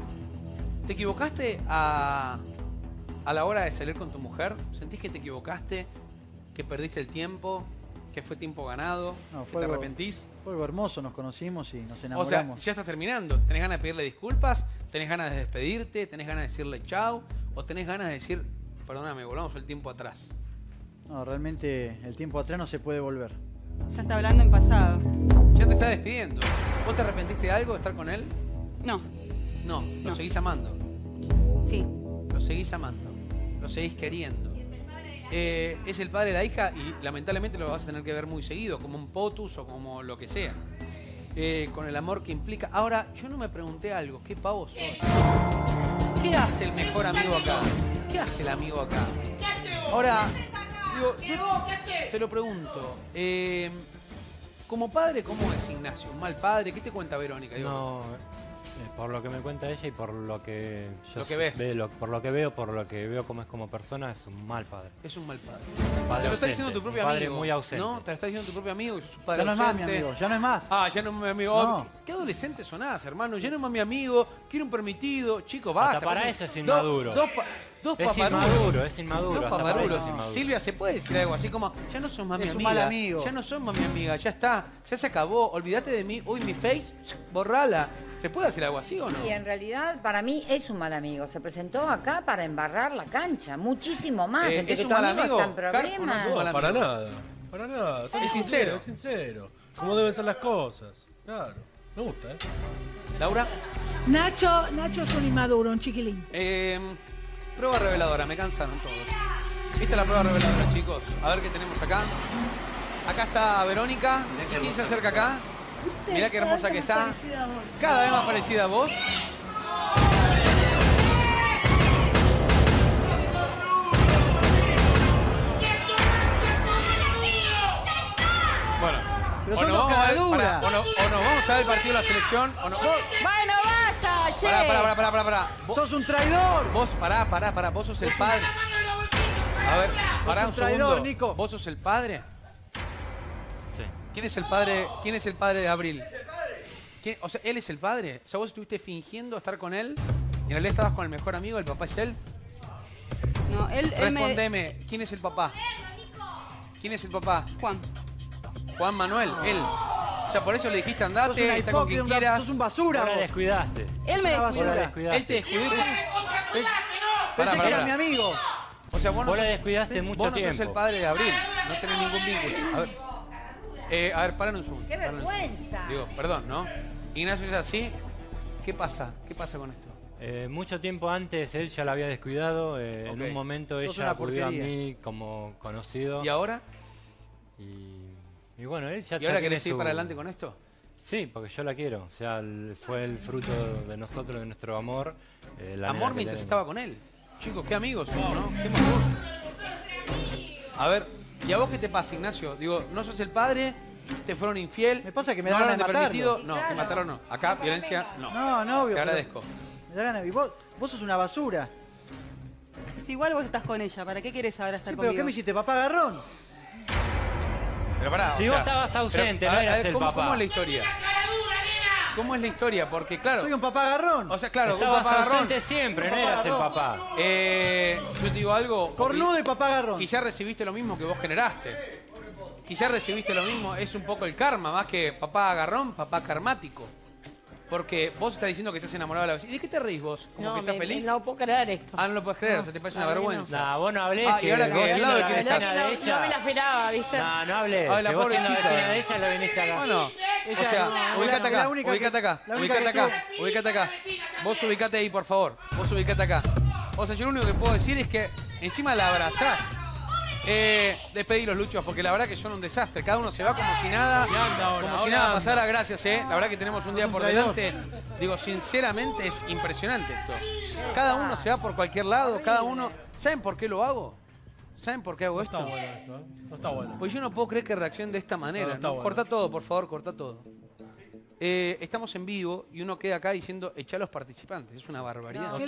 Speaker 1: ¿Te equivocaste a, a la hora de salir con tu mujer? ¿Sentís que te equivocaste? ¿Que perdiste el tiempo? ¿Que fue tiempo ganado?
Speaker 3: No,
Speaker 1: ¿Que
Speaker 3: fue
Speaker 1: te
Speaker 3: algo-
Speaker 1: arrepentís?
Speaker 3: Fue algo hermoso, nos conocimos y nos
Speaker 1: O sea,
Speaker 3: enamoramos.
Speaker 1: ya estás terminando. ¿Tenés ganas de pedirle disculpas? ¿Tenés ganas de despedirte? ¿Tenés ganas de decirle chau? ¿O tenés ganas de decir, perdóname, volvamos el tiempo atrás?
Speaker 3: No, realmente el tiempo atrás no se puede volver.
Speaker 2: ya está hablando en pasado.
Speaker 1: Ya te estás despidiendo. ¿Vos te arrepentiste de algo de estar con él?
Speaker 2: No,
Speaker 1: No, lo
Speaker 2: No.
Speaker 1: seguís amando.
Speaker 2: sí.
Speaker 1: Lo seguís amando. Lo seguís queriendo. Eh, es el padre de la hija y lamentablemente lo vas a tener que ver muy seguido, como un potus o como lo que sea. Eh, con el amor que implica. Ahora, yo no me pregunté algo. ¿Qué pavo sos? ¿Qué hace el mejor amigo acá? ¿Qué hace el amigo acá? Ahora, digo, yo te lo pregunto. eh, como padre, ¿cómo es Ignacio? ¿Un mal padre? ¿Qué te cuenta Verónica? Digo,
Speaker 13: No, eh, por lo que me cuenta ella y por lo que yo
Speaker 1: Lo que
Speaker 13: sé-
Speaker 1: ves.
Speaker 13: ve- lo- por lo que veo, por lo que veo como es como persona, es un mal padre.
Speaker 1: Es un mal padre.
Speaker 13: Un padre
Speaker 1: Te lo está
Speaker 13: ausente,
Speaker 1: diciendo tu
Speaker 13: un
Speaker 1: propio
Speaker 13: padre
Speaker 1: amigo.
Speaker 13: muy ausente.
Speaker 1: ¿No? Te lo está diciendo tu propio amigo. Que sos un padre
Speaker 3: Ya no es más mi
Speaker 1: ausente.
Speaker 3: amigo, ya no es más.
Speaker 1: Ah, ya no es mi amigo.
Speaker 3: No.
Speaker 1: ¿Qué adolescente sonás, hermano? Ya no es más mi amigo. Quiero un permitido. Chico, basta.
Speaker 13: Hasta para
Speaker 1: Pasan
Speaker 13: eso es
Speaker 1: dos-
Speaker 13: inmaduro.
Speaker 1: Dos, pa- dos
Speaker 13: Es
Speaker 1: paparulos.
Speaker 13: inmaduro, es inmaduro,
Speaker 1: Dos
Speaker 13: hasta para
Speaker 1: paparulos.
Speaker 13: eso es inmaduro.
Speaker 1: Silvia, ¿se puede decir algo así como, ya no sos más mi
Speaker 3: Es un
Speaker 1: amiga?
Speaker 3: mal amigo.
Speaker 1: Ya no sos más mi amiga. Ya está. Ya se acabó. Olvídate de mí. Uy, mi face, borrala. ¿Se puede hacer algo así o no?
Speaker 4: Y en realidad, para mí, es un mal amigo. Se presentó acá para embarrar la cancha. Muchísimo más.
Speaker 1: Eh,
Speaker 4: Entre
Speaker 1: ¿es
Speaker 4: que
Speaker 1: un
Speaker 4: tu
Speaker 1: mal
Speaker 4: amigo
Speaker 1: amigo?
Speaker 4: está en
Speaker 1: Carpo, no
Speaker 4: problemas.
Speaker 1: sos mal
Speaker 5: No, para
Speaker 1: amigo.
Speaker 5: nada. Para nada. Está
Speaker 1: Es
Speaker 5: bien,
Speaker 1: sincero.
Speaker 5: Es sincero. Como deben ser las cosas. Claro. Me gusta, ¿eh?
Speaker 1: Laura.
Speaker 6: Nacho, Nacho es un inmaduro, un chiquilín.
Speaker 1: Eh, prueba reveladora, me cansaron todos. Esta es la prueba reveladora, chicos. A ver qué tenemos acá. Acá está Verónica. ¿Y quién se acerca acá? Mirá qué hermosa que está. Cada vez más parecida a vos. Bueno,
Speaker 3: Pero
Speaker 1: o
Speaker 3: son
Speaker 1: nos
Speaker 3: dos
Speaker 1: vamos o nos vamos a ver el partido de la selección o no.
Speaker 2: Bueno, basta, che.
Speaker 1: Pará, pará, pará, pará, pará, pará. Vos,
Speaker 3: ¡Sos un traidor!
Speaker 1: vos, pará, pará, pará. Vos sos el padre. A ver, pará
Speaker 3: sos
Speaker 1: un
Speaker 3: un traidor,
Speaker 1: segundo.
Speaker 3: Nico.
Speaker 1: ¿Vos sos el padre?
Speaker 13: Sí.
Speaker 1: ¿Quién es el padre, quién es el padre de Abril? ¿Quién- o sea, ¿él es el padre? O sea, vos estuviste fingiendo estar con él y en realidad estabas con el mejor amigo, el papá es él.
Speaker 2: No, él, él me...
Speaker 1: Respondeme, ¿quién es el papá? ¿Quién es el papá?
Speaker 2: Juan.
Speaker 1: Juan Manuel, él. O sea, por eso le dijiste
Speaker 3: Sos
Speaker 1: andate,
Speaker 3: una
Speaker 1: está con quien
Speaker 3: hipócrita,
Speaker 1: quieras.
Speaker 3: sos un basura.
Speaker 13: Vos la
Speaker 3: vos.
Speaker 13: descuidaste.
Speaker 2: Él me
Speaker 3: Una
Speaker 13: Vos la
Speaker 3: basura.
Speaker 13: descuidaste.
Speaker 1: Él te descuidó.
Speaker 3: Pensé
Speaker 1: Pará,
Speaker 3: que
Speaker 1: pará,
Speaker 3: era
Speaker 1: pará.
Speaker 3: mi amigo.
Speaker 1: O sea, vos no
Speaker 13: Vos la
Speaker 1: sos-
Speaker 13: descuidaste
Speaker 1: vos
Speaker 13: mucho
Speaker 1: no sos
Speaker 13: tiempo.
Speaker 1: el padre de Abril. No tenés ningún vínculo. A ver, eh, a ver paran un segundo.
Speaker 4: ¡Qué
Speaker 1: paran un segundo.
Speaker 4: vergüenza!
Speaker 1: Digo, perdón, ¿no? Ignacio es así. ¿Qué pasa? ¿Qué pasa con esto?
Speaker 13: Eh, mucho tiempo antes él ya la había descuidado. eh,
Speaker 1: Ok.
Speaker 13: En un momento
Speaker 3: Sos
Speaker 13: ella
Speaker 3: una
Speaker 13: acudió a
Speaker 3: porquería.
Speaker 13: mí como conocido.
Speaker 1: ¿Y ahora?
Speaker 13: Y, y bueno, él ya
Speaker 1: ¿Y
Speaker 13: ya
Speaker 1: ahora
Speaker 13: tiene
Speaker 1: querés ir
Speaker 13: su-
Speaker 1: para adelante con esto?
Speaker 13: Sí, porque yo la quiero. O sea, el- fue el fruto de nosotros, de nuestro amor. eh, la nena
Speaker 1: Amor
Speaker 13: que
Speaker 1: mientras
Speaker 13: tenemos.
Speaker 1: estaba con él. Chicos, qué amigos somos, ¿no? Qué amigos. A ver, ¿y a vos qué te pasa, Ignacio? Digo, ¿no sos el padre? ¿Te fueron infiel?
Speaker 3: Me pasa que me
Speaker 1: ¿No
Speaker 3: da
Speaker 1: hablan de
Speaker 3: ganas de
Speaker 1: permitido?
Speaker 3: matarlo.
Speaker 1: No, que matarlo no. Acá, violencia, no.
Speaker 3: No, no, obvio.
Speaker 1: Te
Speaker 3: pero
Speaker 1: agradezco.
Speaker 3: me da ganas- y vos, vos sos una basura.
Speaker 2: Es igual vos estás con ella. ¿Para qué querés ahora estar
Speaker 3: Sí, pero
Speaker 2: conmigo?
Speaker 3: ¿qué me hiciste, papá garrón?
Speaker 1: Pero pará,
Speaker 13: Si
Speaker 1: o
Speaker 13: vos
Speaker 1: sea,
Speaker 13: estabas ausente,
Speaker 1: pero,
Speaker 13: no
Speaker 1: a ver, a
Speaker 13: eras
Speaker 1: ver,
Speaker 13: el
Speaker 1: ¿cómo,
Speaker 13: papá.
Speaker 1: ¿Cómo es la historia? ¿Cómo es la historia? Porque, claro,
Speaker 3: Soy un papá garrón.
Speaker 1: o sea, claro, un
Speaker 13: Estabas
Speaker 1: papá garrón.
Speaker 13: ausente siempre, no
Speaker 3: Papá
Speaker 13: eras el
Speaker 3: garrón.
Speaker 13: papá.
Speaker 1: Eh, yo te digo algo.
Speaker 3: Cornudo y papá garrón.
Speaker 1: Quizás recibiste lo mismo que vos generaste. Quizás recibiste lo mismo, es un poco el karma, más que papá agarrón, papá karmático. Porque vos estás diciendo que estás enamorado de la vecina. ¿Y de qué te reís vos? ¿Como
Speaker 11: No,
Speaker 1: que estás
Speaker 11: me-
Speaker 1: feliz?
Speaker 11: no puedo creer esto.
Speaker 1: Ah, no lo puedes creer, o sea, te parece una
Speaker 11: No,
Speaker 1: vergüenza.
Speaker 13: Nah, vos no hablés.
Speaker 1: Ah, y ahora que
Speaker 13: vos
Speaker 1: al
Speaker 13: siendo
Speaker 1: lado de
Speaker 13: la
Speaker 1: quién
Speaker 13: vecina
Speaker 1: estás.
Speaker 11: No,
Speaker 13: de
Speaker 11: no
Speaker 13: ella.
Speaker 11: me la esperaba, ¿viste?
Speaker 13: No, no hables.
Speaker 1: Ay, la
Speaker 13: Si vos
Speaker 1: pobre
Speaker 13: siendo la
Speaker 1: chica.
Speaker 13: vecina de ella, lo viniste acá.
Speaker 1: Bueno, o
Speaker 3: Ella
Speaker 1: sea,
Speaker 3: no,
Speaker 1: ubicate
Speaker 3: la-
Speaker 1: acá,
Speaker 3: la única que-
Speaker 1: ubicate acá,
Speaker 3: la única
Speaker 1: ubicate
Speaker 3: que
Speaker 1: acá, ubicate acá. Vos ubicate ahí, por favor. Vos ubicate acá. O sea, yo lo único que puedo decir es que encima la abrazás. Eh, despedí los luchos, porque la verdad que son un desastre. Cada uno se va como si nada,
Speaker 5: Y anda ahora,
Speaker 1: como si
Speaker 5: ahora
Speaker 1: nada
Speaker 5: anda.
Speaker 1: pasara. Gracias, eh. La verdad que tenemos un día
Speaker 3: un
Speaker 1: por
Speaker 3: traidor.
Speaker 1: delante. Digo, sinceramente es impresionante esto. Cada uno se va por cualquier lado, cada uno. ¿Saben por qué lo hago? ¿Saben por qué hago
Speaker 5: No está
Speaker 1: esto?
Speaker 5: bueno esto, ¿eh? No está bueno.
Speaker 1: Pues yo no puedo creer que reaccionen de esta manera.
Speaker 5: No, no está
Speaker 1: ¿no?
Speaker 5: bueno.
Speaker 1: Corta todo, por favor, corta todo. Eh, estamos en vivo y uno queda acá diciendo, echa a los participantes. Es una barbaridad.